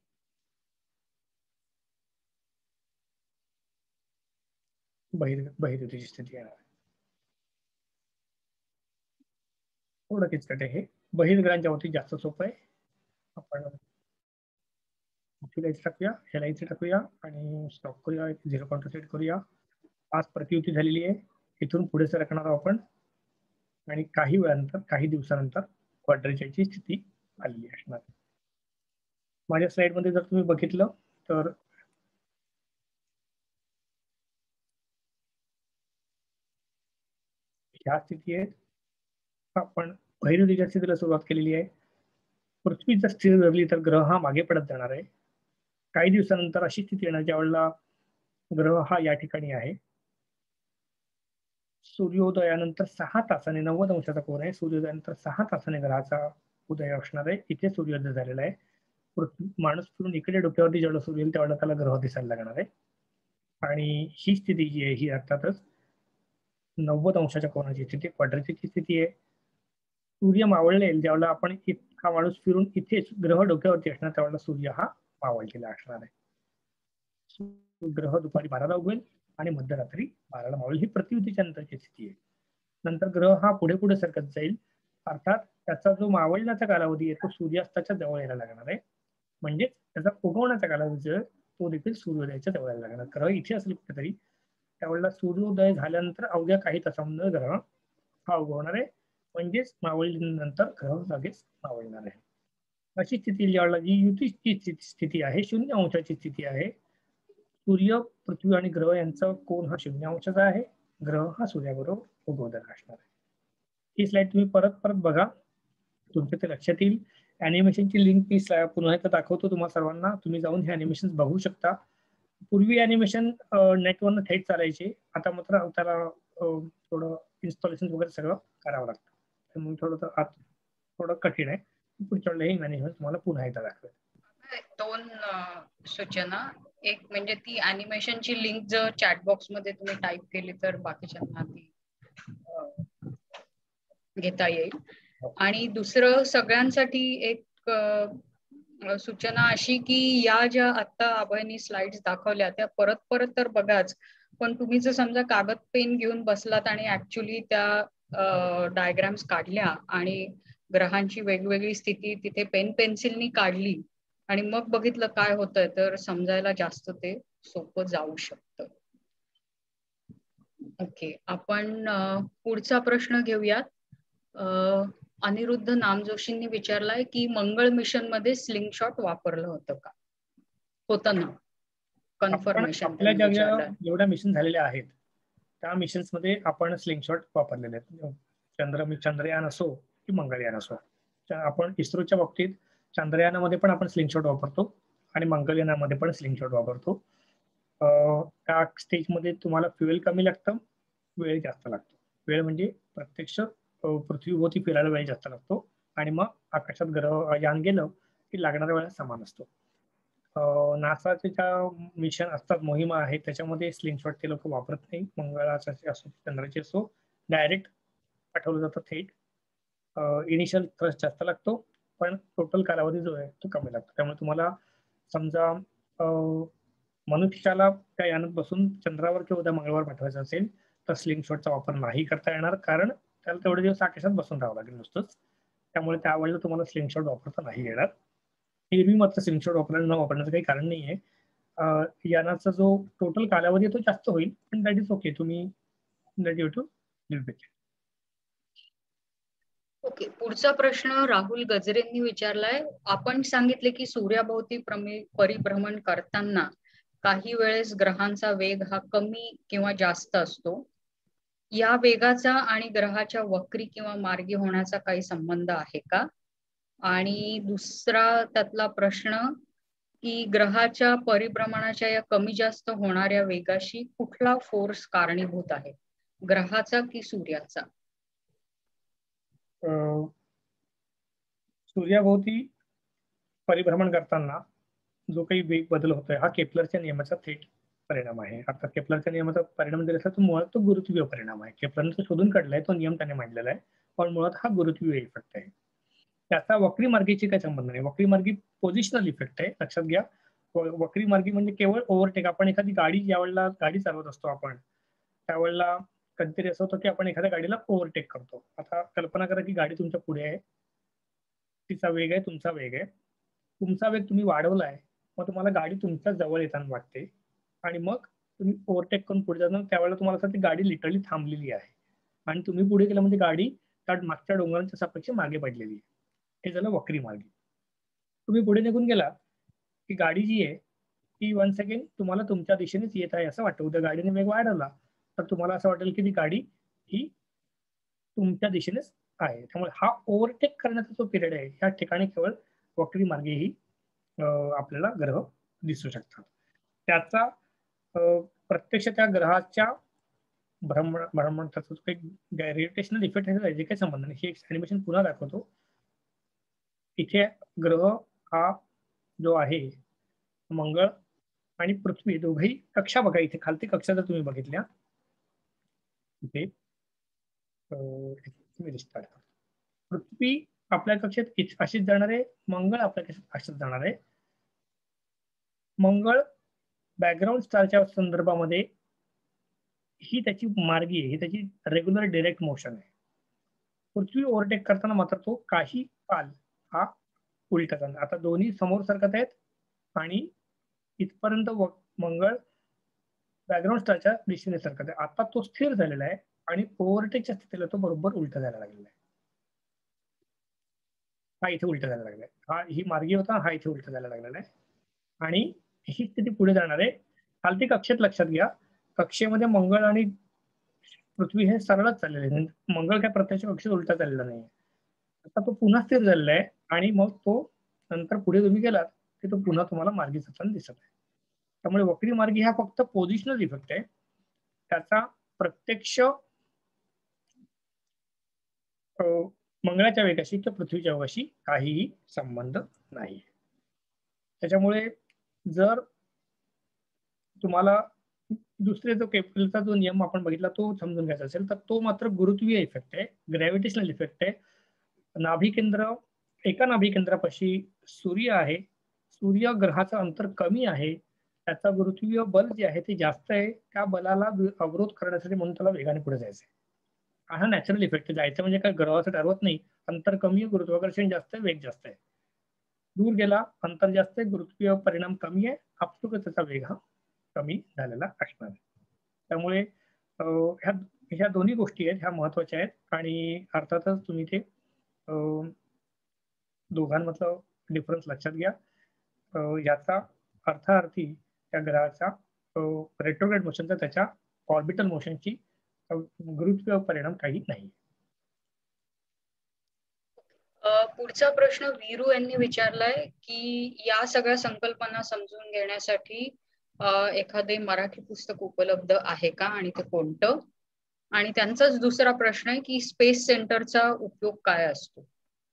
बहिर बहिर्युतीची स्थिती येणार. थोडं किचकट आहे हे, बहिर्ग्रहांच्या बाबतीत जास्त सोपं आहे. आपण टाकूया, ह्याला इथे टाकूया आणि स्टॉप करूया, झिरो पॉईंट सेट करूया. आज प्रतियुती झालेली आहे, इथून पुढे सरकणार आहोत आपण, आणि काही वेळानंतर काही दिवसानंतर क्वाड्रेचरची स्थिती आलेली असणार. माझ्या स्लाइड मध्ये जर तुम्ही बघितलं तर ह्या स्थिती आहेत. आपण बहिर्युतीच्या स्थितीला सुरुवात केलेली आहे. पृथ्वी जर स्थिर धरली तर ग्रह हा मागे पडत जाणार आहे. काही दिवसानंतर अशी स्थिती येणार ज्या वेळेला ग्रह हा या ठिकाणी आहे. सूर्योदयानंतर सहा तासाने, नव्वद अंशाचा कोन आहे, सूर्योदयानंतर सहा तासाने ग्रहाचा उदय असणार आहे. इथे सूर्योदय झालेला आहे. पृथ्वी माणूस फिरून इकडे डोक्यावरती जेवढा सूर्य येईल तेवढा त्याला ग्रह दिसायला लागणार आहे. आणि ही स्थिती जी आहे ही अर्थातच नव्वद अंशाच्या कोनाची स्थिती, क्वाड्रेचरची स्थिती आहे. सूर्य मावळले ज्यावेळेला आपण इतका माणूस फिरून इथेच ग्रह डोक्यावरती असणार त्यावेळेला सूर्य हा मावळलेला असणार आहे. ग्रह दुपारी बाराला उगवेल आणि मध्यरात्री बाराला मावळेल. ही प्रतियुतीच्या नंतरची स्थिती आहे. नंतर ग्रह हा पुढे पुढे सरकत जाईल, अर्थात त्याचा जो मावळण्याचा कालावधी आहे तो सूर्यास्ताच्या जवळ यायला लागणार आहे. म्हणजेच त्याचा उगवण्याचा कालावधी तो देखील सूर्योदयाच्या जवळ यायला लागणार. ग्रह इथे असेल कुठेतरी, त्यावेळेला सूर्योदय झाल्यानंतर अवघ्या काही तासांमध्ये ग्रह हा उगवणार आहे. म्हणजेच मावळल्यानंतर ग्रह लगेच मावळणार आहे. अशी स्थिती ज्यावेळेला जी युतीची स्थिती आहे, शून्य अंशाची स्थिती आहे. सूर्य, पृथ्वी आणि ग्रह यांचा कोन हा शून्य अंशाचा आहे. ग्रह हा सूर्याबरोबर उगवलेला असणार आहे. ही स्लाइड तुम्ही परत परत बघा, तुमच्या ते लक्षात येईल. अॅनिमेशनची लिंक मी पुन्हा एकदा दाखवतो तुम्हाला सर्वांना, तुम्ही जाऊन हे अॅनिमेशन बघू शकता. पूर्वी अॅनिमेशन नेटवरनं थेट चालायचे, आता मात्र त्याला थोडं इन्स्टॉलेशन वगैरे सगळं करावं लागतं, त्यामुळे थोडं आत थोडं कठीण आहे. पुढच्या वेळेला हे अॅनिमेशन तुम्हाला पुन्हा एकदा दाखवेल. दोन सूचना, एक म्हणजे ती अॅनिमेशनची लिंक जर चॅट बॉक्स मध्ये तुम्ही टाईप केली तर बाकीच्यांना ती घेता येईल. आणि दुसरं सगळ्यांसाठी एक सूचना अशी की या ज्या आता अभयनी स्लाइड्स दाखवल्या त्या परत परत तर बघाच, पण तुम्ही जर समजा कागद पेन घेऊन बसलात आणि ऍक्च्युली त्या डायग्राम्स काढल्या आणि ग्रहांची वेगवेगळी स्थिती तिथे पेन पेन्सिलनी काढली आणि मग बघितलं काय होतंय तर समजायला जास्त ते सोपं जाऊ शकतं. ओके, आपण पुढचा प्रश्न घेऊयात. अनिरुद्ध नामजोशींनी विचारलाय की मंगळ मिशन मध्ये स्लिंग शॉट वापरलं होतं का? होतं ना, कन्फर्मेशन आपल्या ज्या जेवढ्या मिशन झालेल्या आहेत त्या मिशन्स मध्ये आपण स्लिंग शॉट वापरलेले आहेत. चंद्र चंद्रयान असो की मंगळयान असो. आपण इस्रोच्या बाबतीत चंद्रयानामध्ये पण आपण स्लिंग शॉट वापरतो आणि मंगळयानामध्ये पण स्लिंग शॉट वापरतो. त्या स्टेजमध्ये तुम्हाला फ्युएल कमी लागतं, वेळ जास्त लागतो. वेळ म्हणजे प्रत्यक्ष पृथ्वीभोवती फिरायला वेळ जास्त लागतो आणि मग आकाशात ग्रह यान गेलं की लागणारा वेळ समान असतो. नासाचे ज्या मिशन असतात, मोहिमा आहेत, त्याच्यामध्ये स्लिंग शॉट ते लोक वापरत नाही. मंगळाचे असो चंद्राचे असो डायरेक्ट पाठवलं जातं थेट. इनिशियल थ्रस्ट जास्त लागतो पण टोटल कालावधी जो आहे तो कमी लागतो. त्यामुळे तुम्हाला समजा मनुष्याला त्या यानात बसून चंद्रावर किंवा उद्या मंगळवार पाठवायचं असेल तर स्लिंग शॉटचा वापर नाही करता येणार, कारण त्याला तेवढे दिवस आकाशात बसून राहावं लागेल नुसतंच. त्यामुळे त्यावेळेला तुम्हाला स्लिंग शॉट वापरता नाही येणार. एरवी मात्र स्लिंग शॉट वापरायला न वापरण्याचं काही कारण नाही आहे. यानाचा जो टोटल कालावधी तो जास्त होईल पण दॅट इज ओके. तुम्ही that you to live with. Okay, पुढचा प्रश्न राहुल गजरेंनी विचारलाय. आपण सांगितले की सूर्याभोवती परिभ्रमण करताना काही वेळेस ग्रहांचा वेग हा कमी किंवा जास्त असतो. या वेगाचा आणि ग्रहाच्या वक्री किंवा मार्गी होण्याचा काही संबंध आहे का? आणि दुसरा त्यातला प्रश्न की ग्रहाच्या परिभ्रमणाच्या या कमी जास्त होणाऱ्या वेगाशी कुठला फोर्स कारणीभूत आहे, ग्रहाचा की सूर्याचा? सूर्याभोवती परिभ्रमण करताना जो काही वेग बदल होतोय हा केप्लरच्या नियमाचा थेट परिणाम आहे. आता केप्लरच्या नियमाचा परिणाम जर असेल तर मुळात तो गुरुत्वीय परिणाम आहे. केप्लरने तो शोधून काढलाय, तो नियम त्याने मांडलेला आहे, पण मुळात हा गुरुत्वीय इफेक्ट आहे. त्याचा वक्री मार्गीची काही संबंध नाही. वक्री मार्गी पोझिशनल इफेक्ट आहे, लक्षात घ्या. वक्री मार्गी म्हणजे केवळ ओव्हरटेक. आपण एखादी गाडी ज्यावेळेला गाडी चालवत असतो आपण त्यावेळेला कधीतरी असं होतं की आपण एखाद्या गाडीला ओव्हरटेक करतो. आता कल्पना करा की गाडी तुमच्या पुढे आहे, तिचा वेग आहे, तुमचा वेग आहे. तुमचा वेग तुम्ही वाढवलाय, मग तुम्हाला गाडी तुमच्या जवळ येताना वाटते आणि मग तुम्ही ओव्हरटेक करून पुढे जाताना त्यावेळेला तुम्हाला असं ती गाडी लिटरली थांबलेली आहे आणि तुम्ही पुढे गेला म्हणजे गाडी त्या मागच्या डोंगरांच्या सापेक्ष मागे पडलेली आहे. हे झालं वक्री मार्गी. तुम्ही पुढे निघून गेला की गाडी जी आहे ती वन सेकंड तुम्हाला तुमच्या दिशेनेच येत आहे असं वाटतं. उद्या गाडीने वेग वाढवला तर तुम्हाला असं वाटेल की ती गाडी ही तुमच्या दिशेनेच आहे. त्यामुळे हा ओव्हरटेक करण्याचा जो पिरियड आहे या ठिकाणी केवळ वक्री मार्गी ही आपल्याला ग्रह दिसू शकतात. त्याचा प्रत्यक्ष त्या ग्रहाच्या भ्रमण भ्रमण ग्रॅव्हिटेशनल इफेक्ट ह्याचा जे काही संबंध नाही. हे ॲनिमेशन पुन्हा दाखवतो. इथे ग्रह हा जो आहे मंगळ आणि पृथ्वी दोघही कक्षा बघा. इथे खालती कक्षा जर तुम्ही बघितल्या इथे पृथ्वी आपल्या कक्षेत अशीच जाणार आहे, मंगळ आपल्या कक्षेत अशीच जाणार आहे. मंगळ बॅकग्राऊंड स्टारच्या संदर्भामध्ये ही त्याची मार्गी आहे, ही त्याची रेग्युलर डायरेक्ट मोशन आहे. पृथ्वी ओव्हरटेक करताना मात्र तो काही काल हा उलटा जाणार. आता दोन्ही समोर सरकत आहेत आणि इथपर्यंत मंगळ बॅकग्राऊंड स्टारच्या दिशेने सरकत आहे. आता तो स्थिर झालेला आहे आणि ओव्हरटेकच्या स्थितीला तो बरोबर उलटा जायला लागलेला आहे. हा इथे उलटा जायला लागलाय. हा ही मार्गी होता, हा इथे उलटा जायला लागलेला आहे आणि ही स्थिती पुढे जाणार आहे. खालती कक्षेत लक्षात घ्या, कक्षेमध्ये मंगळ आणि पृथ्वी हे सरळच चाललेले आहे. मंगळ काय प्रत्यक्ष कक्षेत उलटा चाललेला नाही. आता तो पुन्हा स्थिर झालेला आहे आणि मग तो नंतर पुढे तुम्ही गेलात की तो पुन्हा तुम्हाला मार्गी जाताना दिसत आहे. त्यामुळे वक्री मार्गी हा फक्त पोझिशनल इफेक्ट आहे. त्याचा प्रत्यक्ष मंगळाच्या वेगाशी किंवा पृथ्वीच्या वेगाशी काहीही संबंध नाही. त्याच्यामुळे जर तुम्हाला दुसरे जो केप्लरचा जो नियम आपण बघितला तो समजून घ्यायचा असेल तर तो मात्र गुरुत्वीय इफेक्ट आहे, ग्रॅव्हिटेशनल इफेक्ट आहे. नाभी केंद्र एका नाभी केंद्रापाशी सूर्य आहे. सूर्य ग्रहाचं अंतर कमी आहे, त्याचा गुरुत्वीय बल जे आहे ते जास्त आहे. त्या बलाला अवरोध करण्यासाठी म्हणून त्याला वेगाने पुढे जायचं आहे. हा नॅचरल इफेक्ट आहे. जायचं म्हणजे काय ग्रहाचं ठरवत नाही. अंतर कमी, गुरुत्वाकर्षण जास्त, वेग जास्त आहे. दूर गेला, अंतर जास्त आहे, गुरुत्वीय परिणाम कमी आहे, आपसुकच वेग हा कमी झालेला असणार आहे. त्यामुळे ह्या ह्या दोन्ही गोष्टी आहेत, ह्या महत्वाच्या आहेत आणि अर्थातच तुम्ही ते दोघांमधलं डिफरन्स लक्षात घ्या. याचा अर्थार्थी त्या ग्रहाचा रेट्रोग्रेड मोशनचा त्याच्या ऑर्बिटल मोशनची गुरुत्वीय परिणाम काही नाही. पुढचा प्रश्न वीरू यांनी विचारलाय की या सगळ्या संकल्पना समजून घेण्यासाठी एखादे मराठी पुस्तक उपलब्ध आहे का आणि ते कोणतं? आणि त्यांचाच दुसरा प्रश्न आहे की स्पेस सेंटरचा उपयोग काय असतो?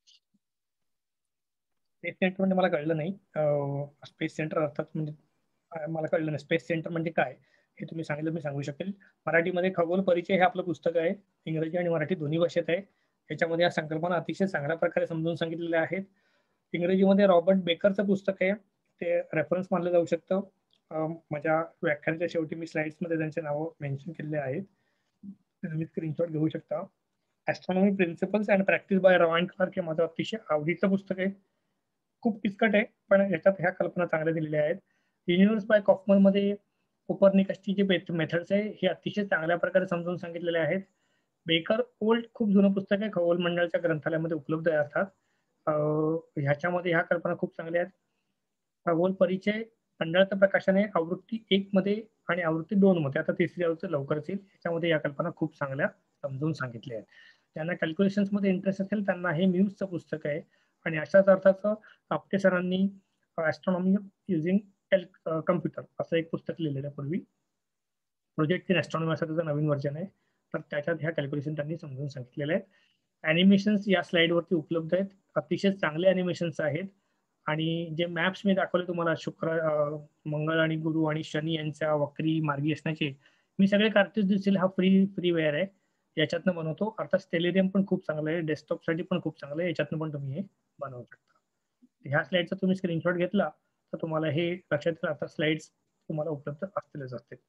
स्पेस सेंटर म्हणजे मला कळलं नाही. स्पेस सेंटर अर्थात म्हणजे मला कळलं नाही. स्पेस सेंटर म्हणजे काय हे तुम्ही सांगितलं मी सांगू शकेल. मराठीमध्ये खगोल परिचय हे आपलं पुस्तक आहे. इंग्रजी आणि मराठी दोन्ही भाषेत आहे. याच्यामध्ये या संकल्पना अतिशय चांगल्या प्रकारे समजून सांगितलेल्या आहेत. इंग्रजीमध्ये रॉबर्ट बेकरचं पुस्तक आहे, ते रेफरन्स मानलं जाऊ शकतं. माझ्या व्याख्यानाच्या शेवटी मी स्लाइड्समध्ये त्यांचे नावं मेन्शन केलेले आहेत, तुम्ही स्क्रीनशॉट घेऊ शकता. Astronomy principles and practice by Ryan Clark हे माझं अतिशय आवडीचं पुस्तक आहे. खूप किचकट आहे पण याच्यात ह्या कल्पना चांगल्या दिलेल्या आहेत. युनिव्हर्स बाय कॉफमन मध्ये कोपर्निकसची जे मेथड्स आहे हे अतिशय चांगल्या प्रकारे समजून सांगितलेले आहेत. बेकर ओल्ड खूप जुनं पुस्तक आहे, खगोल मंडळाच्या ग्रंथालयामध्ये उपलब्ध आहे अर्थात. ह्याच्यामध्ये ह्या कल्पना खूप चांगल्या आहेत. खगोल परिचय मंडळाचं प्रकाशन आहे आवृत्ती एक मध्ये आणि आवृत्ती दोन मध्ये, आता तिसरी आवृत्ती लवकरच येईल. याच्यामध्ये या कल्पना खूप चांगल्या समजून सांगितल्या आहेत. ज्यांना कॅल्क्युलेशन्स मध्ये इंटरेस्ट असेल त्यांना हे म्यूजचं पुस्तक आहे. आणि अशाच अर्थाचं आपटे सरांनी ॲस्ट्रॉनॉमी युझिंग कम्प्युटर असं एक पुस्तक लिहिलेलं पूर्वी, प्रोजेक्ट इन ॲस्ट्रॉनॉमी असं त्याचं नवीन व्हर्जन आहे. तर त्याच्यात ह्या कॅल्क्युलेशन त्यांनी समजून सांगितलेले आहेत. ॲनिमेशन्स या स्लाइडवरती उपलब्ध आहेत, अतिशय चांगले ॲनिमेशन्स आहेत. आणि जे मॅप्स मी दाखवले तुम्हाला शुक्र मंगळ आणि गुरु आणि शनी यांच्या वक्री मार्गी असण्याचे, मी सगळे कार्टून्स दिसतील हा फ्री फ्रीवेअर आहे, याच्यातनं बनवतो. अर्थात स्टेलेरियम पण खूप चांगलं आहे, डेस्कटॉपसाठी पण खूप चांगलं आहे, याच्यातनं पण तुम्ही हे बनवू शकता. ह्या स्लाइडचा तुम्ही स्क्रीनशॉट घेतला तर तुम्हाला हे लक्षात येईल. आता स्लाइड्स तुम्हाला उपलब्ध असतीलच असतील.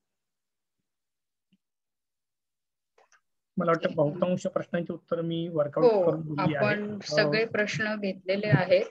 मला वाटतं बहुतांश प्रश्नांची उत्तर मी वर्कआउट करून दिली आहेत. आपण सगळे प्रश्न घेतलेले आहेत,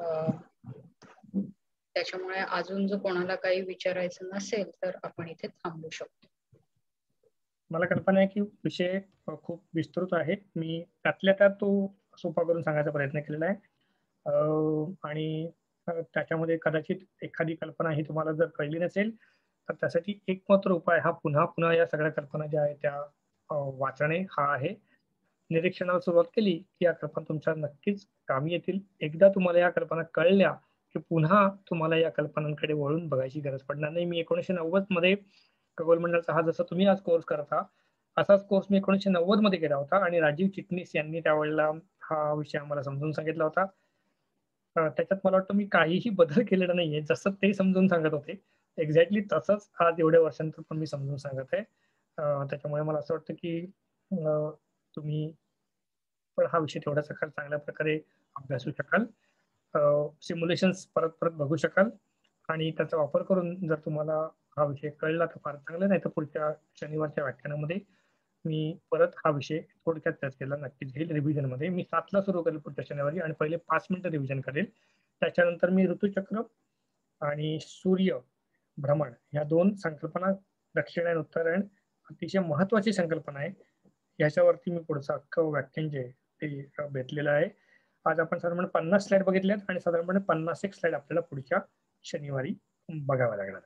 त्याच्यामुळे अजून जो कोणाला काही विचारायचं नसेल तर आपण इथे थांबू शकतो. मला कल्पना आहे की विषय खूप विस्तृत आहे, मी त्यातल्या त्यात तो सोपा करून सांगायचा प्रयत्न केलेला आहे. आणि त्याच्यामध्ये कदाचित एखादी कल्पना ही तुम्हाला जर कळली नसेल तर त्यासाठी एकमात्र उपाय हा पुन्हा पुन्हा या सगळ्या कल्पना ज्या आहेत त्या वाचणे हा आहे. निरीक्षणाला सुरुवात केली की या कल्पना तुमच्या नक्कीच कामी येतील. एकदा तुम्हाला या कल्पना कळल्या की पुन्हा तुम्हाला या कल्पनांकडे वळून बघायची गरज पडणार नाही. मी एकोणीसशे नव्वद मध्ये खगोल मंडळाचा हा जसा तुम्ही आज कोर्स करता असाच कोर्स मी एकोणीसशे नव्वद मध्ये केला होता आणि राजीव चिटणीस यांनी त्यावेळेला हा विषय आम्हाला समजून सांगितला होता. त्याच्यात मला वाटतं मी काहीही बदल केलेला नाहीये, जसं ते समजून सांगत होते एक्झॅक्टली तसंच आज एवढ्या वर्षांतर पण मी समजून सांगत आहे. त्याच्यामुळे मला असं वाटतं की तुम्ही पण हा विषय तेवढा सकाळ चांगल्या प्रकारे अभ्यासू शकाल, सिम्युलेशन्स परत परत बघू शकाल आणि त्याचा वापर करून जर तुम्हाला हा विषय कळला तर फार चांगलं, नाही तर पुढच्या शनिवारच्या व्याख्यानामध्ये मी परत हा विषय थोडक्यात चर्चेला नक्कीच घेईल. रिव्हिजन मध्ये मी सातला सुरू करेल पुढच्या शनिवारी आणि पहिले पाच मिनिटं रिव्हिजन करेल. त्याच्यानंतर मी ऋतुचक्र आणि सूर्य भ्रमण ह्या दोन संकल्पना, दक्षिणायन उत्तरायण अतिशय महत्वाची संकल्पना आहे, याच्यावरती मी पुढचं अख्खं व्याख्यान जे ते भेटलेलं आहे. आज आपण साधारण पन्नास स्लाइड बघितल्यात आणि साधारणपणे पन्नास एक स्लाइड आपल्याला पुढच्या शनिवारी बघाव्या लागणार.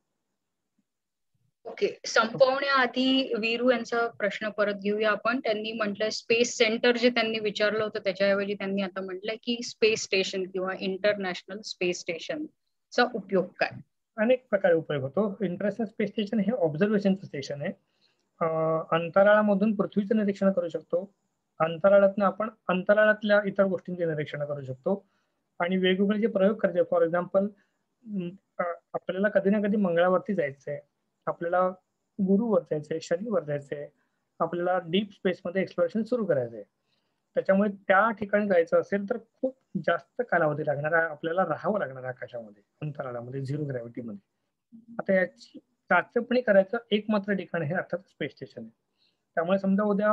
ओके, संपवण्याआधी वीरू यांचा प्रश्न परत घेऊया आपण. त्यांनी म्हटलंय स्पेस सेंटर जे त्यांनी विचारलं होतं त्याच्याऐवजी त्यांनी आता म्हटलंय की स्पेस स्टेशन किंवा इंटरनॅशनल स्पेस स्टेशनचा उपयोग काय? अनेक प्रकारे उपयोग होतो. इंटरनॅशनल स्पेस स्टेशन हे ऑब्झर्वेशनचं स्टेशन आहे. अंतराळामधून पृथ्वीचं निरीक्षण करू शकतो, अंतराळातनं आपण अंतराळातल्या इतर गोष्टींचे निरीक्षण करू शकतो आणि वेगवेगळे जे प्रयोग करायचे, फॉर एक्झाम्पल आपल्याला कधी ना कधी मंगळावरती जायचंय, आपल्याला गुरुवर जायचंय, शनीवर जायचंय, आपल्याला डीप स्पेसमध्ये एक्सप्लोरेशन सुरू करायचंय. त्याच्यामुळे त्या ठिकाणी जायचं असेल तर खूप जास्त कालावधी लागणार आहे, आपल्याला राहावं लागणार आकाशामध्ये, अंतराळामध्ये, झिरो ग्रॅव्हिटीमध्ये. आता याची चाचपणी करायचं एकमात्र ठिकाण हे अर्थात स्पेस स्टेशन आहे. त्यामुळे समजा उद्या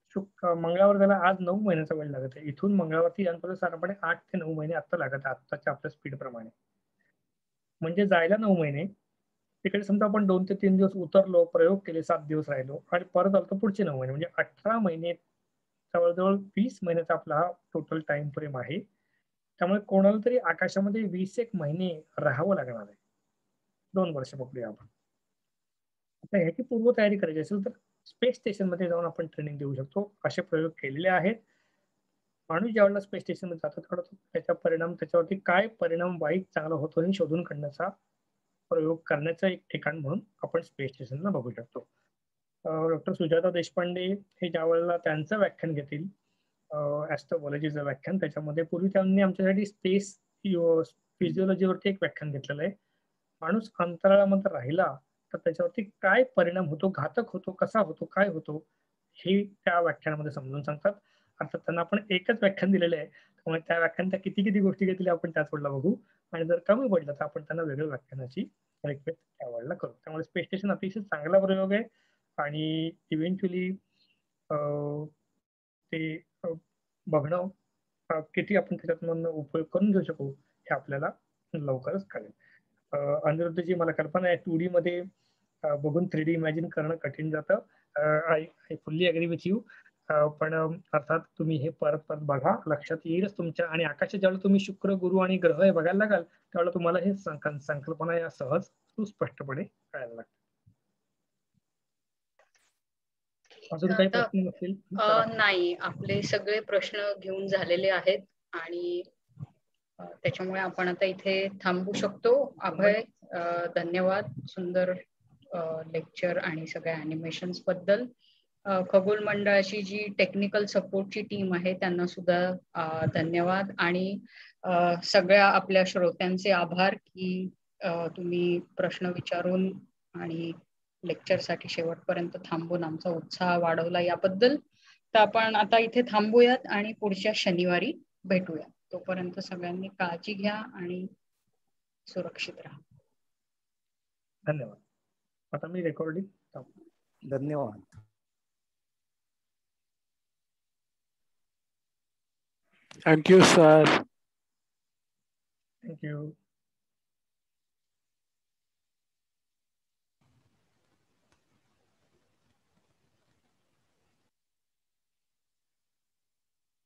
शुक्र मंगळावर त्याला आज नऊ महिन्याचा वेळ लागत आहे. इथून मंगळावरती जाण्यापर्यंत साधारणपणे आठ ते नऊ महिने आता लागत आहे आत्ताच्या आपल्या स्पीड प्रमाणे. म्हणजे जायला नऊ महिने, तिकडे समजा आपण दोन ते तीन दिवस उतरलो, प्रयोग केले, सात दिवस राहिलो आणि परत आलो तर पुढचे नऊ महिने, म्हणजे अठरा महिने, जवळ-जवळ वीस महिन्याचा आपला हा टोटल टाईम फ्रेम आहे. त्यामुळे कोणाला तरी आकाशामध्ये वीस एक महिने राहावं लागणार आहे. दोन वर्ष बघूया आपण. आता ह्याची पूर्वतयारी करायची असेल तर स्पेस स्टेशनमध्ये जाऊन आपण ट्रेनिंग देऊ शकतो. असे प्रयोग केलेले आहेत. माणूस ज्यावेळेला स्पेस स्टेशनमध्ये जातो तेव्हा त्याचा परिणाम, त्याच्यावरती काय परिणाम वाईट चांगला होतो हे शोधून काढण्याचा प्रयोग करण्याचं एक ठिकाण म्हणून आपण स्पेस स्टेशनला बघू शकतो. डॉक्टर सुजाता देशपांडे हे ज्यावेळेला त्यांचं व्याख्यान घेतील, ॲस्ट्रोबॉलॉजीचं व्याख्यान, त्याच्यामध्ये पूर्वी त्यांनी आमच्यासाठी स्पेस फिजिओलॉजीवरती एक व्याख्यान घेतलेलं आहे. माणूस अंतराळामध्ये राहिला तर त्याच्यावरती काय परिणाम होतो, घातक होतो, कसा होतो, काय होतो, हे त्या व्याख्यानामध्ये समजून सांगतात. अर्थात त्यांना आपण एकच व्याख्यान दिलेलं आहे, त्यामुळे त्या व्याख्यान त्या किती किती गोष्टी घेतल्या आपण त्याच वेळेला बघू आणि जर कमी पडलं तर आपण त्यांना वेगळ्या व्याख्यानाची रिक्वेस्ट त्यावेळेला करू. त्यामुळे स्पेस स्टेशन अतिशय चांगला प्रयोग आहे आणि इव्हेंच्युअली ते बघणं किती आपण त्याच्यातून उपयोग करून घेऊ शकू हे आपल्याला लवकरच कळेल. अनिरुद्धजी, मला कल्पना आहे टू डी मध्ये बघून थ्री डी इमॅजिन करणं कठीण जातं. I I fully agree with you. पण अर्थात तुम्ही हे परत परत बघा, लक्षात येईलच तुमच्या. आणि आकाशात ज्यावेळेला तुम्ही शुक्र, गुरु आणि ग्रह हे बघायला लागाल त्यावेळेला तुम्हाला हे संकल्पना या सहज सुस्पष्टपणे कळायला लागतात. अजून काही प्रश्न असतील? नाही, आपले सगळे प्रश्न घेऊन झालेले आहेत आणि त्याच्यामुळे आपण आता इथे थांबू शकतो. अभय, धन्यवाद सुंदर लेक्चर आणि सगळ्या अॅनिमेशन्स बद्दल. खगोल मंडळाची जी टेक्निकल सपोर्टची टीम आहे त्यांना सुद्धा धन्यवाद आणि सगळ्या आपल्या श्रोत्यांचे आभार की तुम्ही प्रश्न विचारून आणि लेक्चरसाठी शेवटपर्यंत थांबून आमचा उत्साह वाढवला याबद्दल. तर आपण आता इथे थांबूयात आणि पुढच्या शनिवारी भेटूया. तोपर्यंत सगळ्यांनी काळजी घ्या आणि सुरक्षित राहा. धन्यवाद. आता मी रेकॉर्डिंग. धन्यवाद. Thank you sir. थँक्यू.